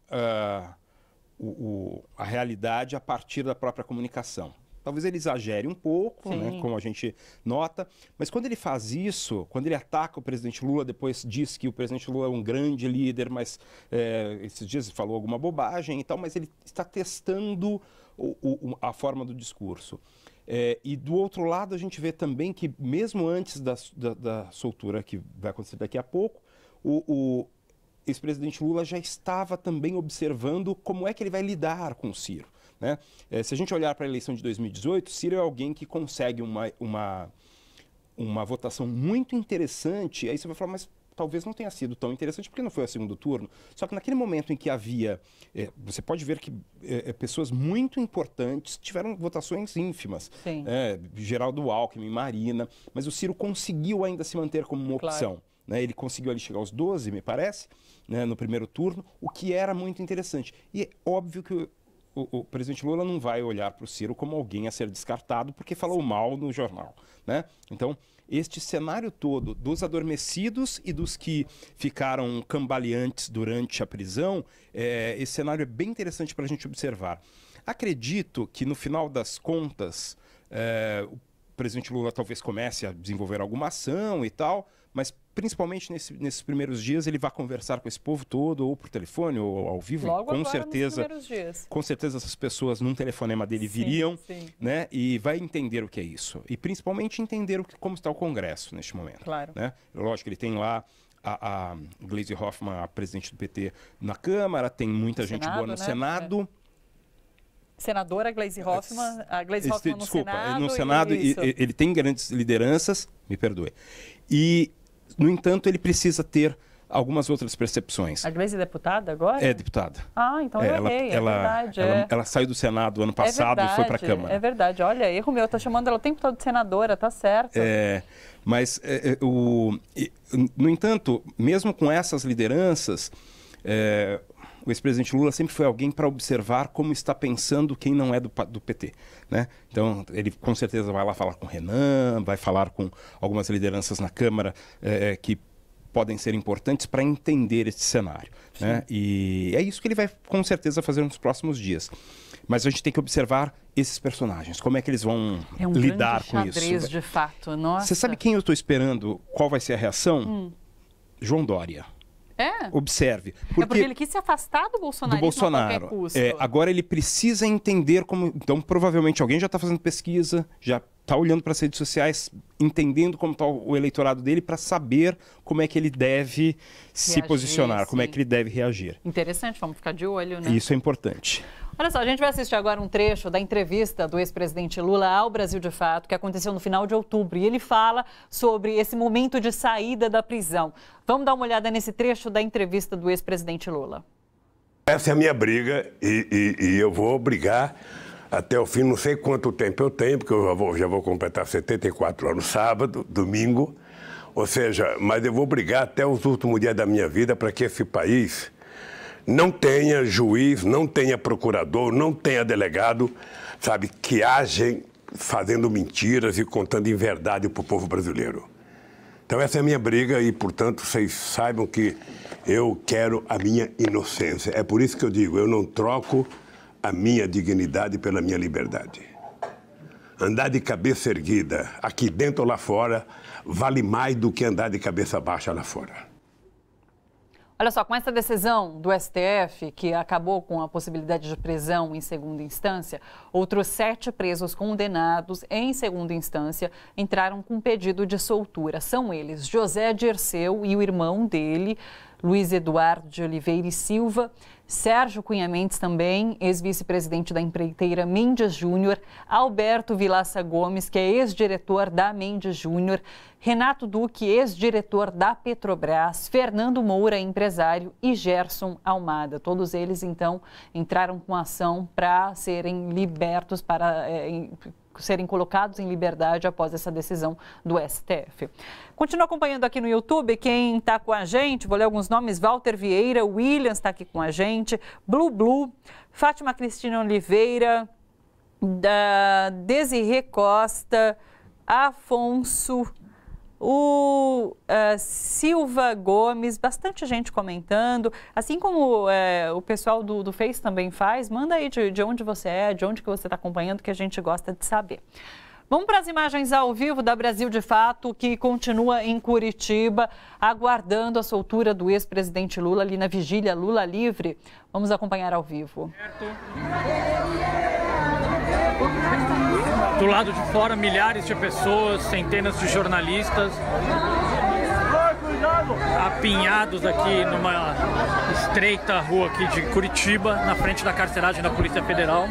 a realidade a partir da própria comunicação. Talvez ele exagere um pouco, né, como a gente nota, mas quando ele faz isso, quando ele ataca o presidente Lula, depois diz que o presidente Lula é um grande líder, mas esses dias ele falou alguma bobagem e tal, mas ele está testando a forma do discurso. E do outro lado a gente vê também que mesmo antes da soltura, que vai acontecer daqui a pouco, o ex-presidente Lula já estava também observando como é que ele vai lidar com o Ciro. Né? Se a gente olhar para a eleição de 2018, Ciro é alguém que consegue uma votação muito interessante, aí você vai falar, mas talvez não tenha sido tão interessante porque não foi ao segundo turno. Só que naquele momento em que havia, você pode ver que pessoas muito importantes tiveram votações ínfimas. Geraldo Alckmin, Marina, mas o Ciro conseguiu ainda se manter como uma opção. Claro. Né? Ele conseguiu ali chegar aos 12, me parece, né, no primeiro turno, o que era muito interessante. E é óbvio que o presidente Lula não vai olhar para o Ciro como alguém a ser descartado porque falou mal no jornal, né? Então, este cenário todo dos adormecidos e dos que ficaram cambaleantes durante a prisão, esse cenário é bem interessante para a gente observar. Acredito que, no final das contas, o presidente Lula talvez comece a desenvolver alguma ação e tal, mas principalmente nesses primeiros dias, ele vai conversar com esse povo todo, ou por telefone, ou ao vivo. Logo com agora, certeza, nos primeiros dias. com certeza essas pessoas num telefonema dele viriam, né? E vai entender o que é isso. E principalmente entender como está o Congresso neste momento. Claro. Né? Lógico, ele tem lá a Gleisi Hoffmann, a presidente do PT, na Câmara, tem muita gente boa no Senado. Senadora Gleisi Hoffmann, a Gleisi Hoffmann no Senado. No Senado ele tem grandes lideranças, me perdoe. E, no entanto, ele precisa ter algumas outras percepções. A Gleisi é deputada agora? É deputada. Ah, então eu errei, é verdade. Ela saiu do Senado ano passado e foi para a Câmara. É verdade, olha, erro meu, eu tô chamando ela o tempo todo de senadora, tá certo. Mas, no entanto, mesmo com essas lideranças, o ex-presidente Lula sempre foi alguém para observar como está pensando quem não é do PT. Né? Então, ele com certeza vai lá falar com o Renan, vai falar com algumas lideranças na Câmara que podem ser importantes para entender esse cenário. Né? E é isso que ele vai com certeza fazer nos próximos dias. Mas a gente tem que observar esses personagens, como é que eles vão lidar com isso. Xadrez, de fato. Nossa. Você sabe quem eu estou esperando? Qual vai ser a reação? João Dória. Observe. Porque ele quis se afastar do bolsonarismo a qualquer custo. Agora ele precisa entender como... Então, provavelmente, alguém já está fazendo pesquisa, já está olhando para as redes sociais, entendendo como está o eleitorado dele, para saber como é que ele deve se posicionar, como é que ele deve reagir. Interessante, vamos ficar de olho, né? Isso é importante. Olha só, a gente vai assistir agora um trecho da entrevista do ex-presidente Lula ao Brasil de Fato, que aconteceu no final de outubro. E ele fala sobre esse momento de saída da prisão. Vamos dar uma olhada nesse trecho da entrevista do ex-presidente Lula. Essa é a minha briga e eu vou brigar até o fim. Não sei quanto tempo eu tenho, porque eu já vou completar 74 anos sábado, domingo. Ou seja, mas eu vou brigar até os últimos dias da minha vida para que esse país não tenha juiz, não tenha procurador, não tenha delegado, sabe, que agem fazendo mentiras e contando inverdade para o povo brasileiro. Então essa é a minha briga e, portanto, vocês saibam que eu quero a minha inocência. É por isso que eu digo, eu não troco a minha dignidade pela minha liberdade. Andar de cabeça erguida, aqui dentro ou lá fora, vale mais do que andar de cabeça baixa lá fora. Olha só, com essa decisão do STF, que acabou com a possibilidade de prisão em segunda instância, outros 7 presos condenados em segunda instância entraram com pedido de soltura. São eles José Dirceu e o irmão dele, Luiz Eduardo de Oliveira e Silva, Sérgio Cunha Mendes também, ex-vice-presidente da empreiteira Mendes Júnior, Alberto Vilaça Gomes, que é ex-diretor da Mendes Júnior, Renato Duque, ex-diretor da Petrobras, Fernando Moura, empresário, e Gerson Almada. Todos eles, então, entraram com ação para serem libertos, para serem colocados em liberdade após essa decisão do STF. Continua acompanhando aqui no YouTube quem está com a gente, vou ler alguns nomes: Walter Vieira, Williams está aqui com a gente, Blue, Fátima Cristina Oliveira, Desirê Costa, Afonso, Silva Gomes, bastante gente comentando, assim como o pessoal do Face também faz. Manda aí de onde você é, de onde que você está acompanhando, que a gente gosta de saber. Vamos para as imagens ao vivo da Brasil de Fato, que continua em Curitiba, aguardando a soltura do ex-presidente Lula ali na vigília Lula Livre. Vamos acompanhar ao vivo. Do lado de fora, milhares de pessoas, centenas de jornalistas, apinhados aqui numa estreita rua aqui de Curitiba, na frente da carceragem da Polícia Federal.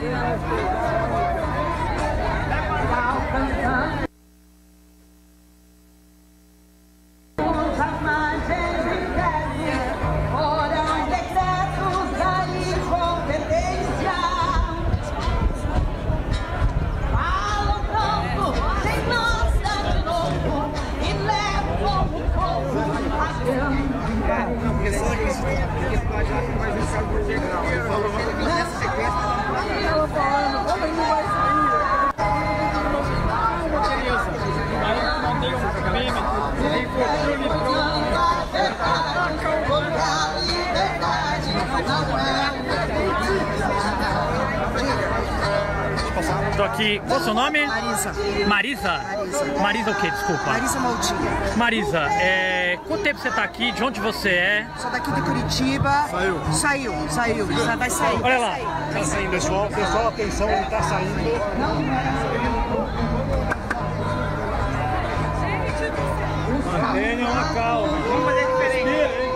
Tô aqui. Qual é o seu nome? Marisa. Marisa? Marisa o quê? Desculpa. Marisa Maldinha. Marisa, quanto tempo você tá aqui? De onde você é? Sou daqui de Curitiba. Saiu. Vai sair. Olha lá. Tá saindo, pessoal, atenção, ele tá saindo. Mantenham a calma. Vamos fazer diferente.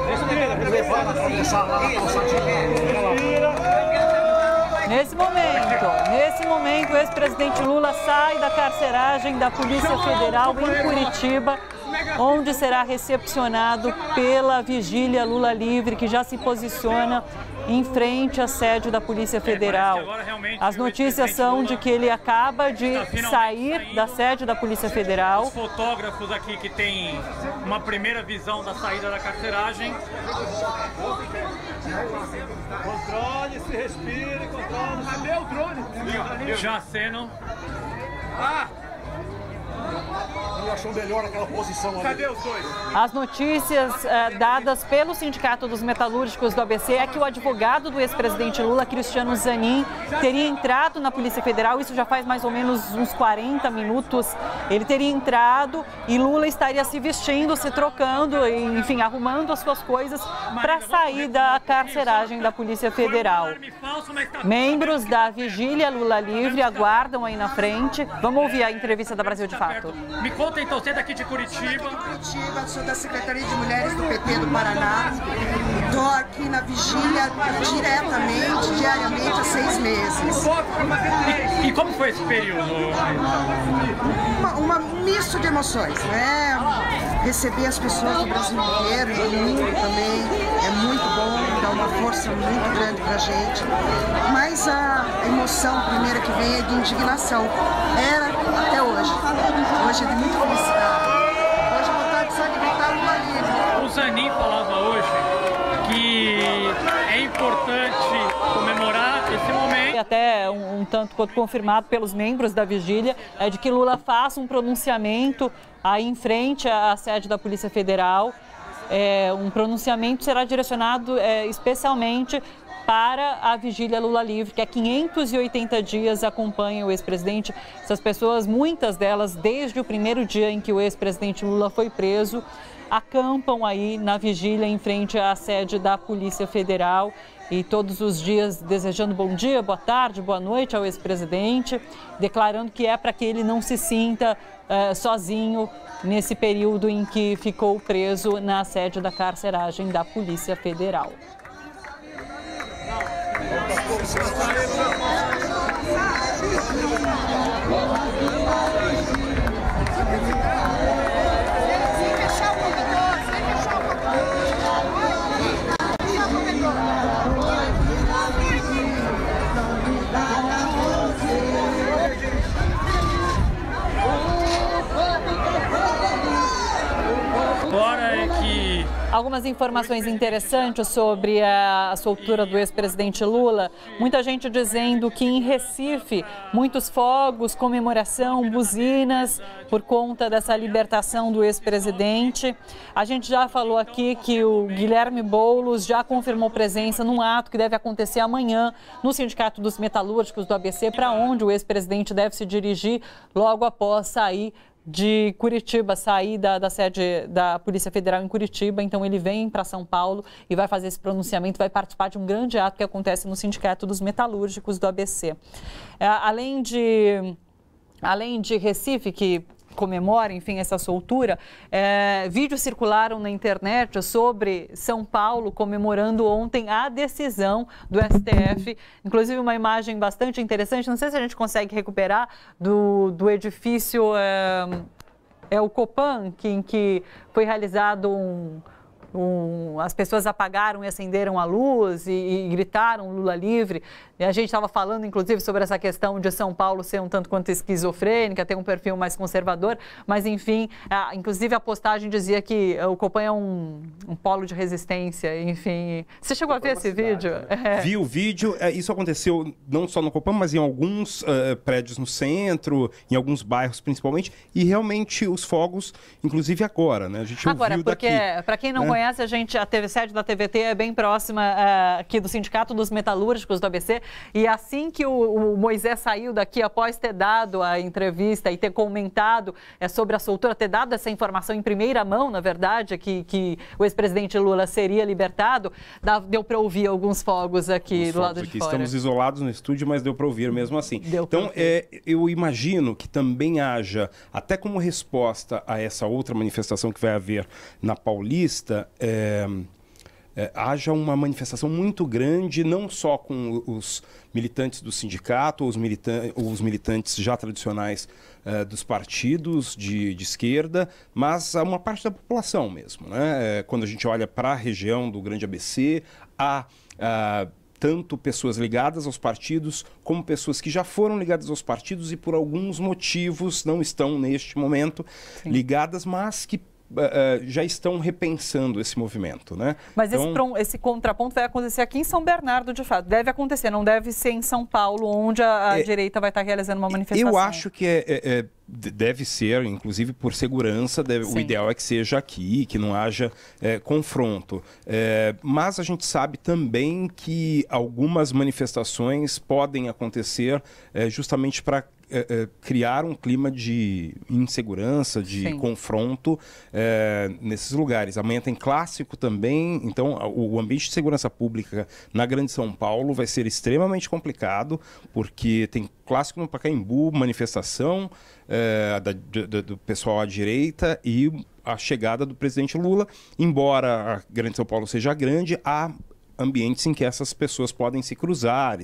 Nesse momento, o ex-presidente Lula sai da carceragem da Polícia Federal em Curitiba, onde será recepcionado pela Vigília Lula Livre, que já se posiciona em frente à sede da Polícia Federal. As notícias são de que ele acaba de sair da sede da Polícia Federal. Os fotógrafos aqui que têm uma primeira visão da saída da carceragem. Controle, se respire, controle. Cadê o drone? Já aceno. Ele achou melhor aquela posição ali. Cadê os dois? As notícias dadas pelo Sindicato dos Metalúrgicos do ABC é que o advogado do ex-presidente Lula, Cristiano Zanin, teria entrado na Polícia Federal, isso já faz mais ou menos uns 40 minutos. Ele teria entrado e Lula estaria se vestindo, se trocando, enfim, arrumando as suas coisas para sair da carceragem da Polícia Federal. Membros da Vigília Lula Livre aguardam aí na frente. Vamos ouvir a entrevista da Brasil de Fato. Me conta então, você é daqui de Curitiba? Sou da Secretaria de Mulheres do PT do Paraná. Estou aqui na vigília diariamente há 6 meses. E como foi esse período? Um misto de emoções, né? Receber as pessoas do Brasil inteiro e do mundo também é muito bom, dá uma força muito grande pra gente. Mas a emoção primeira que vem é de indignação. Era até hoje. Hoje é de muita felicidade. Hoje a vontade só de gritar Lula livre. O Zanin falava hoje que é importante comemorar esse momento. Até um tanto quanto confirmado pelos membros da vigília, é de que Lula faça um pronunciamento aí em frente à sede da Polícia Federal. Um pronunciamento será direcionado especialmente para a Vigília Lula Livre, que há 580 dias acompanha o ex-presidente. Essas pessoas, muitas delas, desde o primeiro dia em que o ex-presidente Lula foi preso, acampam aí na vigília em frente à sede da Polícia Federal e todos os dias desejando bom dia, boa tarde, boa noite ao ex-presidente, declarando que é para que ele não se sinta sozinho nesse período em que ficou preso na sede da carceragem da Polícia Federal. Agora é que algumas informações interessantes sobre a soltura do ex-presidente Lula. Muita gente dizendo que em Recife, muitos fogos, comemoração, buzinas por conta dessa libertação do ex-presidente. A gente já falou aqui que o Guilherme Boulos já confirmou presença num ato que deve acontecer amanhã no Sindicato dos Metalúrgicos do ABC, para onde o ex-presidente deve se dirigir logo após sair de Curitiba, sair da sede da Polícia Federal em Curitiba. Então ele vem para São Paulo e vai fazer esse pronunciamento, vai participar de um grande ato que acontece no Sindicato dos Metalúrgicos do ABC. Além de Recife, que comemora, enfim, essa soltura, vídeos circularam na internet sobre São Paulo comemorando ontem a decisão do STF, inclusive uma imagem bastante interessante, não sei se a gente consegue recuperar, do edifício, o Copan, em que foi realizado as pessoas apagaram e acenderam a luz e gritaram Lula livre. E a gente estava falando, inclusive, sobre essa questão de São Paulo ser um tanto quanto esquizofrênica, ter um perfil mais conservador, mas, enfim, inclusive a postagem dizia que o Copan é um polo de resistência, enfim. Você chegou a ver esse vídeo? Vi o vídeo. Isso aconteceu não só no Copan, mas em alguns prédios no centro, em alguns bairros principalmente, e realmente os fogos, inclusive agora, né? A gente agora, ouviu porque, daqui, para quem não conhece conhece, a sede da TVT é bem próxima aqui do Sindicato dos Metalúrgicos do ABC. E assim que o Moisés saiu daqui, após ter dado a entrevista e ter comentado sobre a soltura, ter dado essa informação em primeira mão, na verdade, que o ex-presidente Lula seria libertado, deu para ouvir alguns fogos aqui do lado de fora. Estamos isolados no estúdio, mas deu para ouvir mesmo assim. Então, eu imagino que também haja, até como resposta a essa outra manifestação que vai haver na Paulista, haja uma manifestação muito grande, não só com os militantes do sindicato, os militantes já tradicionais dos partidos de esquerda, mas uma parte da população mesmo, né? Quando a gente olha para a região do Grande ABC, há tanto pessoas ligadas aos partidos, como pessoas que já foram ligadas aos partidos e por alguns motivos não estão neste momento ligadas, mas que já estão repensando esse movimento, né? Mas então, esse contraponto vai acontecer aqui em São Bernardo, de fato. Deve acontecer, não deve ser em São Paulo, onde a direita vai estar realizando uma manifestação. Eu acho que deve ser, inclusive por segurança, o ideal é que seja aqui, que não haja confronto. Mas a gente sabe também que algumas manifestações podem acontecer justamente para criar um clima de insegurança, de confronto nesses lugares. Amanhã tem clássico também, então o ambiente de segurança pública na Grande São Paulo vai ser extremamente complicado, porque tem clássico no Pacaembu, manifestação do pessoal à direita e a chegada do presidente Lula. Embora a Grande São Paulo seja grande, há ambientes em que essas pessoas podem se cruzar,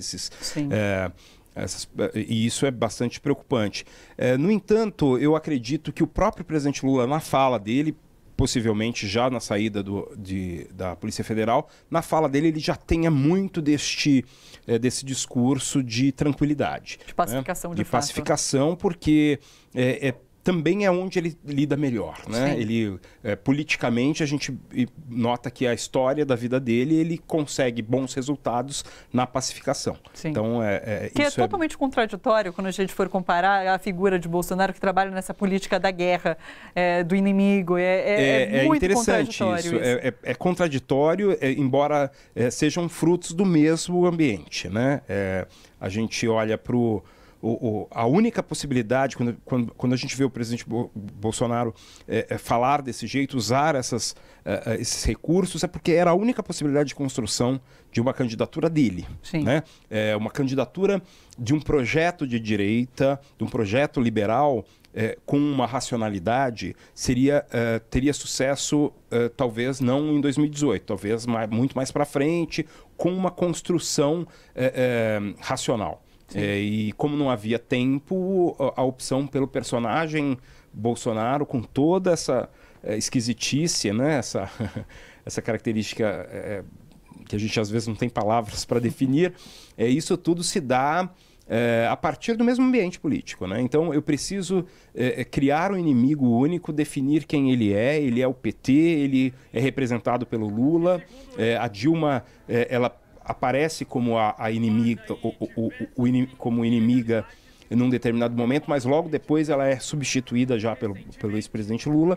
e isso é bastante preocupante. No entanto, eu acredito que o próprio presidente Lula, na fala dele, possivelmente já na saída da Polícia Federal, na fala dele ele já tenha muito desse discurso de tranquilidade. De pacificação, de pacificação, porque também é onde ele lida melhor, né? Ele, politicamente, a gente nota que a história da vida dele, ele consegue bons resultados na pacificação. Então, que isso é totalmente contraditório quando a gente for comparar a figura de Bolsonaro, que trabalha nessa política da guerra, do inimigo. É muito interessante contraditório isso. É contraditório, embora sejam frutos do mesmo ambiente, né? A gente olha para a única possibilidade, quando a gente vê o presidente Bolsonaro falar desse jeito, usar esses recursos, é porque era a única possibilidade de construção de uma candidatura dele. Né? Uma candidatura de um projeto de direita, de um projeto liberal, com uma racionalidade, teria sucesso talvez não em 2018, talvez muito mais para frente, com uma construção racional. E como não havia tempo, a opção pelo personagem Bolsonaro, com toda essa esquisitice, né? essa característica que a gente às vezes não tem palavras para definir, isso tudo se dá a partir do mesmo ambiente político, né? Então eu preciso criar um inimigo único, definir quem ele é o PT, ele é representado pelo Lula, a Dilma, ela aparece como a inimiga, como inimiga num determinado momento, mas logo depois ela é substituída já pelo ex-presidente Lula,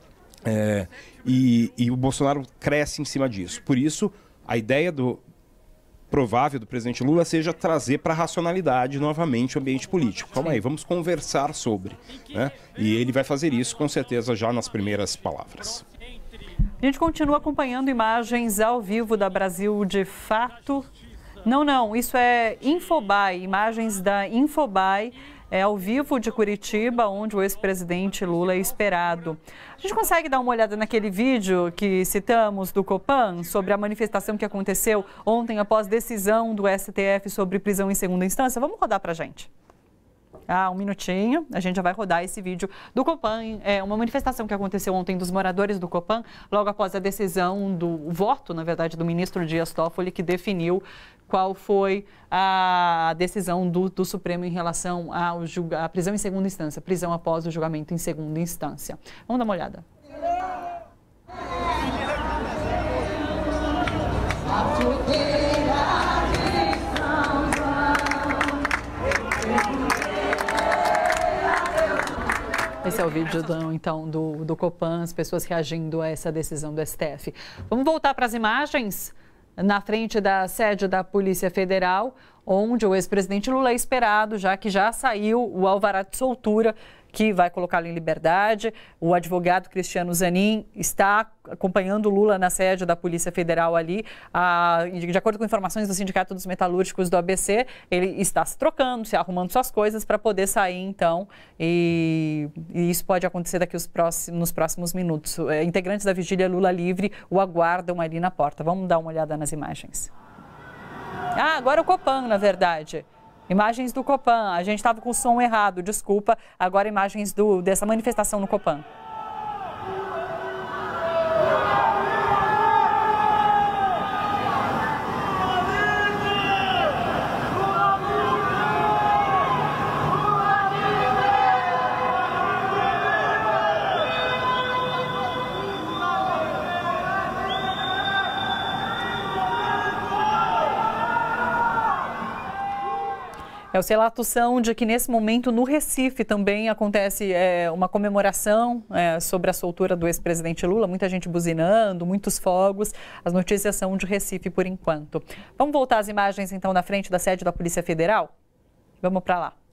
e o Bolsonaro cresce em cima disso. Por isso, a ideia provável do presidente Lula seja trazer para a racionalidade novamente o ambiente político. Calma aí, vamos conversar sobre, né? E ele vai fazer isso com certeza já nas primeiras palavras. A gente continua acompanhando imagens ao vivo da Brasil de Fato. Não, isso é Infobae, imagens da Infobae, ao vivo de Curitiba, onde o ex-presidente Lula é esperado. A gente consegue dar uma olhada naquele vídeo que citamos do Copan, sobre a manifestação que aconteceu ontem após decisão do STF sobre prisão em segunda instância? Vamos rodar para a gente. Um minutinho, a gente já vai rodar esse vídeo do Copan. É uma manifestação que aconteceu ontem dos moradores do Copan, logo após a decisão do voto, na verdade, do ministro Dias Toffoli, que definiu qual foi a decisão do Supremo em relação à prisão em segunda instância, prisão após o julgamento em segunda instância. Vamos dar uma olhada. Esse é o vídeo, então, do Copan, as pessoas reagindo a essa decisão do STF. Vamos voltar para as imagens na frente da sede da Polícia Federal, onde o ex-presidente Lula é esperado, já que já saiu o alvará de soltura, que vai colocá-lo em liberdade. O advogado Cristiano Zanin está acompanhando o Lula na sede da Polícia Federal ali. De acordo com informações do Sindicato dos Metalúrgicos do ABC, ele está se trocando, se arrumando suas coisas para poder sair, então. E isso pode acontecer nos próximos minutos. Integrantes da vigília Lula livre o aguardam ali na porta. Vamos dar uma olhada nas imagens. Agora o Copan, na verdade. Imagens do Copan. A gente estava com o som errado, desculpa. Agora imagens dessa manifestação no Copan. É o selatução de que nesse momento no Recife também acontece uma comemoração sobre a soltura do ex-presidente Lula, muita gente buzinando, muitos fogos. As notícias são de Recife por enquanto. Vamos voltar às imagens então na frente da sede da Polícia Federal? Vamos para lá.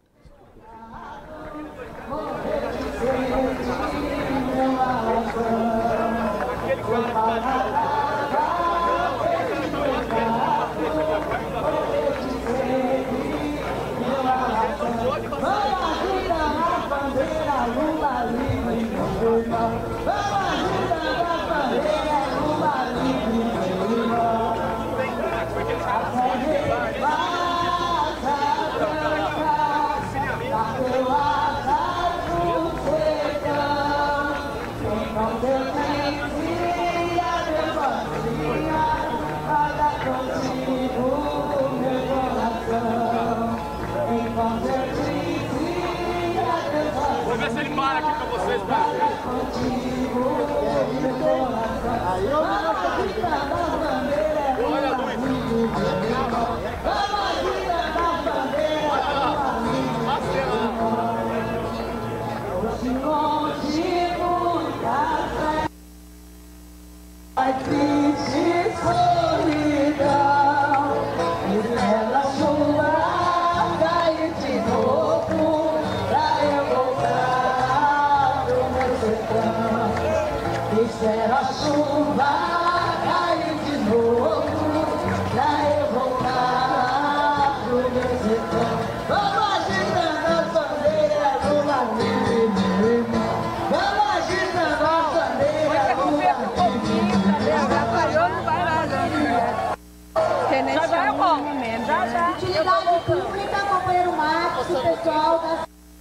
Vou ver se ele para aqui pra vocês, tá? Olha a luz. Espera a chuva cair de novo pra eu voltar pro meu sertão. Vamos agitando a bandeira Lula livre. Vamos agitando a bandeira Lula livre. Já falhou, não vai lá, já. Já já é bom. Já já. Utilidade pública, companheiro Marcos, o pessoal da...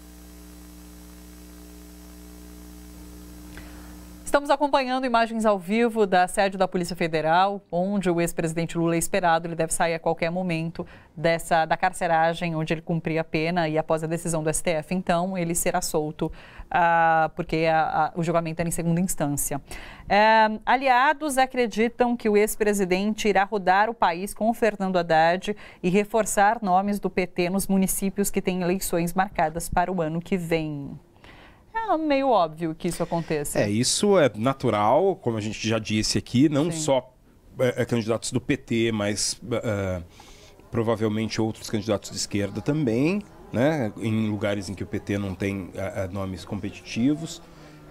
Estamos acompanhando imagens ao vivo da sede da Polícia Federal, onde o ex-presidente Lula é esperado. Ele deve sair a qualquer momento da carceragem onde ele cumpria a pena e após a decisão do STF, então, ele será solto, porque o julgamento era em segunda instância. Aliados acreditam que o ex-presidente irá rodar o país com o Fernando Haddad e reforçar nomes do PT nos municípios que têm eleições marcadas para o ano que vem. É meio óbvio que isso aconteça. Isso é natural, como a gente já disse aqui, não Sim. só candidatos do PT, mas provavelmente outros candidatos de esquerda também, né? Em lugares em que o PT não tem nomes competitivos.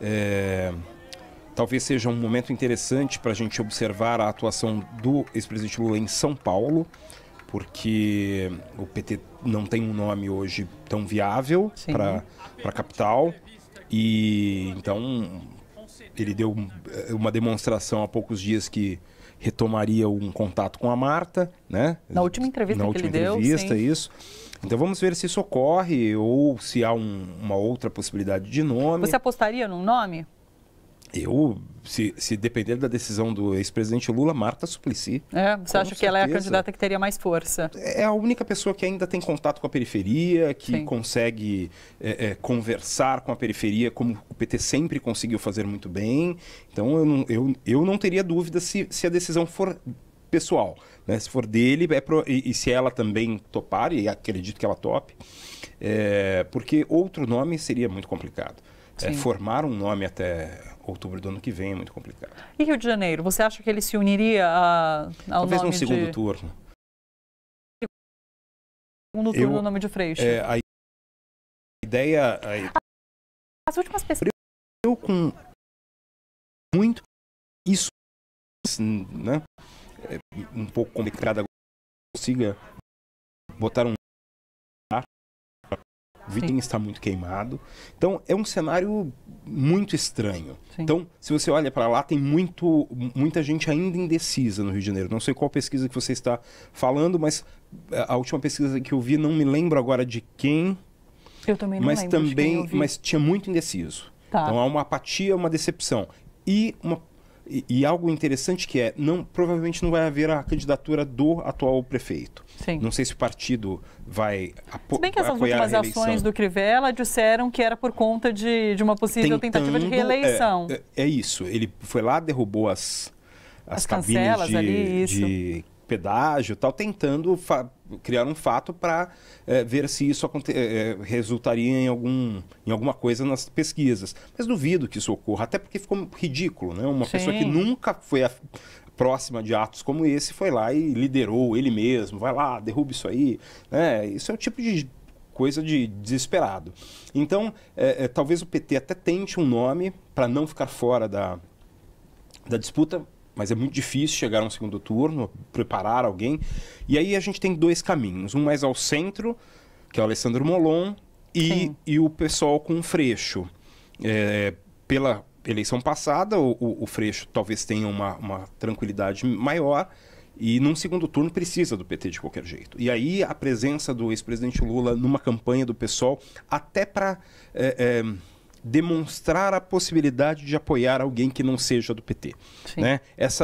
Talvez seja um momento interessante para a gente observar a atuação do ex-presidente Lula em São Paulo, porque o PT não tem um nome hoje tão viável para a capital. E então ele deu uma demonstração há poucos dias que retomaria um contato com a Marta, né? Na última entrevista que ele deu, isso. Então vamos ver se isso ocorre ou se há uma outra possibilidade de nome. Você apostaria num nome? Eu, se depender da decisão do ex-presidente Lula, Marta Suplicy. Você acha que ela é a candidata que teria mais força? É a única pessoa que ainda tem contato com a periferia, que consegue conversar com a periferia, como o PT sempre conseguiu fazer muito bem. Então eu não teria dúvida se a decisão for pessoal, né? Se for dele, e se ela também topar, e acredito que ela tope, porque outro nome seria muito complicado. formar um nome até outubro do ano que vem é muito complicado. E Rio de Janeiro, você acha que ele se uniria ao Talvez nome no segundo turno. Segundo turno, o nome de Freixo. A ideia... As últimas pesquisas... Eu com muito isso, né? É um pouco complicado agora, consiga botar um... O Vitinho está muito queimado. Então, é um cenário muito estranho. Sim. Então, se você olha para lá, tem muita gente ainda indecisa no Rio de Janeiro. Não sei qual pesquisa que você está falando, mas a última pesquisa que eu vi, não me lembro agora de quem. Eu também não lembro de quem eu vi. Mas tinha muito indeciso. Tá. Então, há uma apatia, uma decepção. E algo interessante que provavelmente não vai haver a candidatura do atual prefeito. Sim. Não sei se o partido vai apoiar a reeleição. Se bem que essas últimas ações do Crivella disseram que era por conta de uma possível tentativa de reeleição. É isso. Ele foi lá, derrubou as cabines de pedágio e tal, tentando criar um fato para ver se isso resultaria em alguma coisa nas pesquisas. Mas duvido que isso ocorra, até porque ficou ridículo, né? Uma pessoa que nunca foi próxima de atos como esse foi lá e liderou ele mesmo, vai lá, derruba isso aí. Isso é o tipo de coisa de desesperado. Então, talvez o PT até tente um nome para não ficar fora da disputa, mas é muito difícil chegar a um segundo turno, preparar alguém. E aí a gente tem dois caminhos. Um mais ao centro, que é o Alessandro Molon, e o pessoal com o Freixo. Pela eleição passada, o Freixo talvez tenha uma tranquilidade maior, e num segundo turno precisa do PT de qualquer jeito. E aí a presença do ex-presidente Lula numa campanha do PSOL, até para demonstrar a possibilidade de apoiar alguém que não seja do PT. Né?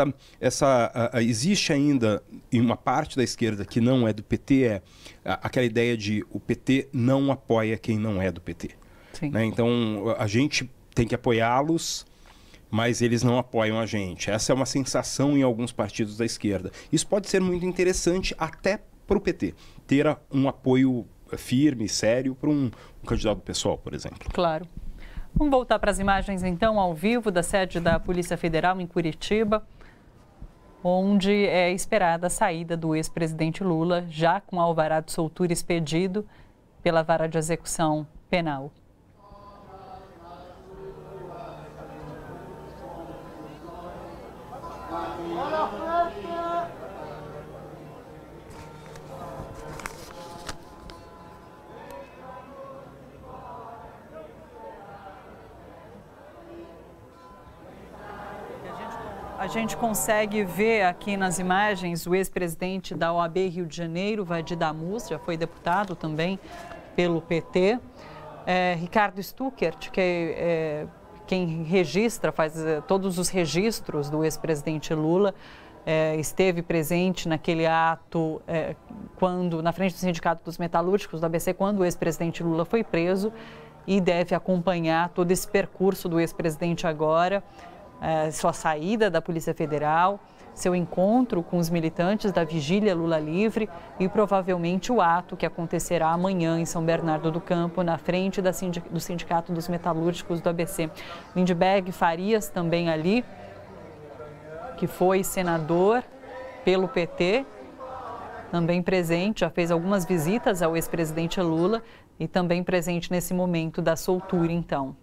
Existe ainda em uma parte da esquerda que não é do PT, aquela ideia de o PT não apoia quem não é do PT. Né? Então a gente tem que apoiá-los, mas eles não apoiam a gente. Essa é uma sensação em alguns partidos da esquerda. Isso pode ser muito interessante até para o PT, ter um apoio firme, sério, para um candidato do PSOL, por exemplo. Claro. Vamos voltar para as imagens, então, ao vivo da sede da Polícia Federal em Curitiba, onde é esperada a saída do ex-presidente Lula, já com alvará de soltura expedido pela Vara de Execução Penal. A gente consegue ver aqui nas imagens o ex-presidente da OAB Rio de Janeiro, Vadir Damus, já foi deputado também pelo PT. Ricardo Stuckert, que é quem registra, faz todos os registros do ex-presidente Lula, esteve presente naquele ato na frente do Sindicato dos Metalúrgicos do ABC, quando o ex-presidente Lula foi preso, e deve acompanhar todo esse percurso do ex-presidente agora. Sua saída da Polícia Federal, seu encontro com os militantes da Vigília Lula Livre e provavelmente o ato que acontecerá amanhã em São Bernardo do Campo, na frente do Sindicato dos Metalúrgicos do ABC. Lindbergh Farias também ali, que foi senador pelo PT, também presente, já fez algumas visitas ao ex-presidente Lula e também presente nesse momento da soltura, então.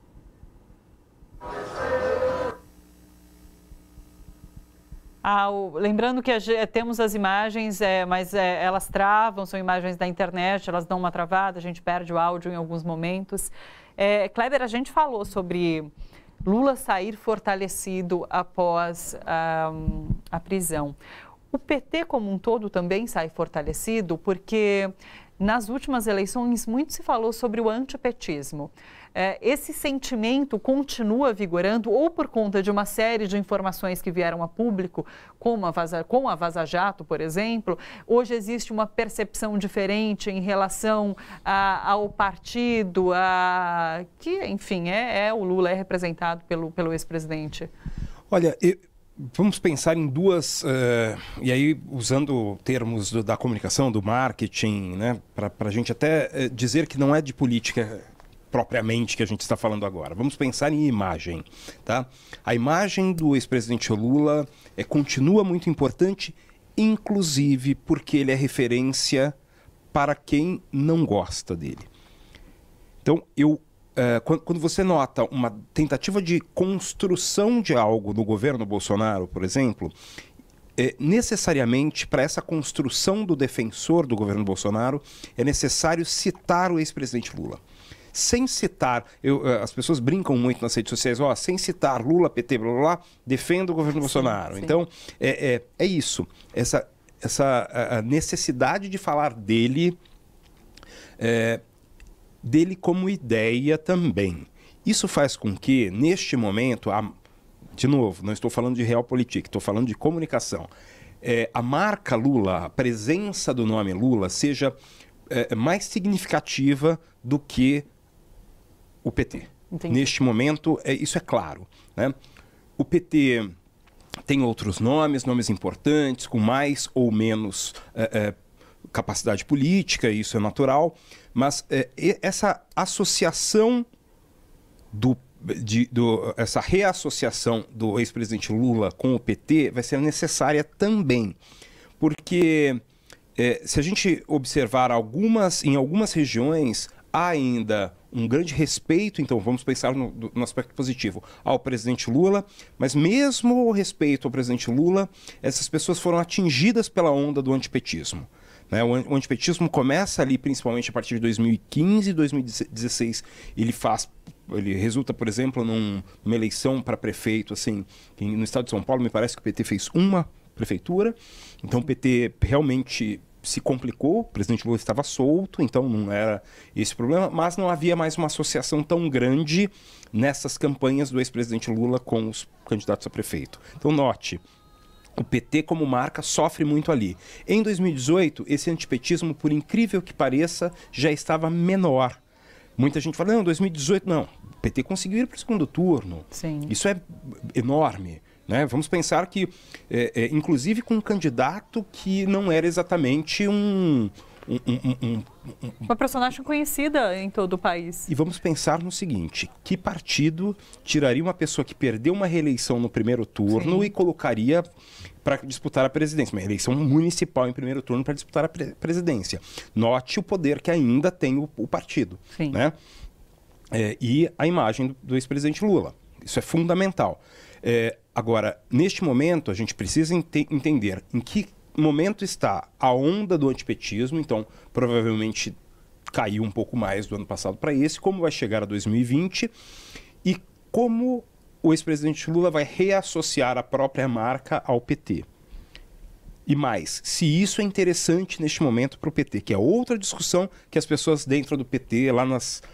Lembrando que temos as imagens, mas elas travam, são imagens da internet, elas dão uma travada, a gente perde o áudio em alguns momentos. Kleber, a gente falou sobre Lula sair fortalecido após a prisão. O PT como um todo também sai fortalecido, porque nas últimas eleições muito se falou sobre o antipetismo. Esse sentimento continua vigorando ou por conta de uma série de informações que vieram a público, como a Vaza Jato, por exemplo. Hoje existe uma percepção diferente em relação ao partido, que, enfim, o Lula é representado pelo ex-presidente. Olha, vamos pensar em duas, e aí usando termos da comunicação, do marketing, né, para a gente até dizer que não é de política propriamente que a gente está falando agora. Vamos pensar em imagem. Tá? A imagem do ex-presidente Lula continua muito importante, inclusive porque ele é referência para quem não gosta dele. Então, quando você nota uma tentativa de construção de algo no governo Bolsonaro, por exemplo, necessariamente, para essa construção do defensor do governo Bolsonaro, é necessário citar o ex-presidente Lula. Sem citar, as pessoas brincam muito nas redes sociais, sem citar Lula, PT, blá, blá, blá, defenda o governo Bolsonaro. Sim. Então, é isso, essa necessidade de falar dele como ideia também. Isso faz com que, neste momento, de novo, não estou falando de realpolitik, estou falando de comunicação. A marca Lula, a presença do nome Lula, seja mais significativa do que o PT. Entendi. Neste momento, isso é claro, né? O PT tem outros nomes importantes, com mais ou menos capacidade política, isso é natural, mas essa associação essa reassociação do ex-presidente Lula com o PT vai ser necessária também, porque se a gente observar em algumas regiões há ainda um grande respeito, então vamos pensar no aspecto positivo, ao presidente Lula, mas mesmo o respeito ao presidente Lula, essas pessoas foram atingidas pela onda do antipetismo. Né? O antipetismo começa ali principalmente a partir de 2015 e 2016. Ele resulta, por exemplo, numa eleição para prefeito, assim, no estado de São Paulo, me parece que o PT fez uma prefeitura, então o PT realmente se complicou, o presidente Lula estava solto, então não era esse problema, mas não havia mais uma associação tão grande nessas campanhas do ex-presidente Lula com os candidatos a prefeito. Então note, o PT como marca sofre muito ali. Em 2018, esse antipetismo, por incrível que pareça, já estava menor. Muita gente fala, não, 2018 não, o PT conseguiu ir para o segundo turno. Sim. Isso é enorme. Né? Vamos pensar que, inclusive com um candidato que não era exatamente uma personagem conhecida em todo o país. E vamos pensar no seguinte, que partido tiraria uma pessoa que perdeu uma reeleição no primeiro turno, sim, e colocaria para disputar a presidência, uma eleição municipal em primeiro turno para disputar a presidência? Note o poder que ainda tem o partido. Sim. Né? E a imagem do ex-presidente Lula. Isso é fundamental. Agora, neste momento, a gente precisa entender em que momento está a onda do antipetismo, então provavelmente caiu um pouco mais do ano passado para esse, como vai chegar a 2020 e como o ex-presidente Lula vai reassociar a própria marca ao PT. E mais, se isso é interessante neste momento para o PT, que é outra discussão que as pessoas dentro do PT, lá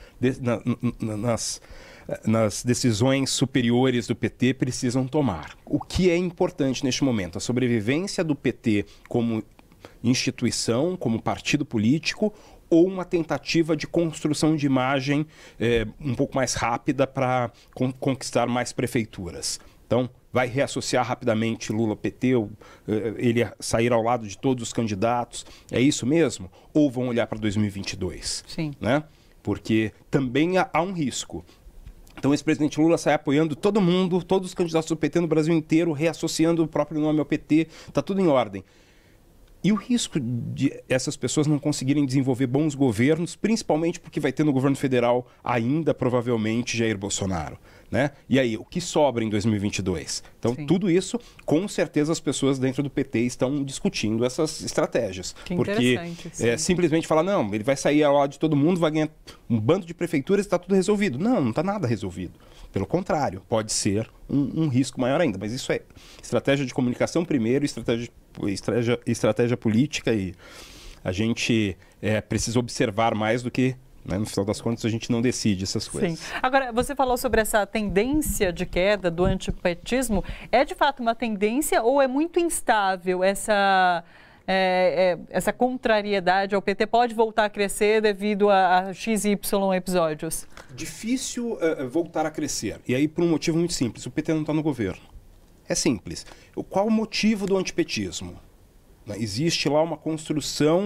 nas decisões superiores do PT, precisam tomar. O que é importante neste momento? A sobrevivência do PT como instituição, como partido político, ou uma tentativa de construção de imagem um pouco mais rápida para conquistar mais prefeituras. Então, vai reassociar rapidamente Lula-PT, ele sair ao lado de todos os candidatos, é isso mesmo? Ou vão olhar para 2022? Sim. Né? Porque também há um risco. Então, esse presidente Lula sai apoiando todo mundo, todos os candidatos do PT no Brasil inteiro, reassociando o próprio nome ao PT, está tudo em ordem. E o risco de essas pessoas não conseguirem desenvolver bons governos, principalmente porque vai ter no governo federal ainda, provavelmente, Jair Bolsonaro. Né? E aí, o que sobra em 2022? Então, sim, tudo isso, com certeza, as pessoas dentro do PT estão discutindo essas estratégias. Que porque simplesmente falar, não, ele vai sair ao lado de todo mundo, vai ganhar um bando de prefeituras e está tudo resolvido. Não está nada resolvido. Pelo contrário, pode ser um risco maior ainda. Mas isso é estratégia de comunicação primeiro, estratégia política, e a gente precisa observar mais do que, né, no final das contas, a gente não decide essas coisas. Sim. Agora, você falou sobre essa tendência de queda do antipetismo. É de fato uma tendência ou é muito instável essa contrariedade ao PT? Pode voltar a crescer devido a XY episódios? Difícil voltar a crescer. E aí por um motivo muito simples. O PT não está no governo. É simples. Qual o motivo do antipetismo? Existe lá uma construção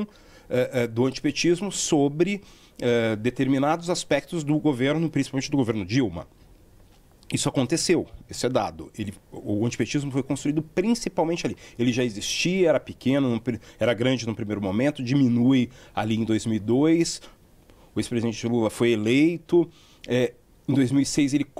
do antipetismo sobre determinados aspectos do governo, principalmente do governo Dilma. Isso aconteceu, isso é dado. O antipetismo foi construído principalmente ali. Ele já existia, era pequeno, era grande no primeiro momento, diminui ali em 2002. O ex-presidente Lula foi eleito. Em 2006 ele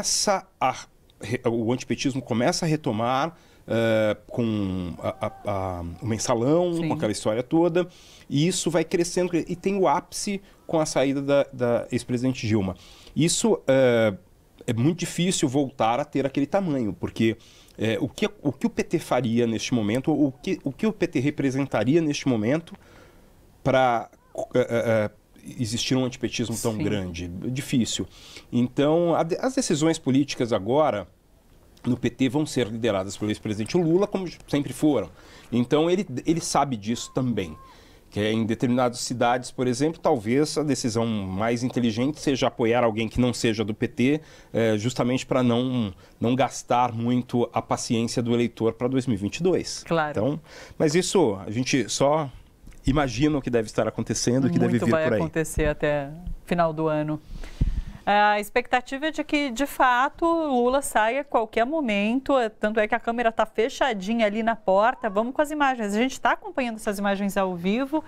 o antipetismo começa a retomar com o mensalão, com aquela história toda. E isso vai crescendo. E tem o ápice com a saída da ex-presidente Dilma. Isso é muito difícil voltar a ter aquele tamanho, porque o que o PT faria neste momento, o que o PT representaria neste momento para existir um antipetismo tão grande? Difícil. Então, as decisões políticas agora no PT vão ser lideradas pelo ex-presidente Lula, como sempre foram. Então, ele sabe disso também. Que em determinadas cidades, por exemplo, talvez a decisão mais inteligente seja apoiar alguém que não seja do PT, justamente para não gastar muito a paciência do eleitor para 2022. Claro. Então, mas isso a gente só imagina o que deve estar acontecendo, o que deve vir por aí. Muito vai acontecer até final do ano. A expectativa é de que, de fato, Lula saia a qualquer momento, tanto é que a câmera está fechadinha ali na porta. Vamos com as imagens. A gente está acompanhando essas imagens ao vivo.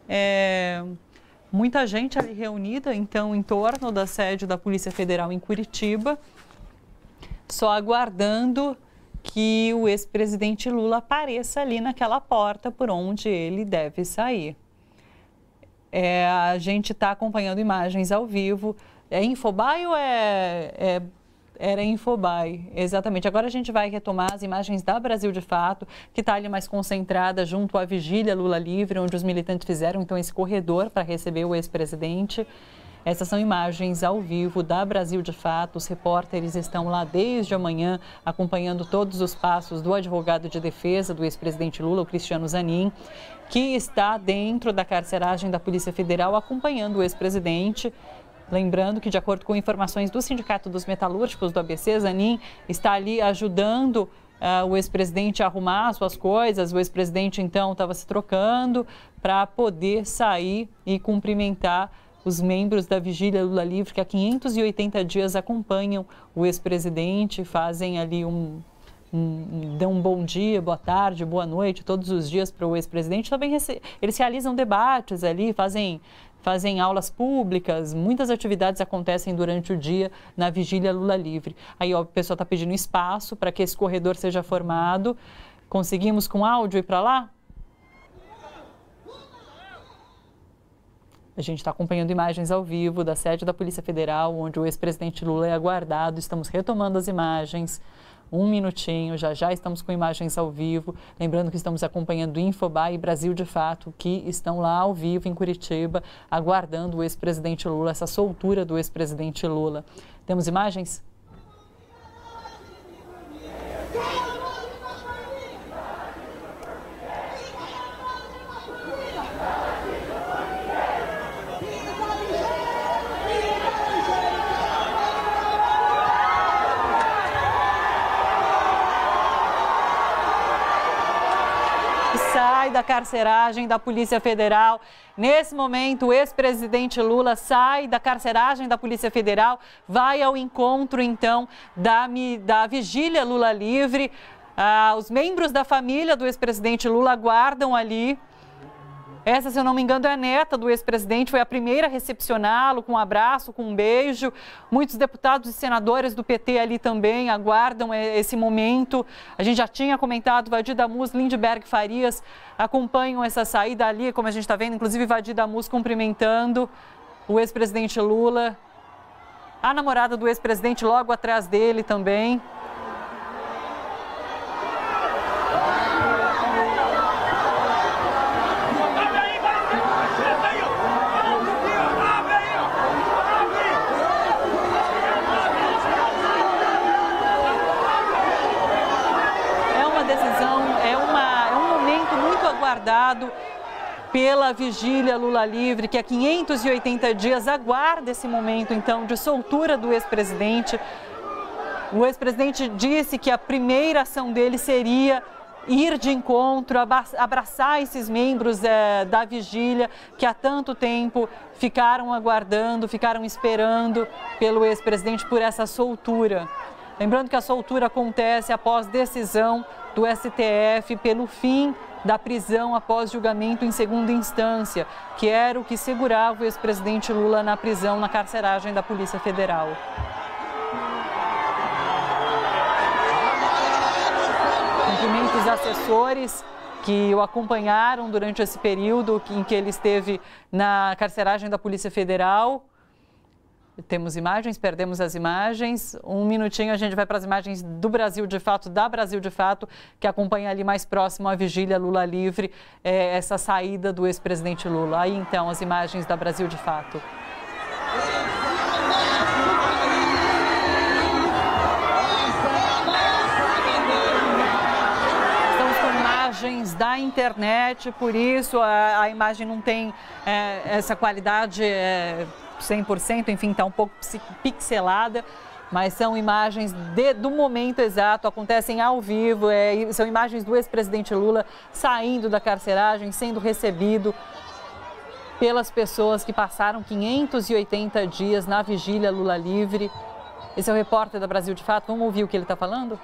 Muita gente ali reunida, então, em torno da sede da Polícia Federal em Curitiba, só aguardando que o ex-presidente Lula apareça ali naquela porta por onde ele deve sair. A gente está acompanhando imagens ao vivo. É Infobae ou era Infobae? Exatamente. Agora a gente vai retomar as imagens da Brasil de Fato, que está ali mais concentrada junto à vigília Lula Livre, onde os militantes fizeram então esse corredor para receber o ex-presidente. Essas são imagens ao vivo da Brasil de Fato. Os repórteres estão lá desde amanhã acompanhando todos os passos do advogado de defesa do ex-presidente Lula, o Cristiano Zanin, que está dentro da carceragem da Polícia Federal acompanhando o ex-presidente. Lembrando que, de acordo com informações do Sindicato dos Metalúrgicos do ABC, Zanin está ali ajudando o ex-presidente a arrumar suas coisas. O ex-presidente, então, estava se trocando para poder sair e cumprimentar os membros da Vigília Lula Livre, que há 580 dias acompanham o ex-presidente, fazem ali dão um bom dia, boa tarde, boa noite, todos os dias para o ex-presidente. Também eles realizam debates ali, fazem aulas públicas, muitas atividades acontecem durante o dia na Vigília Lula Livre. Aí ó, o pessoal está pedindo espaço para que esse corredor seja formado. Conseguimos com áudio ir para lá? A gente está acompanhando imagens ao vivo da sede da Polícia Federal, onde o ex-presidente Lula é aguardado. Estamos retomando as imagens. Um minutinho, já estamos com imagens ao vivo. Lembrando que estamos acompanhando Infobae e Brasil de Fato, que estão lá ao vivo em Curitiba, aguardando o ex-presidente Lula, essa soltura do ex-presidente Lula. Temos imagens? Sai da carceragem da Polícia Federal. Nesse momento, o ex-presidente Lula sai da carceragem da Polícia Federal, vai ao encontro, então, da Vigília Lula Livre. Os membros da família do ex-presidente Lula aguardam ali. Essa, se eu não me engano, é a neta do ex-presidente, foi a primeira a recepcioná-lo com um abraço, com um beijo. Muitos deputados e senadores do PT ali também aguardam esse momento. A gente já tinha comentado, Vadir Damus, Lindbergh Farias acompanham essa saída ali, como a gente está vendo, inclusive Vadir Damus cumprimentando o ex-presidente Lula. A namorada do ex-presidente logo atrás dele também. Aguardado pela Vigília Lula Livre, que há 580 dias aguarda esse momento, então, de soltura do ex-presidente. O ex-presidente disse que a primeira ação dele seria ir de encontro, abraçar esses membros da vigília que há tanto tempo ficaram aguardando, ficaram esperando pelo ex-presidente por essa soltura. Lembrando que a soltura acontece após decisão do STF pelo fim da prisão após julgamento em segunda instância, que era o que segurava o ex-presidente Lula na prisão, na carceragem da Polícia Federal. Cumprimentos assessores que o acompanharam durante esse período em que ele esteve na carceragem da Polícia Federal. Temos imagens, perdemos as imagens. Um minutinho a gente vai para as imagens do Brasil de Fato, da Brasil de Fato, que acompanha ali mais próximo a vigília Lula livre, essa saída do ex-presidente Lula. Aí então as imagens da Brasil de Fato. Imagens da internet, por isso a imagem não tem essa qualidade 100%, enfim, está um pouco pixelada, mas são imagens do momento exato, acontecem ao vivo, são imagens do ex-presidente Lula saindo da carceragem, sendo recebido pelas pessoas que passaram 580 dias na vigília Lula livre. Esse é o repórter da Brasil de Fato, vamos ouvir o que ele está falando?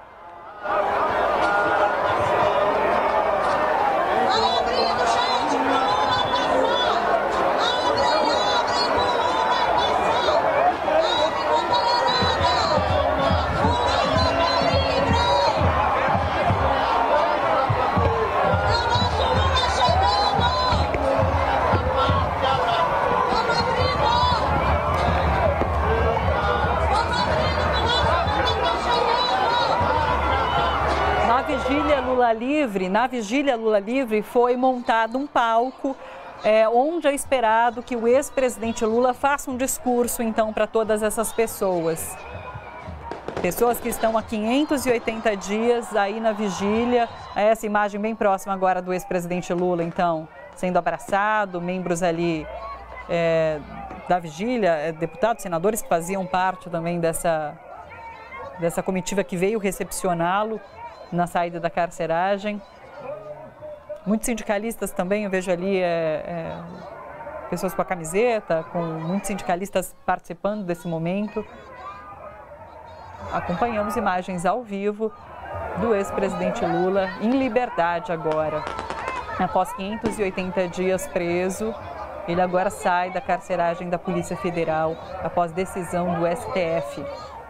Na vigília Lula livre foi montado um palco onde é esperado que o ex-presidente Lula faça um discurso então para todas essas pessoas. Pessoas que estão há 580 dias aí na vigília. Essa imagem bem próxima agora do ex-presidente Lula, então, sendo abraçado, membros ali da vigília, deputados, senadores que faziam parte também dessa comitiva que veio recepcioná-lo na saída da carceragem. Muitos sindicalistas também, eu vejo ali pessoas com a camiseta, com muitos sindicalistas participando desse momento. Acompanhamos imagens ao vivo do ex-presidente Lula em liberdade agora. Após 580 dias preso, ele agora sai da carceragem da Polícia Federal após decisão do STF.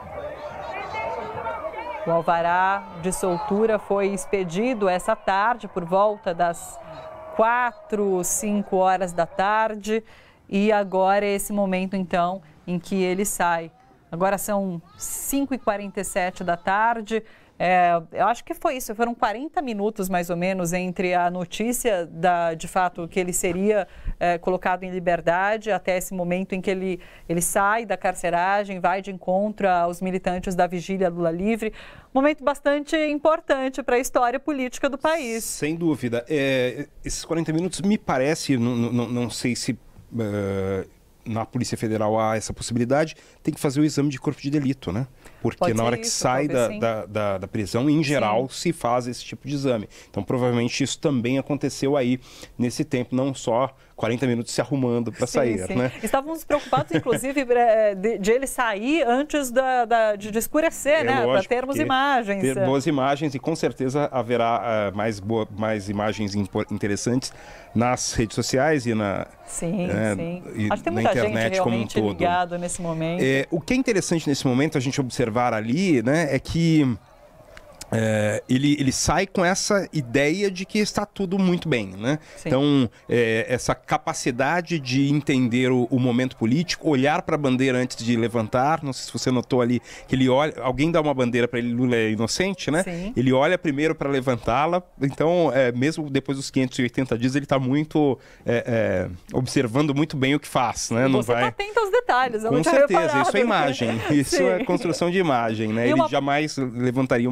O alvará de soltura foi expedido essa tarde, por volta das 4, 5 horas da tarde. E agora é esse momento, então, em que ele sai. Agora são 5h47 da tarde. Eu acho que foi isso, foram 40 minutos mais ou menos entre a notícia de fato que ele seria colocado em liberdade até esse momento em que ele sai da carceragem, vai de encontro aos militantes da vigília Lula livre. Momento bastante importante para a história política do país. Sem dúvida. Esses 40 minutos me parece, não sei se na Polícia Federal há essa possibilidade, tem que fazer o exame de corpo de delito, né? Porque na hora que sai da prisão, em geral, se faz esse tipo de exame. Então, provavelmente, isso também aconteceu aí nesse tempo, não só 40 minutos se arrumando para sair, né? Estávamos preocupados, inclusive, de ele sair antes de escurecer, né? Para termos imagens. Ter boas imagens e, com certeza, haverá mais imagens interessantes nas redes sociais e na, e acho que tem na muita internet gente como um realmente todo. ligado nesse momento. O que é interessante nesse momento, a gente observar ali, né, é que ele sai com essa ideia de que está tudo muito bem, né? Então, essa capacidade de entender o momento político, olhar para a bandeira antes de levantar, não sei se você notou ali, que ele olha, alguém dá uma bandeira para ele, Lula é inocente, né? Sim. Ele olha primeiro para levantá-la, então, mesmo depois dos 580 dias, ele está muito observando muito bem o que faz, né? Você está atento aos detalhes, eu não tinha reparado. Com certeza, reparado. isso é imagem, isso é construção de imagem, né? Ele jamais levantaria uma bandeira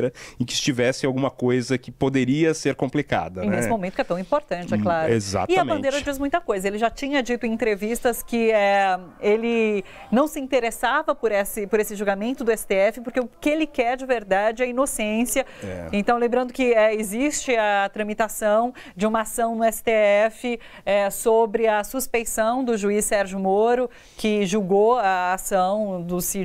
bandeira em que estivesse alguma coisa que poderia ser complicada. E nesse momento que é tão importante, é claro. Exatamente. E a bandeira diz muita coisa. Ele já tinha dito em entrevistas que ele não se interessava por esse julgamento do STF, porque o que ele quer de verdade é inocência. Então, lembrando que existe a tramitação de uma ação no STF sobre a suspeição do juiz Sérgio Moro, que julgou a ação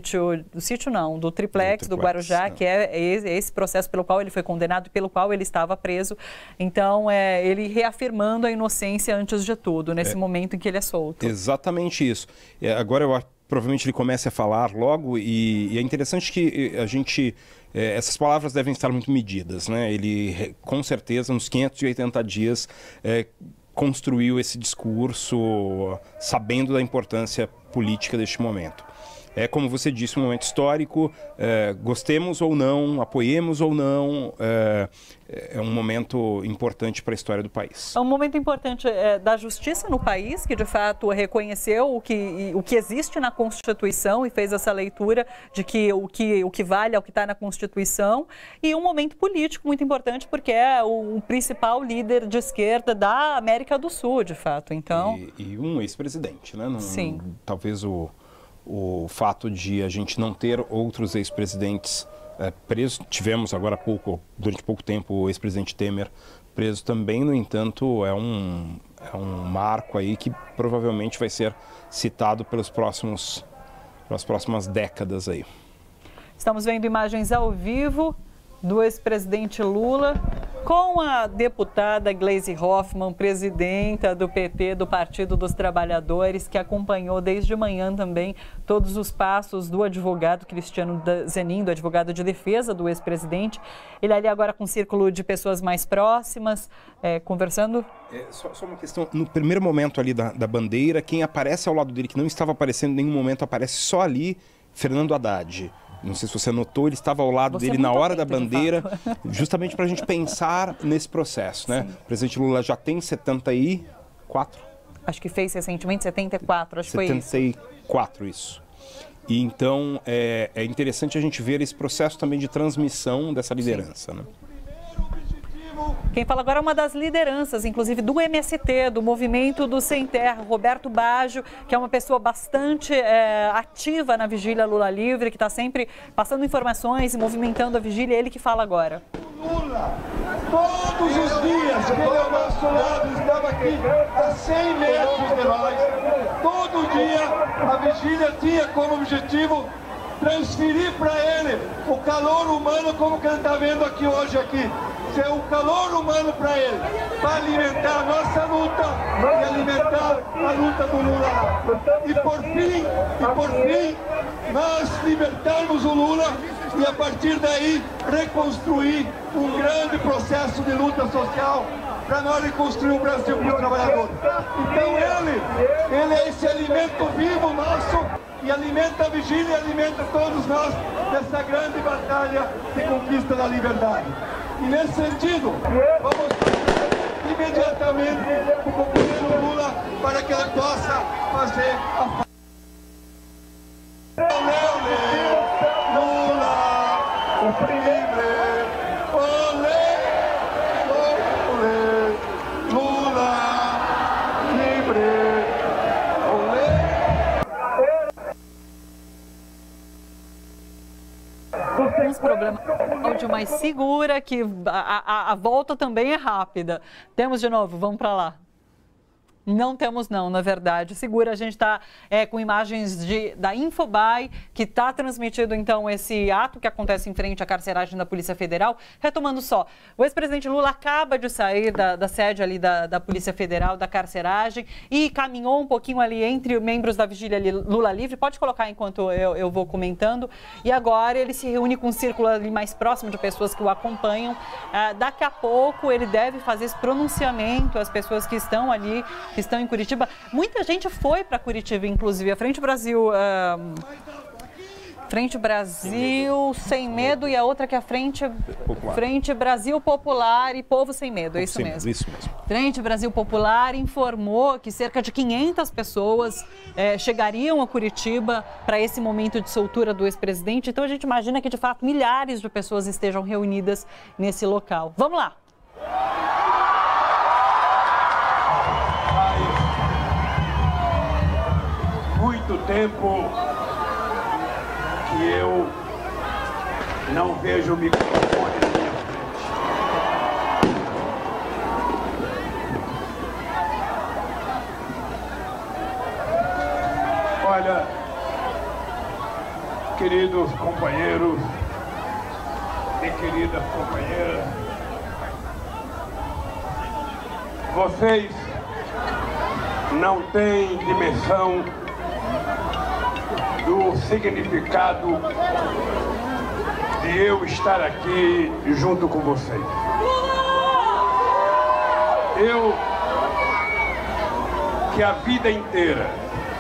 do triplex do Guarujá, que é esse processo pelo qual ele foi condenado e pelo qual ele estava preso. Então, ele reafirmando a inocência antes de tudo, nesse momento em que ele é solto. Exatamente isso. Agora, provavelmente ele comece a falar logo e é interessante que a gente... essas palavras devem estar muito medidas, né? Ele, com certeza, nos 580 dias, construiu esse discurso sabendo da importância política deste momento. É, como você disse, um momento histórico, gostemos ou não, apoiemos ou não, é um momento importante para a história do país. É um momento importante da justiça no país, que de fato reconheceu o que existe na Constituição e fez essa leitura de que o que vale é o que está na Constituição, e um momento político muito importante, porque é o principal líder de esquerda da América do Sul, de fato. Então... E um ex-presidente, né? Sim. Talvez o fato de a gente não ter outros ex-presidentes presos, tivemos agora durante pouco tempo, o ex-presidente Temer preso também, no entanto, é um marco aí que provavelmente vai ser citado pelas próximas décadas aí. Estamos vendo imagens ao vivo do ex-presidente Lula com a deputada Gleisi Hoffmann, presidenta do PT, do Partido dos Trabalhadores, que acompanhou desde manhã também todos os passos do advogado Cristiano Zanin, do advogado de defesa do ex-presidente. Ele ali agora com um círculo de pessoas mais próximas, conversando. Só uma questão, no primeiro momento ali da bandeira, quem aparece ao lado dele, que não estava aparecendo em nenhum momento, aparece só ali, Fernando Haddad. Não sei se você notou, ele estava ao lado dele na hora da bandeira, justamente para a gente pensar nesse processo, né? O presidente Lula já tem 74? Acho que fez recentemente 74, acho que foi isso. 74, isso. E então é interessante a gente ver esse processo também de transmissão dessa liderança, né? Quem fala agora é uma das lideranças, inclusive do MST, do Movimento do Sem Terra, Roberto Baggio, que é uma pessoa bastante ativa na vigília Lula Livre, que está sempre passando informações e movimentando a vigília. Ele que fala agora. Lula, todos os dias que ele ao nosso lado estava aqui a 100 metros de nós, todo dia a vigília tinha como objetivo transferir para ele o calor humano, como que ele está vendo aqui hoje ser o calor humano para ele, para alimentar a nossa luta e alimentar a luta do Lula. E por fim, nós libertarmos o Lula e a partir daí reconstruir um grande processo de luta social para nós reconstruir o Brasil para os trabalhadores. Então ele é esse alimento vivo nosso e alimenta a vigília e alimenta todos nós nessa grande batalha de conquista da liberdade. E nesse sentido, vamos imediatamente o companheiro Lula para que ele possa fazer a Lula, o livre, Lula, livre, Uns problemas áudio mais segura, que a volta também é rápida. Temos de novo, vamos para lá. Não temos não, na verdade. Segura, a gente está com imagens da Infobae, que está transmitindo então esse ato que acontece em frente à carceragem da Polícia Federal. Retomando só, o ex-presidente Lula acaba de sair da sede ali da Polícia Federal, da carceragem, e caminhou um pouquinho ali entre membros da vigília Lula Livre. Pode colocar enquanto eu vou comentando. E agora ele se reúne com um círculo ali mais próximo de pessoas que o acompanham. Daqui a pouco ele deve fazer esse pronunciamento às pessoas que estão ali, que estão em Curitiba. Muita gente foi para Curitiba, inclusive. A Frente Brasil Frente Brasil Sem Medo e a outra que é a Frente Brasil Popular e Povo Sem Medo, é isso mesmo. Isso mesmo. Frente Brasil Popular informou que cerca de 500 pessoas chegariam a Curitiba para esse momento de soltura do ex-presidente. Então a gente imagina que de fato milhares de pessoas estejam reunidas nesse local. Vamos lá. Muito tempo que eu não vejo o microfone na minha frente. Olha, queridos companheiros e queridas companheiras, vocês não têm dimensão do significado de eu estar aqui junto com vocês. Eu, que a vida inteira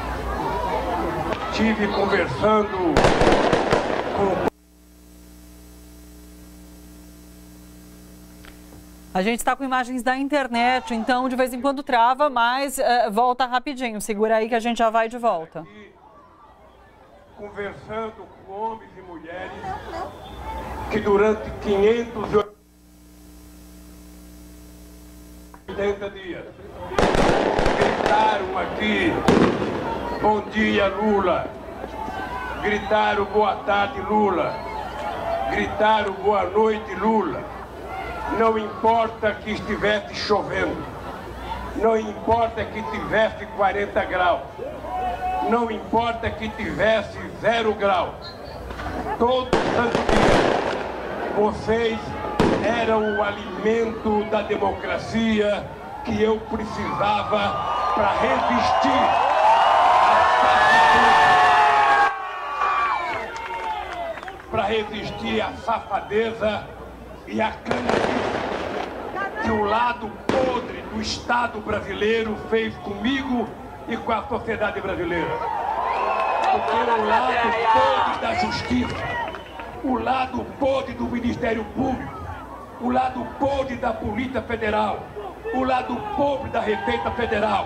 tive conversando com... A gente está com imagens da internet, então de vez em quando trava, mas volta rapidinho. Segura aí que a gente já vai de volta. Conversando com homens e mulheres que durante 580 dias gritaram aqui, bom dia Lula, gritaram boa tarde Lula, gritaram boa noite Lula, não importa que estivesse chovendo, não importa que tivesse 40 graus, não importa que tivesse 0 graus, todo santo dia, vocês eram o alimento da democracia que eu precisava para resistir à safadeza e à canalice que o lado podre do Estado brasileiro fez comigo e com a sociedade brasileira. Porque o lado podre da justiça, o lado podre do Ministério Público, o lado podre da Polícia Federal, o lado podre da Receita Federal,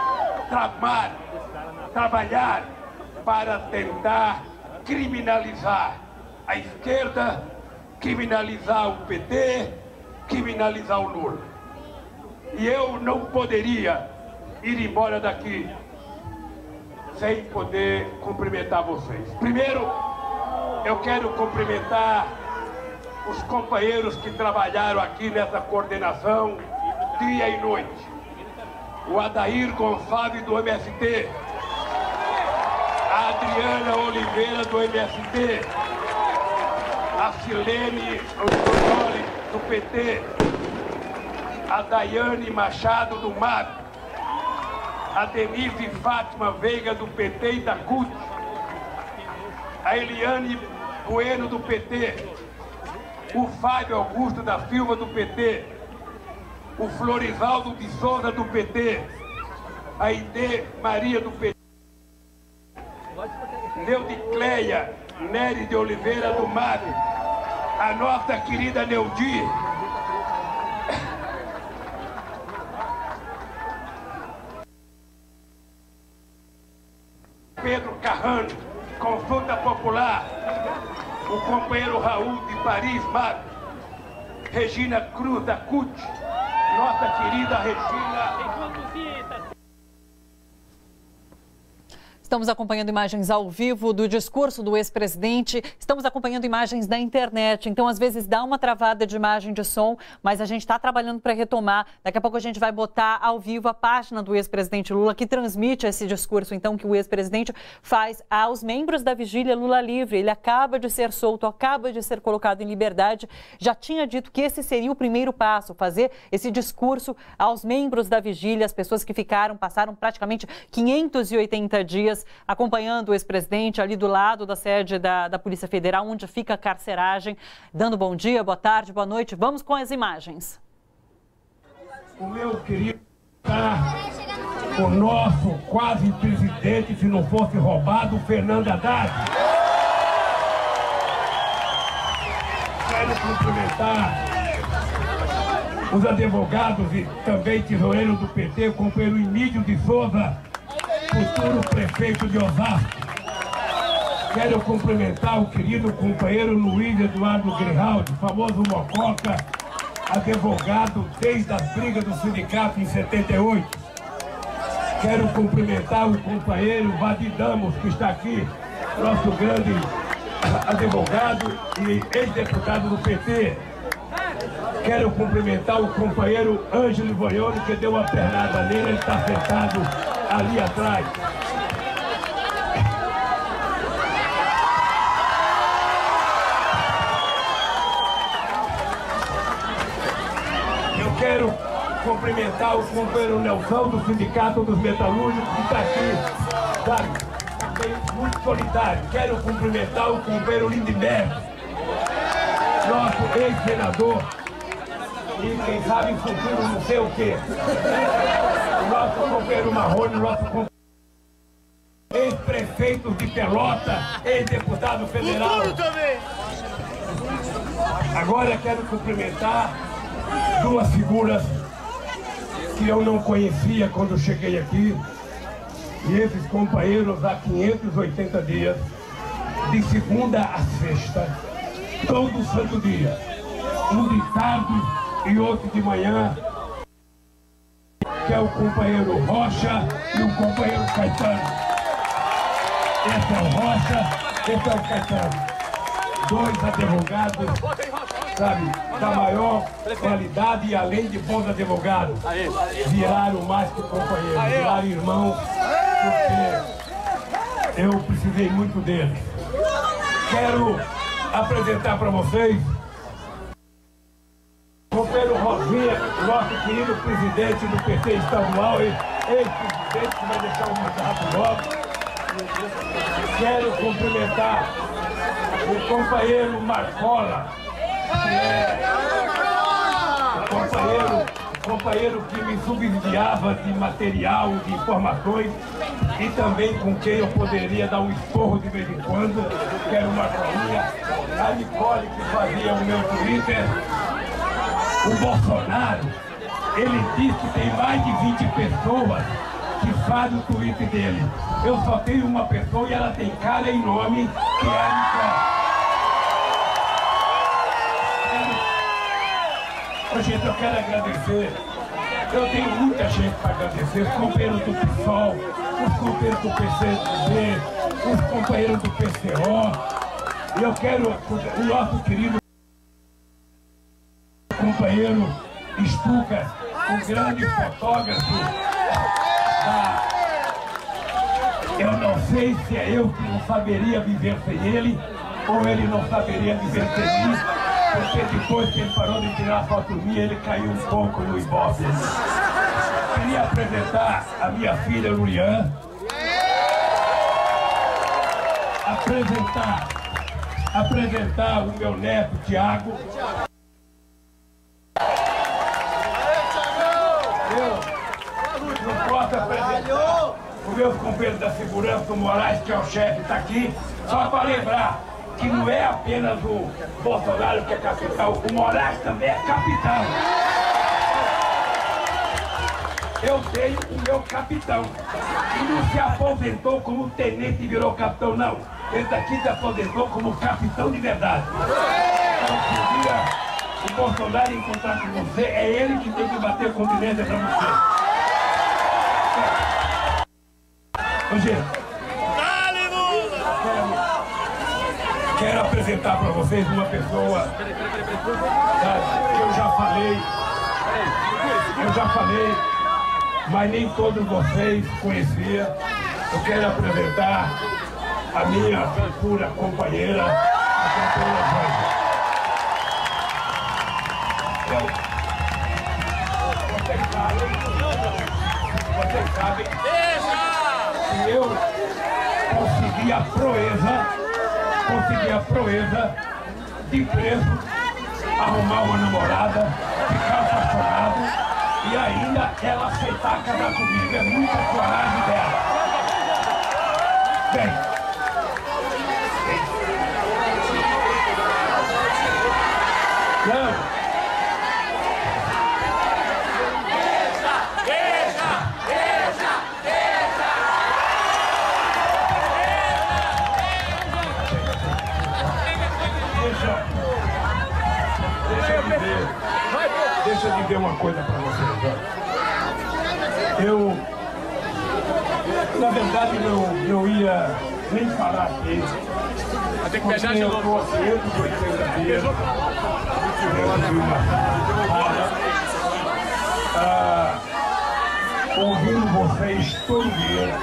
trabalhar para tentar criminalizar a esquerda, criminalizar o PT, criminalizar o Lula. E eu não poderia ir embora daqui sem poder cumprimentar vocês. Primeiro, eu quero cumprimentar os companheiros que trabalharam aqui nessa coordenação dia e noite. O Adair Gonçalves do MST, a Adriana Oliveira do MST, a Silene Antonioli do PT, a Daiane Machado do MAP, a Denise Fátima Veiga do PT e da CUT, a Eliane Bueno do PT, o Fábio Augusto da Silva do PT, o Florisaldo de Souza do PT, a Ide Maria do PT, Neudicleia Nery de Oliveira do MAP, a nossa querida Neudi, Pedro Carrano, Consulta Popular, o companheiro Raul de Paris Mato, Regina Cruz da CUT, nossa querida Regina. Estamos acompanhando imagens ao vivo do discurso do ex-presidente, estamos acompanhando imagens da internet, então às vezes dá uma travada de imagem de som, mas a gente está trabalhando para retomar. Daqui a pouco a gente vai botar ao vivo a página do ex-presidente Lula, que transmite esse discurso, então, que o ex-presidente faz aos membros da vigília Lula Livre. Ele acaba de ser solto, acaba de ser colocado em liberdade, já tinha dito que esse seria o primeiro passo, fazer esse discurso aos membros da vigília, as pessoas que passaram praticamente 580 dias acompanhando o ex-presidente ali do lado da sede da Polícia Federal, onde fica a carceragem, dando bom dia, boa tarde, boa noite. Vamos com as imagens. O meu querido, o nosso quase presidente, se não fosse roubado, Fernando Haddad. cumprimentar os advogados e também tesoureiro do PT, o companheiro Emílio de Souza, futuro prefeito de Osasco. Quero cumprimentar o querido companheiro Luiz Eduardo Grijaldi, famoso Mococa, advogado desde as brigas do sindicato em 78. Quero cumprimentar o companheiro Vadidamos, que está aqui, nosso grande advogado e ex-deputado do PT. Quero cumprimentar o companheiro Ângelo Voione, que deu uma pernada nele, ele está sentado ali atrás. Eu quero cumprimentar o companheiro Nelson, do Sindicato dos Metalúrgicos, que está aqui, sabe, muito solidário. Quero cumprimentar o companheiro Lindenberg, nosso ex-senador, e quem sabe em futuro não sei o quê. O nosso companheiro Marrone, nosso companheiro ex-prefeito de Pelota, ex-deputado federal. Agora quero cumprimentar duas figuras que eu não conhecia quando cheguei aqui, e esses companheiros há 580 dias, de segunda a sexta, todo santo dia, um de tarde e outro de manhã, que é o companheiro Rocha e o companheiro Caetano. Esse é o Rocha, esse é o Caetano. Dois advogados, sabe, da maior qualidade e além de bons advogados, viraram mais que companheiros, viraram irmãos, porque eu precisei muito deles. Quero apresentar para vocês o companheiro Rosinha, nosso querido presidente do PT estadual, ex-presidente, que vai deixar o mandato logo. Quero cumprimentar o companheiro Marcola, que é o companheiro que me subsidiava de material, de informações, e também com quem eu poderia dar um esporro de vez em quando, que era o Marcolinha, a Nicole, que fazia o meu Twitter. O Bolsonaro, ele diz que tem mais de 20 pessoas que fazem o Twitter dele. Eu só tenho uma pessoa e ela tem cara e nome, que é a Nicole. Gente, eu quero agradecer. Eu tenho muita gente para agradecer. Os companheiros do PSOL, os companheiros do PCdoB, os companheiros do PCO. E eu quero o nosso querido companheiro Stuka, o grande fotógrafo. Eu não sei se é eu que não saberia viver sem ele, ou ele não saberia viver sem mim. Porque depois que ele parou de tirar a foto minha, ele caiu um pouco no Ibope. Queria apresentar a minha filha Lurian. Apresentar o meu neto Tiago. Eu não posso apresentar os meus companheiros da segurança, o Moraes, que é o chefe, está aqui, só para lembrar que não é apenas o Bolsonaro que é capitão, o Moraes também é capitão. Eu tenho o meu capitão, que não se aposentou como tenente e virou capitão, não. Esse daqui se aposentou como capitão de verdade. Então, se um dia o Bolsonaro encontrar com você, é ele que tem que bater continência para você. Ô, gente. Quero apresentar para vocês uma pessoa, sabe, que eu já falei, mas nem todos vocês conheciam. Eu quero apresentar a minha futura companheira, a companheira Vocês sabem que eu consegui a proeza de preso, arrumar uma namorada, ficar apaixonado e ainda ela aceitar casar comigo. É muita coragem dela. Bem, não, uma coisa para vocês. Eu, na verdade, não ia nem falar aqui. Tem que beijar de novo. Eu estou há 580 dias ouvindo vocês todo dia,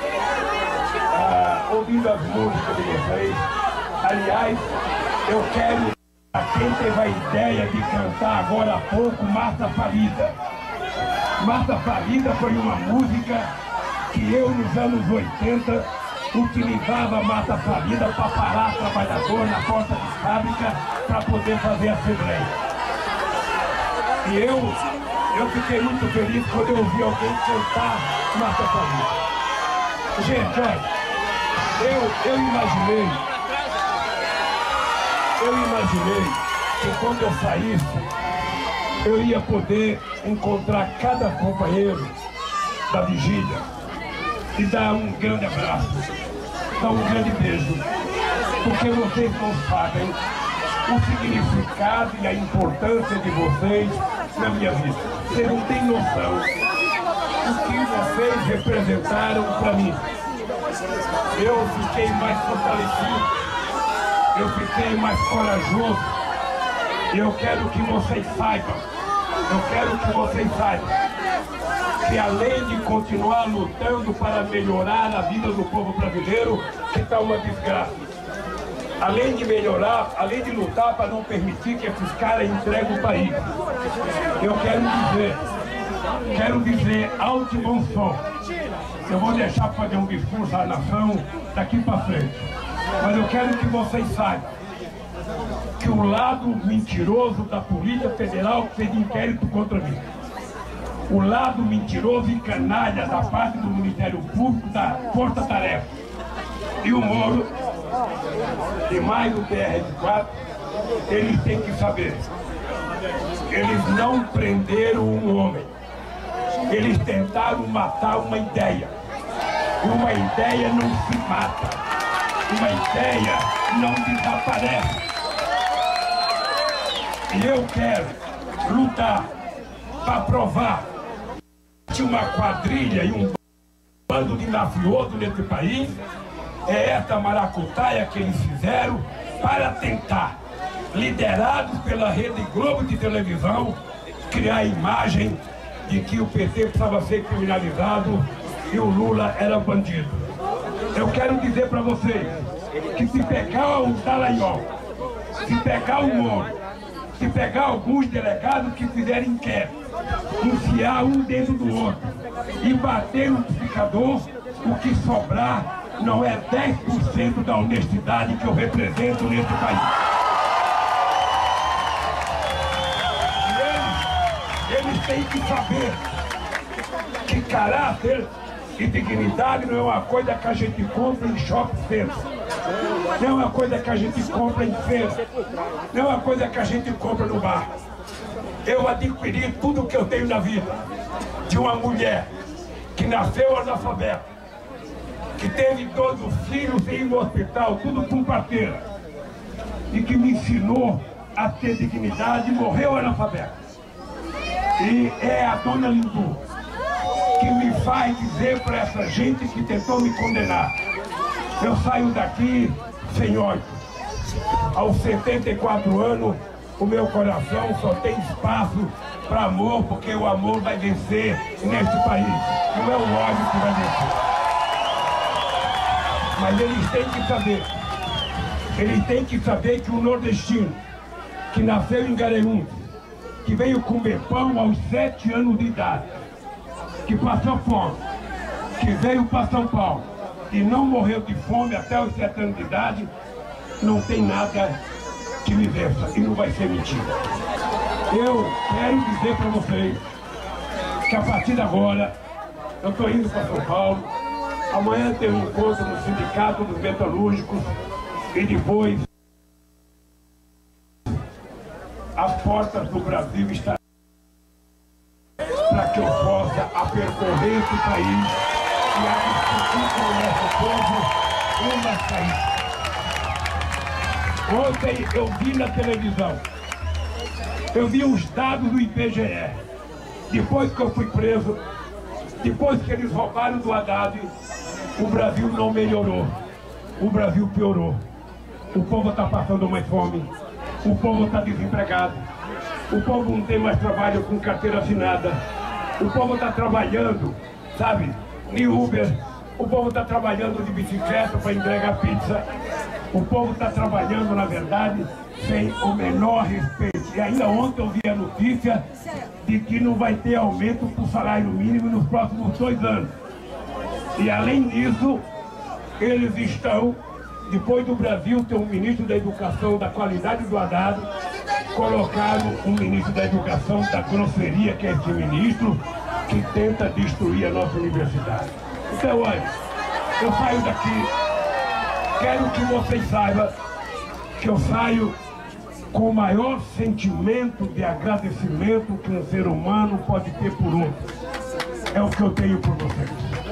ouvindo as músicas de vocês. Aliás, eu quero, a quem teve a ideia de cantar agora há pouco, Mata Farida. Mata Farida foi uma música que eu, nos anos 80, utilizava Mata Farida para parar trabalhador na porta de fábrica para poder fazer assembleia. E eu fiquei muito feliz quando eu ouvi alguém cantar Mata Farida. Gente, olha, eu imaginei que quando eu saísse, eu ia poder encontrar cada companheiro da vigília e dar um grande abraço, dar um grande beijo, porque vocês não sabem o significado e a importância de vocês na minha vida. Vocês não têm noção do que vocês representaram para mim. Eu fiquei mais fortalecido, eu fiquei mais corajoso, e eu quero que vocês saibam, que além de continuar lutando para melhorar a vida do povo brasileiro, que está uma desgraça, além de melhorar, além de lutar para não permitir que esses caras entreguem o país, eu quero dizer alto e bom som. Eu vou deixar para fazer um discurso à nação daqui para frente, mas eu quero que vocês saibam que o lado mentiroso da Polícia Federal fez inquérito contra mim, o lado mentiroso e canalha da parte do Ministério Público, da Força Tarefa, e o Moro, e mais o PRF4, eles têm que saber. Eles não prenderam um homem. Eles tentaram matar uma ideia. Uma ideia não se mata. Uma ideia não desaparece. E eu quero lutar para provar que uma quadrilha e um bando de mafioso nesse país é essa maracutaia que eles fizeram para tentar, liderados pela Rede Globo de televisão, criar a imagem de que o PT precisava ser criminalizado e o Lula era bandido. Eu quero dizer para vocês que se pegar o Dallagnol, se pegar o Moro, se pegar alguns delegados que fizerem inquérito, enfiar um dentro do outro e bater no liquidificador, o que sobrar não é 10% da honestidade que eu represento nesse país. E eles têm que saber que caráter e dignidade não é uma coisa que a gente compra em shopping center. Não é uma coisa que a gente compra em feira. Não é uma coisa que a gente compra no bar. Eu adquiri tudo o que eu tenho na vida de uma mulher que nasceu analfabeta, que teve 12 filhos e ir no hospital, tudo com parteira, e que me ensinou a ter dignidade e morreu analfabeta. E é a dona Lindu que me faz dizer para essa gente que tentou me condenar: eu saio daqui sem ódio. Aos 74 anos, o meu coração só tem espaço para amor, porque o amor vai vencer neste país. Não é o ódio que vai vencer. Mas eles têm que saber que o nordestino, que nasceu em Garanhuns, que veio comer pão aos 7 anos de idade, que passou fome, que veio para São Paulo e não morreu de fome até os 7 anos de idade, não tem nada que me vença, e não vai ser mentira. Eu quero dizer para vocês que a partir de agora eu estou indo para São Paulo. Amanhã tem um encontro no Sindicato dos Metalúrgicos e depois as portas do Brasil estarão para que eu possa percorrer esse país e a discutir com o nosso povo uma saída. Ontem eu vi na televisão, eu vi os dados do IBGE. depois que eu fui preso, depois que eles roubaram do Haddad, o Brasil não melhorou, o Brasil piorou. O povo está passando mais fome, o povo está desempregado, o povo não tem mais trabalho com carteira assinada, o povo está trabalhando, sabe, de Uber, o povo está trabalhando de bicicleta para entregar pizza, o povo está trabalhando, na verdade, sem o menor respeito. E ainda ontem eu vi a notícia de que não vai ter aumento para o salário mínimo nos próximos 2 anos. E além disso, eles estão, depois do Brasil ter um ministro da Educação da qualidade do Haddad, colocaram um ministro da Educação da grosseria, que é esse ministro, que tenta destruir a nossa universidade. Então, olha, eu saio daqui, quero que vocês saibam que eu saio com o maior sentimento de agradecimento que um ser humano pode ter por outro. É o que eu tenho por vocês.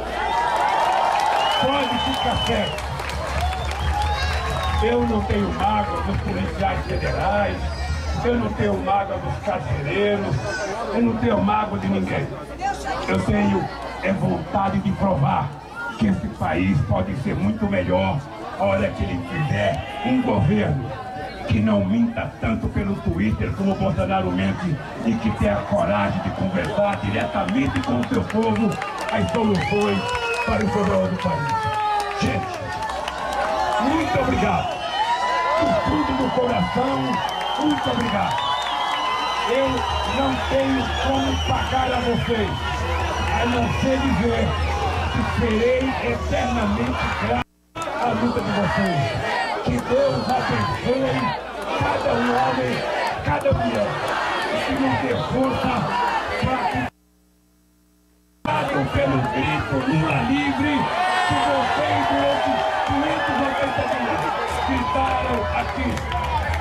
Pode ficar certo. Eu não tenho mágoa dos policiais federais, eu não tenho mágoa dos carcereiros, eu não tenho mágoa de ninguém. Eu tenho vontade de provar que esse país pode ser muito melhor a hora que ele tiver um governo que não minta tanto pelo Twitter como o Bolsonaro mente e que tenha a coragem de conversar diretamente com o seu povo as soluções para o problema do país. Gente, muito obrigado. Do fundo do coração, muito obrigado. Eu não tenho como pagar a vocês, a não ser dizer que serei eternamente grato à luta de vocês. Que Deus abençoe cada homem, cada mulher, e que nos dê força para que pelo grito Lula livre, que vocês durante 580 dias gritaram aqui.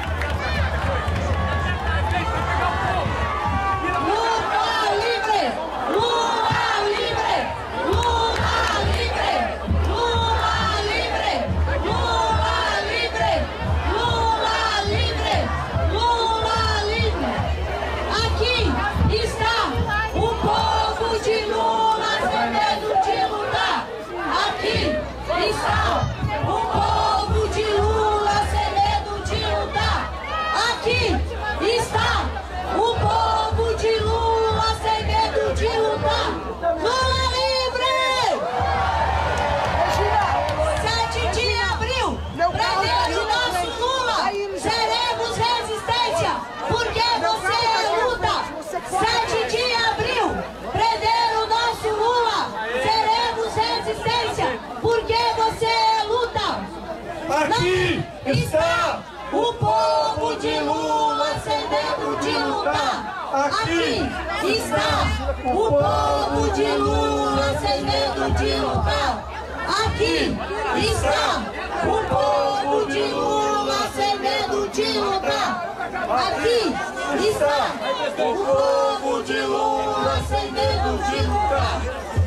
Aqui está o povo de Lula sem medo de lutar. Aqui está o povo de Lula sem medo de lutar. Aqui está o povo de Lula sem medo de lutar. Aqui está o povo de Lula sem medo de lutar.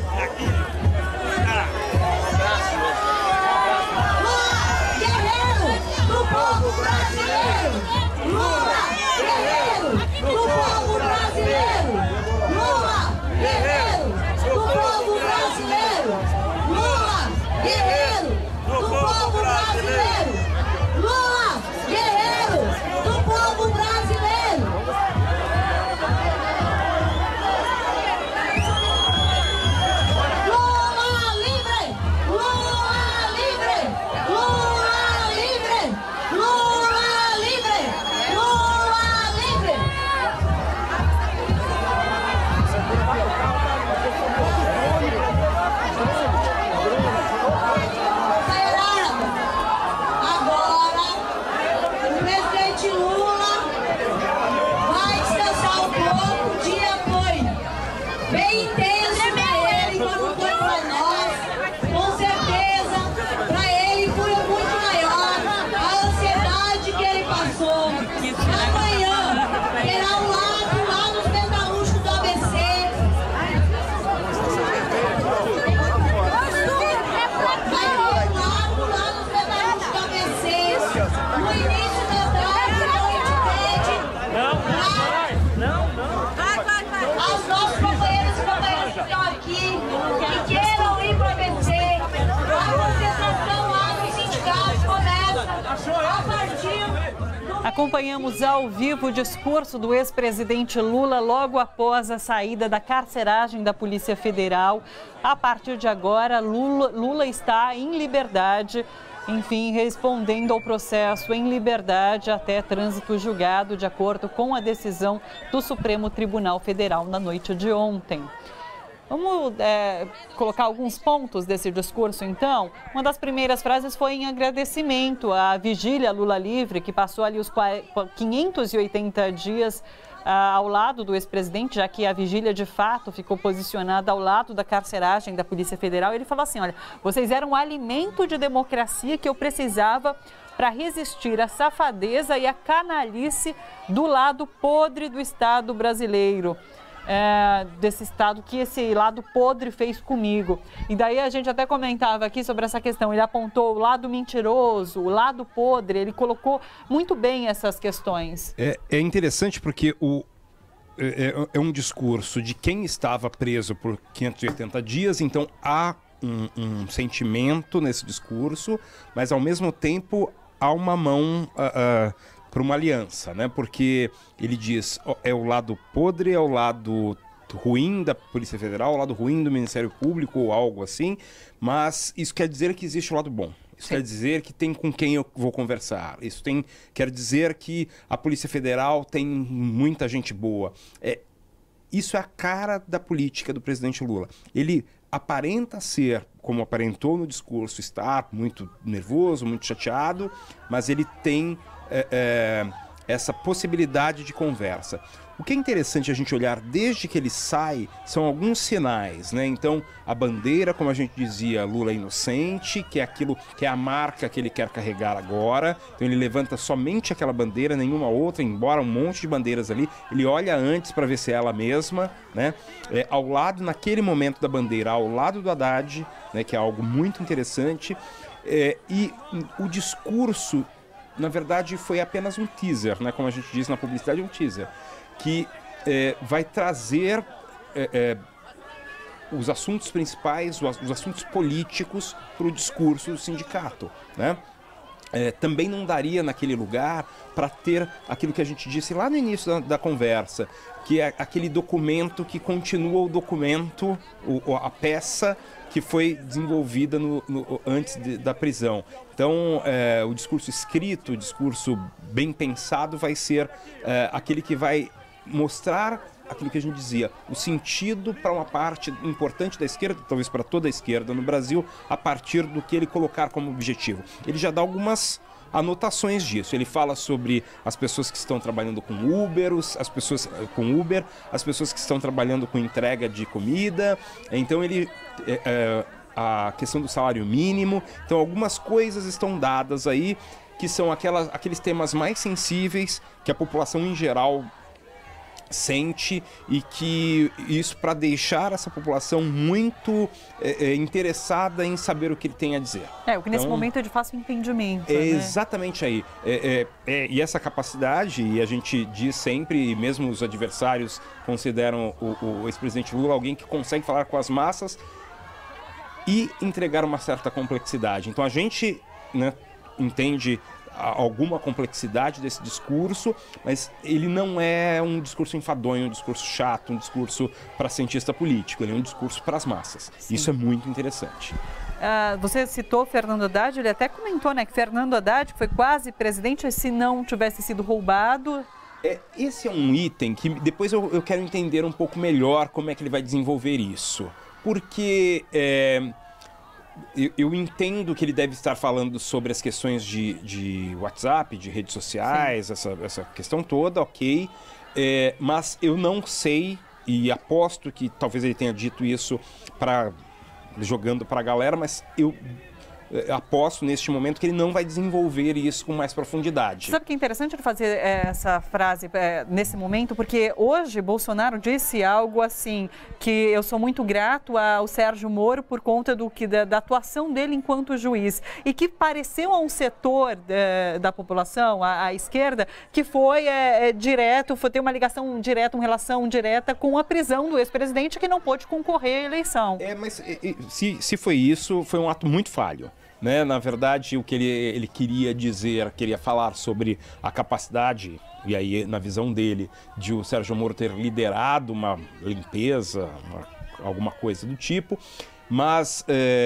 Povo brasileiro, Lula, guerreiro do povo brasileiro, Lula, guerreiro do povo brasileiro, Lula, guerreiro do povo brasileiro, Lula, guerreiro do povo brasileiro. Acompanhamos ao vivo o discurso do ex-presidente Lula logo após a saída da carceragem da Polícia Federal. A partir de agora, Lula está em liberdade, enfim, respondendo ao processo em liberdade até trânsito julgado, de acordo com a decisão do Supremo Tribunal Federal na noite de ontem. Vamos colocar alguns pontos desse discurso, então. Uma das primeiras frases foi em agradecimento à vigília Lula Livre, que passou ali os 580 dias ao lado do ex-presidente, já que a vigília, de fato, ficou posicionada ao lado da carceragem da Polícia Federal. Ele falou assim, olha, vocês eram um alimento de democracia que eu precisava para resistir à safadeza e à canalice do lado podre do Estado brasileiro. Desse Estado que esse lado podre fez comigo. E daí a gente até comentava aqui sobre essa questão, ele apontou o lado mentiroso, o lado podre, ele colocou muito bem essas questões. É interessante porque é um discurso de quem estava preso por 580 dias, então há um sentimento nesse discurso, mas ao mesmo tempo há uma mão para uma aliança, né? Porque ele diz, é o lado podre, é o lado ruim da Polícia Federal, o lado ruim do Ministério Público ou algo assim, mas isso quer dizer que existe o lado bom. Isso quer dizer que tem com quem eu vou conversar. Isso quer dizer que a Polícia Federal tem muita gente boa. Isso é a cara da política do presidente Lula. Ele aparenta ser, como aparentou no discurso, estar muito nervoso, muito chateado, mas ele tem essa possibilidade de conversa. O que é interessante a gente olhar desde que ele sai são alguns sinais, né? Então, a bandeira, como a gente dizia, Lula inocente, que é aquilo que é a marca que ele quer carregar agora. Então ele levanta somente aquela bandeira, nenhuma outra, embora um monte de bandeiras ali, ele olha antes para ver se é ela mesma, né? Ao lado, naquele momento da bandeira, ao lado do Haddad, né, que é algo muito interessante, e o discurso, na verdade, foi apenas um teaser, né? Como a gente diz na publicidade, um teaser, que vai trazer os assuntos principais, os assuntos políticos para o discurso do sindicato, né? Também não daria naquele lugar para ter aquilo que a gente disse lá no início da conversa, que é aquele documento que continua o documento, a peça que foi desenvolvida antes da prisão. Então, o discurso escrito, o discurso bem pensado vai ser aquele que vai mostrar aquilo que a gente dizia, o sentido para uma parte importante da esquerda, talvez para toda a esquerda no Brasil, a partir do que ele colocar como objetivo. Ele já dá algumas anotações disso. Ele fala sobre as pessoas que estão trabalhando com Uber, as pessoas que estão trabalhando com entrega de comida. Então a questão do salário mínimo. Então algumas coisas estão dadas aí que são aqueles temas mais sensíveis que a população em geral sente, e que isso para deixar essa população muito interessada em saber o que ele tem a dizer. O que nesse momento é de fácil entendimento. É, né? Exatamente aí. E essa capacidade, e a gente diz sempre, e mesmo os adversários consideram o ex-presidente Lula alguém que consegue falar com as massas e entregar uma certa complexidade. Então a gente, né, entende alguma complexidade desse discurso, mas ele não é um discurso enfadonho, um discurso chato, um discurso para cientista político, ele é um discurso para as massas. Sim. Isso é muito interessante. Você citou Fernando Haddad, ele até comentou, né, que Fernando Haddad foi quase presidente se não tivesse sido roubado. Esse é um item que depois eu quero entender um pouco melhor como é que ele vai desenvolver isso, porque eu entendo que ele deve estar falando sobre as questões de WhatsApp, de redes sociais, essa questão toda, ok. Mas eu não sei, e aposto que talvez ele tenha dito isso jogando para a galera, mas eu aposto neste momento que ele não vai desenvolver isso com mais profundidade. Sabe que é interessante ele fazer essa frase nesse momento? Porque hoje Bolsonaro disse algo assim, que eu sou muito grato ao Sérgio Moro por conta da atuação dele enquanto juiz, e que pareceu a um setor da população, a esquerda, que foi direto, ter uma ligação direta, uma relação direta com a prisão do ex-presidente que não pôde concorrer à eleição. Mas se foi isso, foi um ato muito falho. né? Na verdade, o que ele queria dizer, queria falar sobre a capacidade, e aí na visão dele, de o Sérgio Moro ter liderado uma limpeza, alguma coisa do tipo. Mas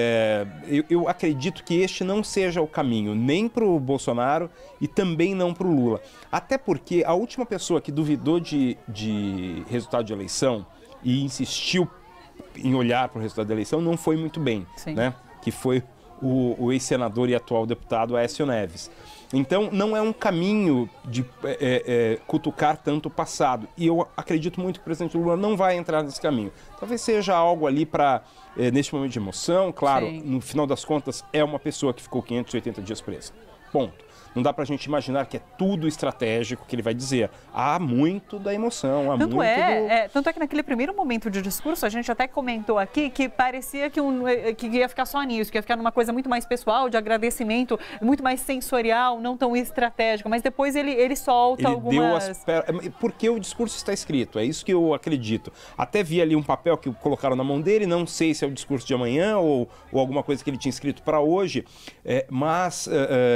eu acredito que este não seja o caminho, nem para o Bolsonaro e também não para o Lula. Até porque a última pessoa que duvidou de resultado de eleição e insistiu em olhar para o resultado da eleição não foi muito bem, né? Que foi o ex-senador e atual deputado Aécio Neves. Então, não é um caminho de cutucar tanto o passado. E eu acredito muito que o presidente Lula não vai entrar nesse caminho. Talvez seja algo ali para, neste momento de emoção, claro, no final das contas, é uma pessoa que ficou 580 dias presa. Ponto. Não dá pra gente imaginar que é tudo estratégico que ele vai dizer. Há muito da emoção, há tanto muito Tanto é que naquele primeiro momento de discurso, a gente até comentou aqui que parecia que ia ficar só nisso, que ia ficar numa coisa muito mais pessoal, de agradecimento, muito mais sensorial, não tão estratégico. Mas depois ele solta algumas... Porque o discurso está escrito, é isso que eu acredito. Até vi ali um papel que colocaram na mão dele, não sei se é o discurso de amanhã ou alguma coisa que ele tinha escrito para hoje, mas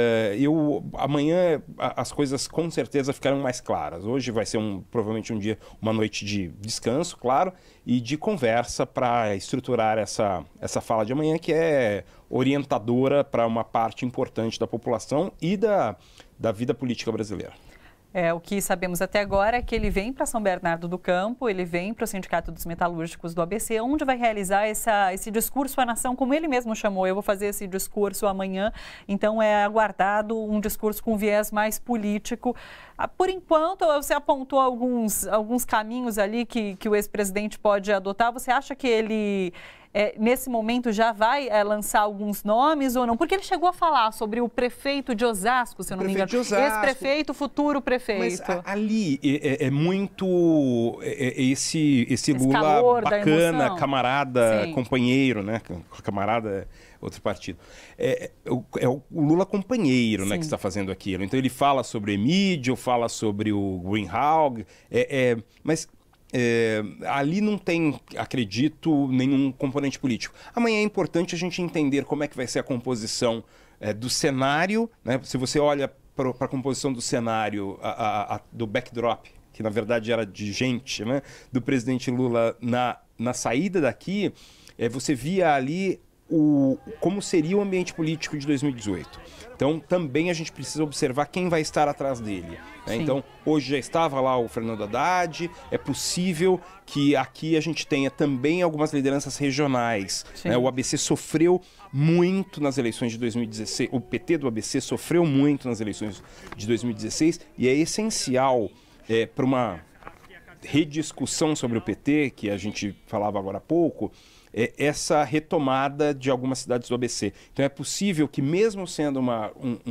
amanhã as coisas com certeza ficarão mais claras. Hoje vai ser provavelmente uma noite de descanso, claro, e de conversa para estruturar essa fala de amanhã, que é orientadora para uma parte importante da população e da vida política brasileira. O que sabemos até agora é que ele vem para São Bernardo do Campo, ele vem para o Sindicato dos Metalúrgicos do ABC, onde vai realizar esse discurso à nação, como ele mesmo chamou. Eu vou fazer esse discurso amanhã, então é aguardado um discurso com viés mais político. Por enquanto, você apontou alguns caminhos ali que o ex-presidente pode adotar. Você acha que ele... nesse momento já vai lançar alguns nomes ou não? Porque ele chegou a falar sobre o prefeito de Osasco, se eu não me engano. Ex-prefeito, futuro prefeito. Mas ali é muito esse Lula bacana, camarada, companheiro, né? Camarada é outro partido. É o Lula companheiro, né, que está fazendo aquilo. Então ele fala sobre Emílio, fala sobre o Greenhalgh, mas... ali não tem, acredito, nenhum componente político. Amanhã é importante a gente entender como é que vai ser a composição do cenário, né? Se você olha para a composição do cenário, do backdrop, que na verdade era de gente, né? Do presidente Lula na saída daqui, você via ali como seria o ambiente político de 2018. Então, também a gente precisa observar quem vai estar atrás dele, né? Então, hoje já estava lá o Fernando Haddad, é possível que aqui a gente tenha também algumas lideranças regionais, né? O ABC sofreu muito nas eleições de 2016, o PT do ABC sofreu muito nas eleições de 2016 e é essencial para uma rediscussão sobre o PT, que a gente falava agora há pouco, essa retomada de algumas cidades do ABC. Então é possível que, mesmo sendo uma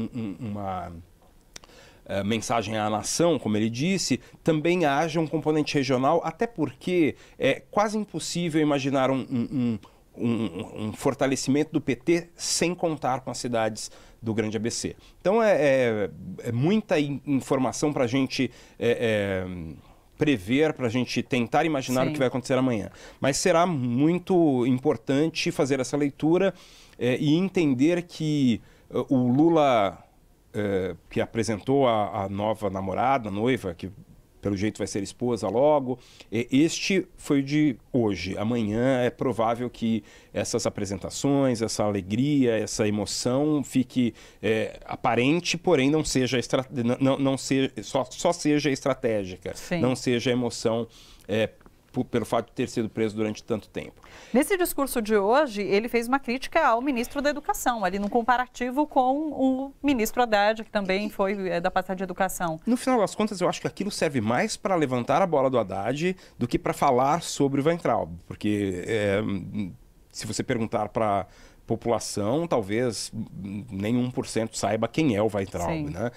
mensagem à nação, como ele disse, também haja um componente regional, até porque é quase impossível imaginar um fortalecimento do PT sem contar com as cidades do Grande ABC. Então é muita informação para a gente... prever, para a gente tentar imaginar o que vai acontecer amanhã. Mas será muito importante fazer essa leitura e entender que o Lula, que apresentou a nova namorada, a noiva, que pelo jeito vai ser esposa logo, este foi o de hoje. Amanhã é provável que essas apresentações, essa alegria, essa emoção fique aparente, porém não seja só seja estratégica, não seja emoção pelo fato de ter sido preso durante tanto tempo. Nesse discurso de hoje, ele fez uma crítica ao ministro da Educação, ali no comparativo com o ministro Haddad, que também foi da pasta de Educação. No final das contas, eu acho que aquilo serve mais para levantar a bola do Haddad do que para falar sobre o Weintraub, porque se você perguntar para população, talvez nem 1% saiba quem é o Weintraub, né?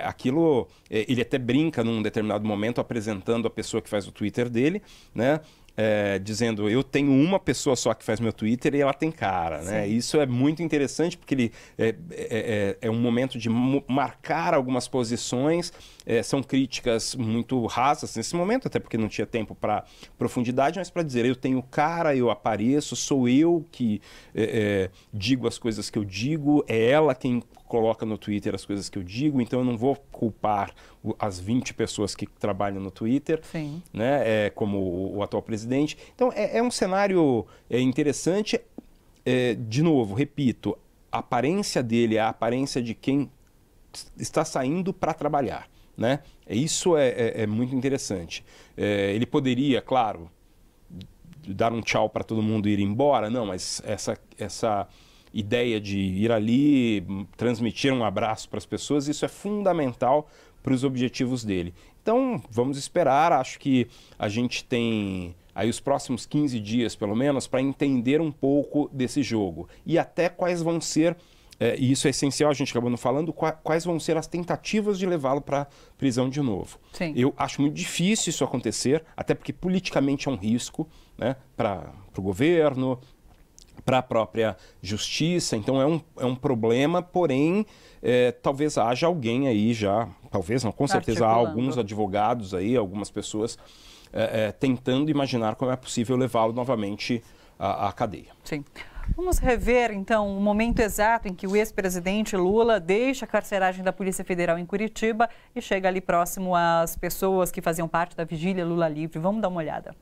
Aquilo, ele até brinca num determinado momento apresentando a pessoa que faz o Twitter dele, né? dizendo, eu tenho uma pessoa só que faz meu Twitter e ela tem cara, né? Isso é muito interessante porque ele é um momento de marcar algumas posições, são críticas muito rasas nesse momento, até porque não tinha tempo para profundidade, mas para dizer, eu tenho cara, eu apareço, sou eu que digo as coisas que eu digo, é ela quem coloca no Twitter as coisas que eu digo, então eu não vou culpar as 20 pessoas que trabalham no Twitter, né, como o atual presidente. Então é um cenário interessante. De novo, repito, a aparência dele é a aparência de quem está saindo para trabalhar, né? Isso é muito interessante. Ele poderia, claro, dar um tchau para todo mundo e ir embora, não, mas essa ideia de ir ali, transmitir um abraço para as pessoas, isso é fundamental para os objetivos dele. Então, vamos esperar, acho que a gente tem aí os próximos 15 dias, pelo menos, para entender um pouco desse jogo. E até quais vão ser, e isso é essencial, a gente acabou não falando, quais vão ser as tentativas de levá-lo para prisão de novo. Eu acho muito difícil isso acontecer, até porque politicamente é um risco, né, para o governo, para a própria justiça, então é um problema, porém talvez haja alguém aí já, talvez não, com certeza há alguns advogados aí, algumas pessoas tentando imaginar como é possível levá-lo novamente à cadeia. Sim. Vamos rever, então, o momento exato em que o ex-presidente Lula deixa a carceragem da Polícia Federal em Curitiba e chega ali próximo às pessoas que faziam parte da vigília Lula Livre. Vamos dar uma olhada.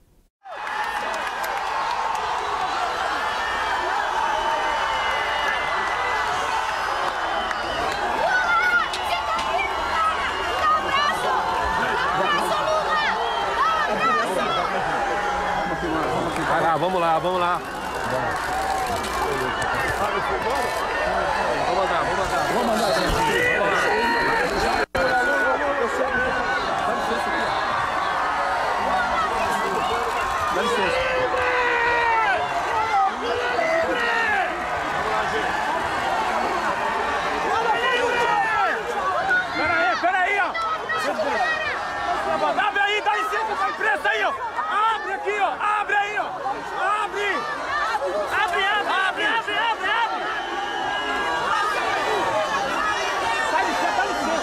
Vamos lá. Vamos mandar. Dá licença. Peraí, ó. Abre aí, dá licença pra imprensa aí, ó. Abre aqui, ó. Abre aí, ó. Abre! Abre! Dá licença, dá licença.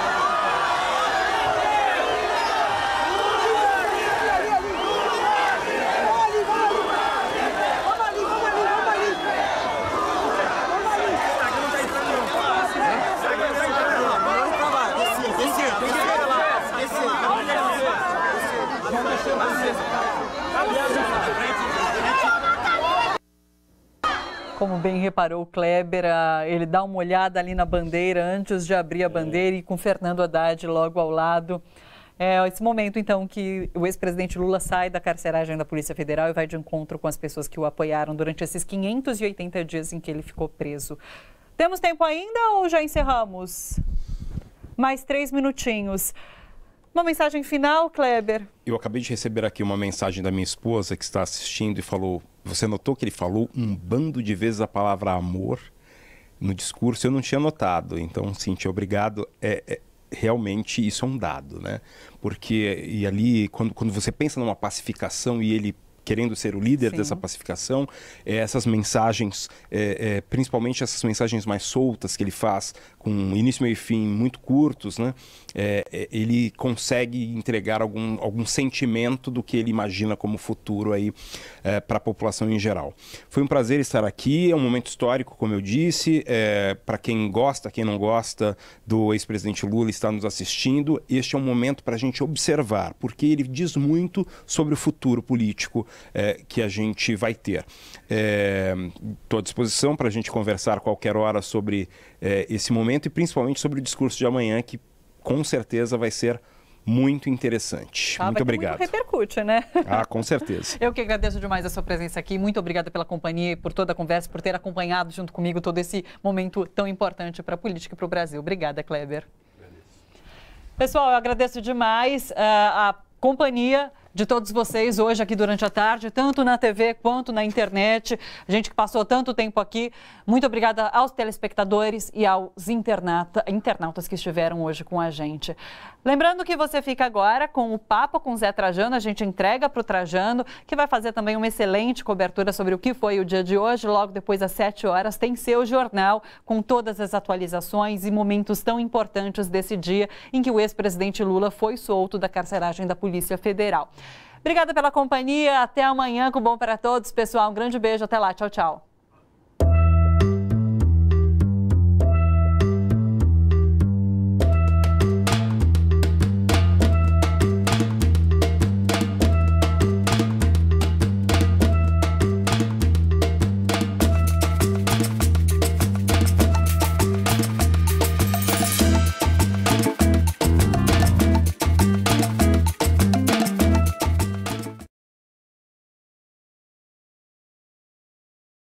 Como bem reparou o Kleber, ele dá uma olhada ali na bandeira antes de abrir a bandeira e com Fernando Haddad logo ao lado. Esse momento, então, que o ex-presidente Lula sai da carceragem da Polícia Federal e vai de encontro com as pessoas que o apoiaram durante esses 580 dias em que ele ficou preso. Temos tempo ainda ou já encerramos? Mais 3 minutinhos. Uma mensagem final, Kleber? Eu acabei de receber aqui uma mensagem da minha esposa que está assistindo e falou... Você notou que ele falou um bando de vezes a palavra amor no discurso? Eu não tinha notado. Então, Cíntia, obrigado. Realmente isso é um dado, né? Porque e ali, quando você pensa numa pacificação e ele querendo ser o líder dessa pacificação, essas mensagens, principalmente essas mensagens mais soltas que ele faz, com início, meio e fim muito curtos, né? Ele consegue entregar algum sentimento do que ele imagina como futuro aí para a população em geral. Foi um prazer estar aqui, é um momento histórico, como eu disse, para quem gosta, quem não gosta do ex-presidente Lula está nos assistindo, este é um momento para a gente observar, porque ele diz muito sobre o futuro político que a gente vai ter. Estou à disposição para a gente conversar a qualquer hora sobre esse momento e principalmente sobre o discurso de amanhã, que com certeza vai ser muito interessante. Muito obrigado. Muito repercute, né? Com certeza. Eu que agradeço demais a sua presença aqui. Muito obrigada pela companhia e por toda a conversa, por ter acompanhado junto comigo todo esse momento tão importante para a política e para o Brasil. Obrigada, Kleber. Pessoal, eu agradeço demais a companhia. de todos vocês hoje aqui durante a tarde, tanto na TV quanto na internet. A gente que passou tanto tempo aqui. Muito obrigada aos telespectadores e aos internautas que estiveram hoje com a gente. Lembrando que você fica agora com o Papo com Zé Trajano. A gente entrega para o Trajano, que vai fazer também uma excelente cobertura sobre o que foi o dia de hoje. Logo depois, às 7 horas, tem seu jornal com todas as atualizações e momentos tão importantes desse dia em que o ex-presidente Lula foi solto da carceragem da Polícia Federal. Obrigada pela companhia. Até amanhã com Bom para Todos. Pessoal, um grande beijo. Até lá. Tchau, tchau.